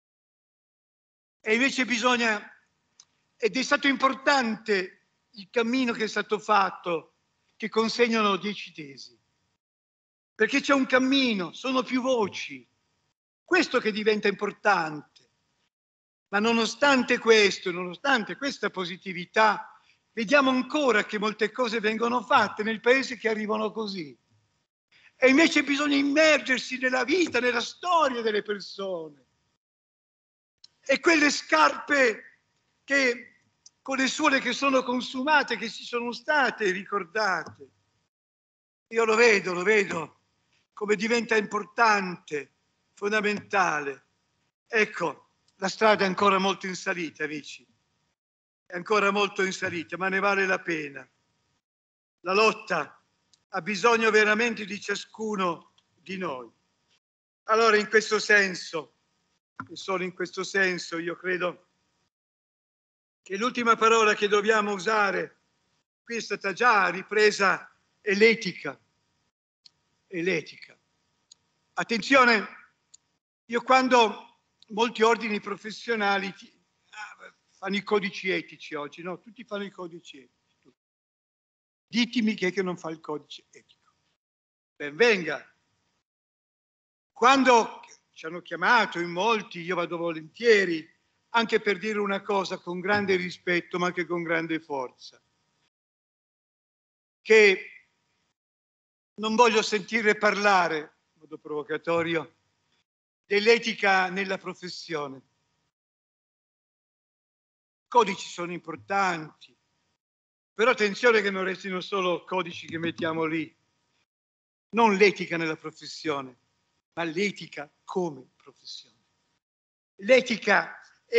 E invece bisogna, ed è stato importante il cammino che è stato fatto, che consegnano 10 tesi, perché c'è un cammino, sono più voci, questo che diventa importante. Ma nonostante questo, nonostante questa positività, vediamo ancora che molte cose vengono fatte nel Paese che arrivano così. E invece bisogna immergersi nella vita, nella storia delle persone. E quelle scarpe che, con le suole che sono consumate, che ci sono state ricordate. Io lo vedo come diventa importante, fondamentale. Ecco, la strada è ancora molto in salita, amici. È ancora molto in salita, ma ne vale la pena. La lotta ha bisogno veramente di ciascuno di noi. Allora, in questo senso, e solo in questo senso, io credo che l'ultima parola che dobbiamo usare, qui è stata già ripresa, è l'etica. È l'etica. Attenzione, io quando molti ordini professionali fanno i codici etici oggi, no? Tutti fanno i codici etici. Ditemi chi è che non fa il codice etico. Ben venga. Quando ci hanno chiamato in molti, io vado volentieri, anche per dire una cosa con grande rispetto, ma anche con grande forza, che non voglio sentire parlare, in modo provocatorio, dell'etica nella professione. I codici sono importanti, però attenzione che non restino solo codici che mettiamo lì. Non l'etica nella professione, ma l'etica come professione. L'etica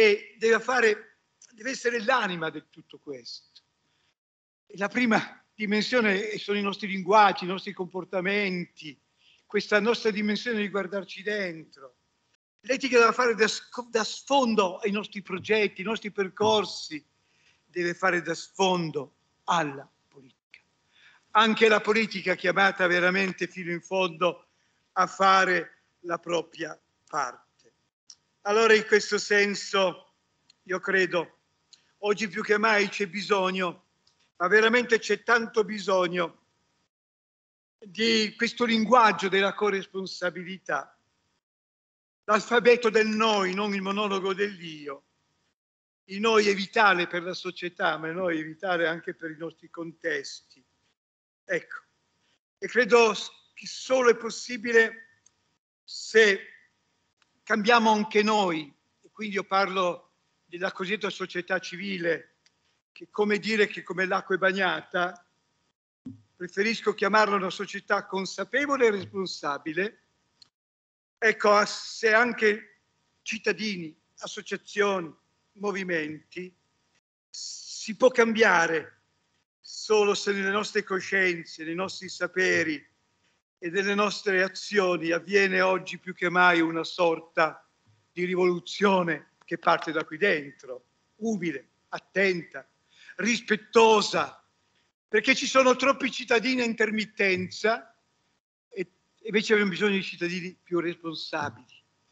deve essere l'anima di tutto questo. E la prima dimensione sono i nostri linguaggi, i nostri comportamenti, questa nostra dimensione di guardarci dentro. L'etica deve fare da sfondo ai nostri progetti, ai nostri percorsi, deve fare da sfondo alla politica. Anche la politica è chiamata veramente fino in fondo a fare la propria parte. Allora in questo senso io credo oggi più che mai c'è bisogno, ma veramente c'è tanto bisogno di questo linguaggio della corresponsabilità, l'alfabeto del noi, non il monologo dell'io. Il noi è vitale per la società, ma il noi è vitale anche per i nostri contesti. Ecco, e credo che solo è possibile se cambiamo anche noi, e quindi io parlo della cosiddetta società civile, che come dire che come l'acqua è bagnata, preferisco chiamarla una società consapevole e responsabile. Ecco, se anche cittadini, associazioni, movimenti, si può cambiare solo se nelle nostre coscienze, nei nostri saperi e nelle nostre azioni avviene oggi più che mai una sorta di rivoluzione che parte da qui dentro, umile, attenta, rispettosa, perché ci sono troppi cittadini a intermittenza e invece abbiamo bisogno di cittadini più responsabili,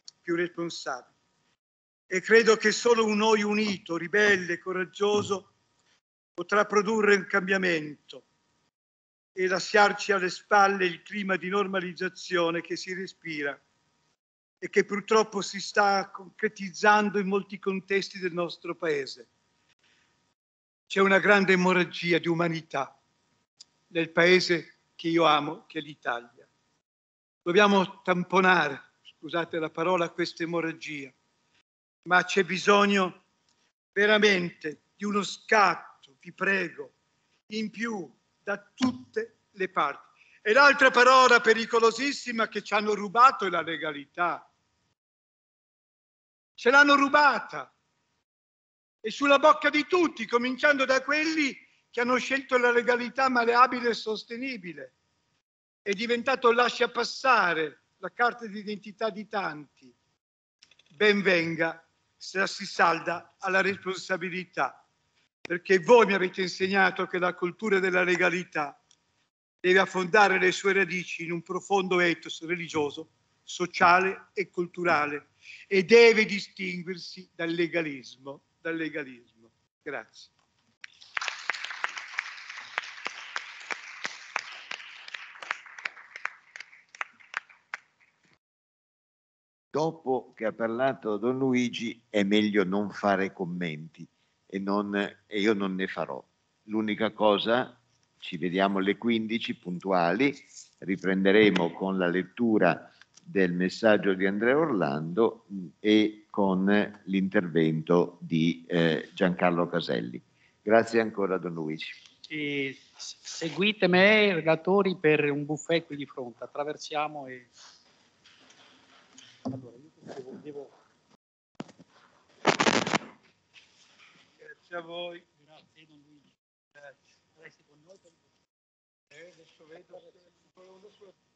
E credo che solo un noi unito, ribelle, coraggioso, potrà produrre un cambiamento e lasciarci alle spalle il clima di normalizzazione che si respira e che purtroppo si sta concretizzando in molti contesti del nostro Paese. C'è una grande emorragia di umanità nel Paese che io amo, che è l'Italia. Dobbiamo tamponare, scusate la parola, questa emorragia, ma c'è bisogno veramente di uno scatto, vi prego, in più da tutte le parti. E l'altra parola pericolosissima che ci hanno rubato è la legalità. Ce l'hanno rubata. E sulla bocca di tutti, cominciando da quelli che hanno scelto la legalità maleabile e sostenibile. È diventato lascia passare la carta d'identità di tanti. Ben venga se si salda alla responsabilità, perché voi mi avete insegnato che la cultura della legalità deve affondare le sue radici in un profondo ethos religioso, sociale e culturale e deve distinguersi dal legalismo. Grazie. Dopo che ha parlato Don Luigi è meglio non fare commenti e io non ne farò. L'unica cosa, ci vediamo alle 15 puntuali, riprenderemo con la lettura del messaggio di Andrea Orlando e con l'intervento di Giancarlo Caselli. Grazie ancora Don Luigi. Seguite me, relatori, per un buffet qui di fronte. Attraversiamo e... Allora, io devo... Grazie a voi. Grazie Don Luigi. Grazie. Resti con noi per... Adesso vedo.